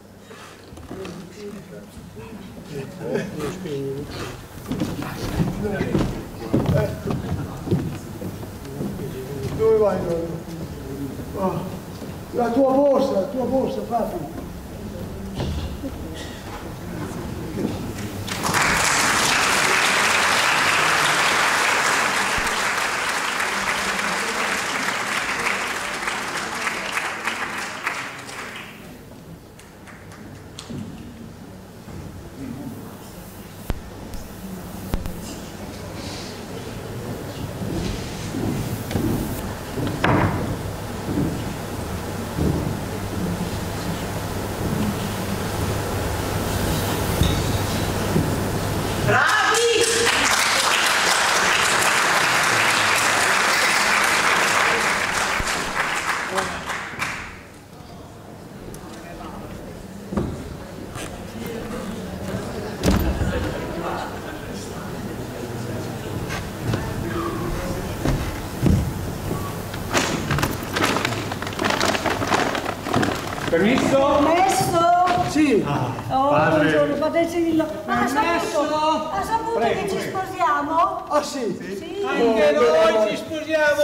Dove vai nonno? La tua borsa, papi. Permesso? Permesso? Sì. Padre. Buongiorno, padre Cirillo. Ma ha saputo Prego, che ci prego. sposiamo? Ah sì? Sì. Anche noi ci sposiamo,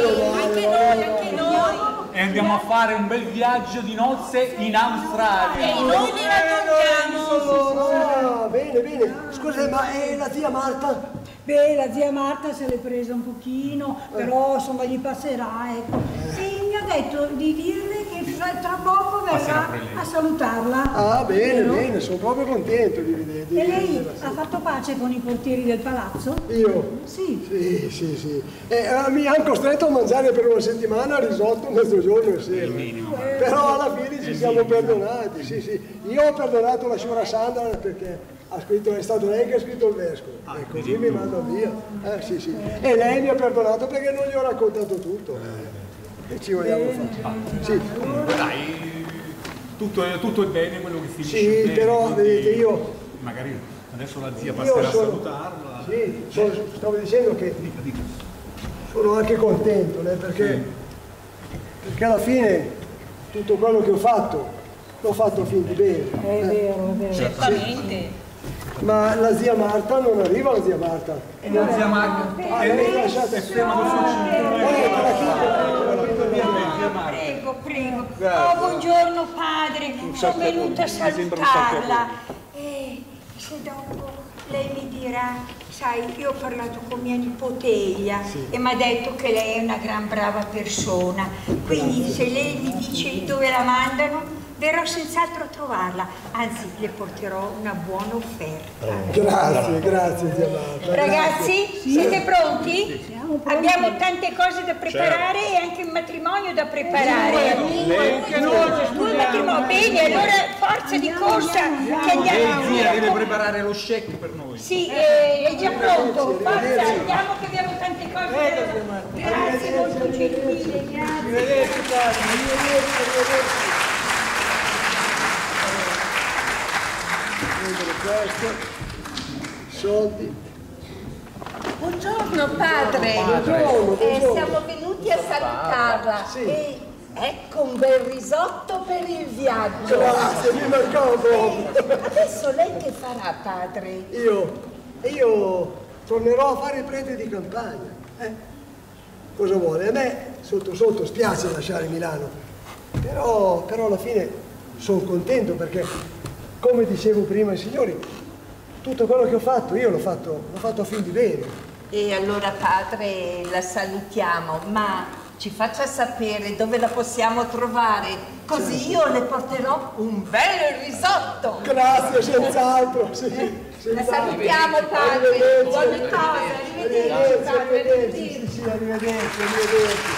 Anche noi. E andiamo a fare un bel viaggio di nozze in Australia. E noi li raccontiamo. Ah, bene. Scusa, ma è la zia Marta? Beh, la zia Marta se l'è presa un pochino, però insomma gli passerà, ecco. E mi ha detto di dirle che tra poco verrà a salutarla. Ah, bene, Vero? bene, sono proprio contento di vedere. E lei ha fatto pace con i portieri del palazzo? Io? Sì. Sì. Mi hanno costretto a mangiare per una settimana risotto mezzogiorno e sera. Però alla fine ci siamo perdonati, sì. Io ho perdonato la signora Sandra perché è stato lei che ha scritto il vescovo. E così mi manda via. Sì. E lei mi ha perdonato perché non gli ho raccontato tutto. E ci vogliamo fare. Sì. Dai, tutto è bene quello che finisce. Sì, bene, però quindi vedete io... Magari adesso la zia passerà a salutarla. Sì, stavo dicendo che sono anche contento, perché alla fine tutto quello che ho fatto l'ho fatto fin di bene. È vero. Certamente. Ma la zia Marta non arriva, la zia Marta. La zia Marta Lei lasciate ferma del suo Prego. Oh, buongiorno padre, sono venuta a salutarla. E se dopo lei mi dirà, sai, io ho parlato con mia nipoteia e mi ha detto che lei è una gran brava persona, quindi se lei mi dice dove la mandano, verrò senz'altro a trovarla, anzi le porterò una buona offerta. Grazie, zia Marta. Ragazzi, siete pronti? Abbiamo tante cose da preparare e anche un matrimonio da preparare. Due matrimoni, bene, allora forza di corsa che andiamo. Zia deve preparare lo check per noi. Sì, è già pronto, forza, andiamo che abbiamo tante cose. Grazie, molto gentile, grazie. Arrivederci, padre, arrivederci. Questo, soldi. Buongiorno padre. Buongiorno. Siamo venuti a salutarla. Sì. E ecco un bel risotto per il viaggio. Grazie, mi mancava proprio. Adesso lei che farà, padre? Io tornerò a fare il prete di campagna. Cosa vuole? A me sotto spiace lasciare Milano, però alla fine sono contento perché, come dicevo prima ai signori, tutto quello che ho fatto, io l'ho fatto a fin di bene. E allora padre la salutiamo, ma ci faccia sapere dove la possiamo trovare, così io le porterò un bel risotto. Grazie, senz'altro, sì. La salutiamo padre, buone cose, arrivederci padre, arrivederci. Sì, arrivederci.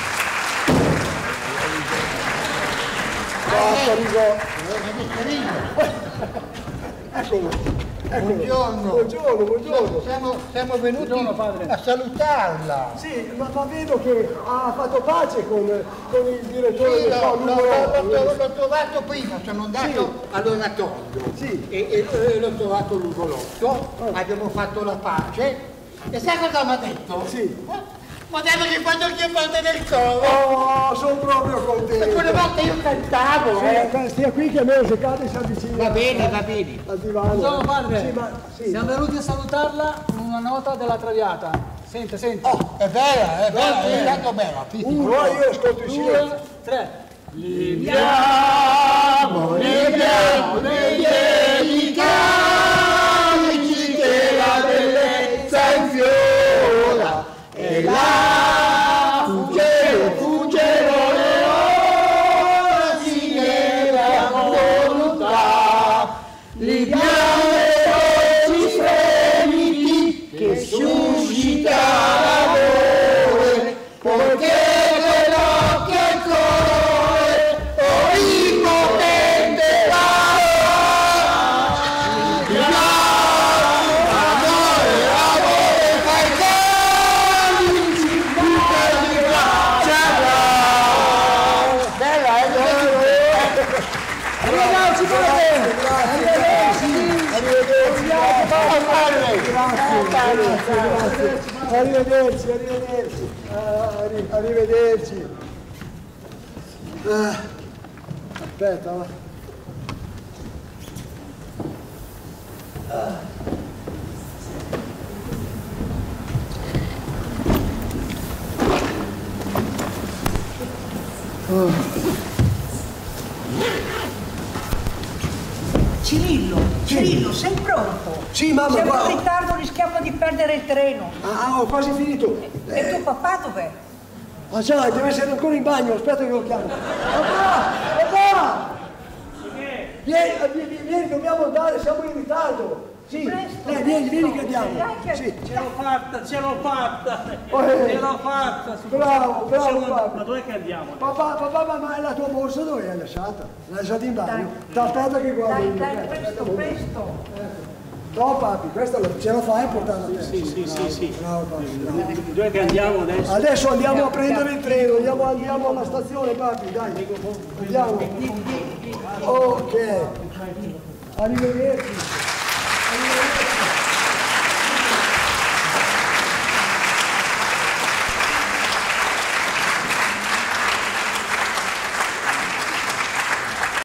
Eccolo. Buongiorno. Siamo venuti a salutarla. Sì, ma vedo che ha fatto pace con il direttore Sì, del l'ho trovato prima, sono andato all'oratorio e l'ho trovato l'ugolotto, abbiamo fatto la pace e sai cosa mi ha detto? Sì. Mi ha detto che quando chi parte del coro. Oh, sono proprio contento. E quelle volte io cantavo, Stia qui che almeno se cade si avvicina. Va bene. Al divano. Buongiorno padre, Sì. siamo venuti a salutarla con una nota della Traviata. Senti. Oh, è bella, è tanto bella. Io ascolto il silenzio. 2, 3. Liviamo negli camici che la bellezza infiora e la fuggerono le ore nella volontà. Liviamo i fremiti che suscita l'amore, poiché nell'occhio e il cuore onnipotente amore fai camici di grazia. Bella, Arrivederci, Arrivederci. Aspetta, va. Cirillo, sei pronto? Sì, mamma, siamo guarda. in ritardo, rischiamo di perdere il treno. Ho quasi finito. E tuo papà dov'è? Ma sai, deve essere ancora in bagno, aspetta che lo chiamo. Papà! Vieni, dobbiamo andare, siamo in ritardo. Sì, vieni che andiamo. Sì. Ce l'ho fatta. Bravo, papà. Ma dov'è che andiamo? Papà, ma la tua borsa dove l'hai lasciata? L'hai lasciata in bagno? Aspetta che guardo. Dai, presto. No, papi, questa ce la fai a portarla a te. Sì. Bravo, papi. Dov'è che andiamo adesso? Adesso andiamo a prendere il treno, andiamo alla stazione, papi, dai. Andiamo. Ok. Arrivederci.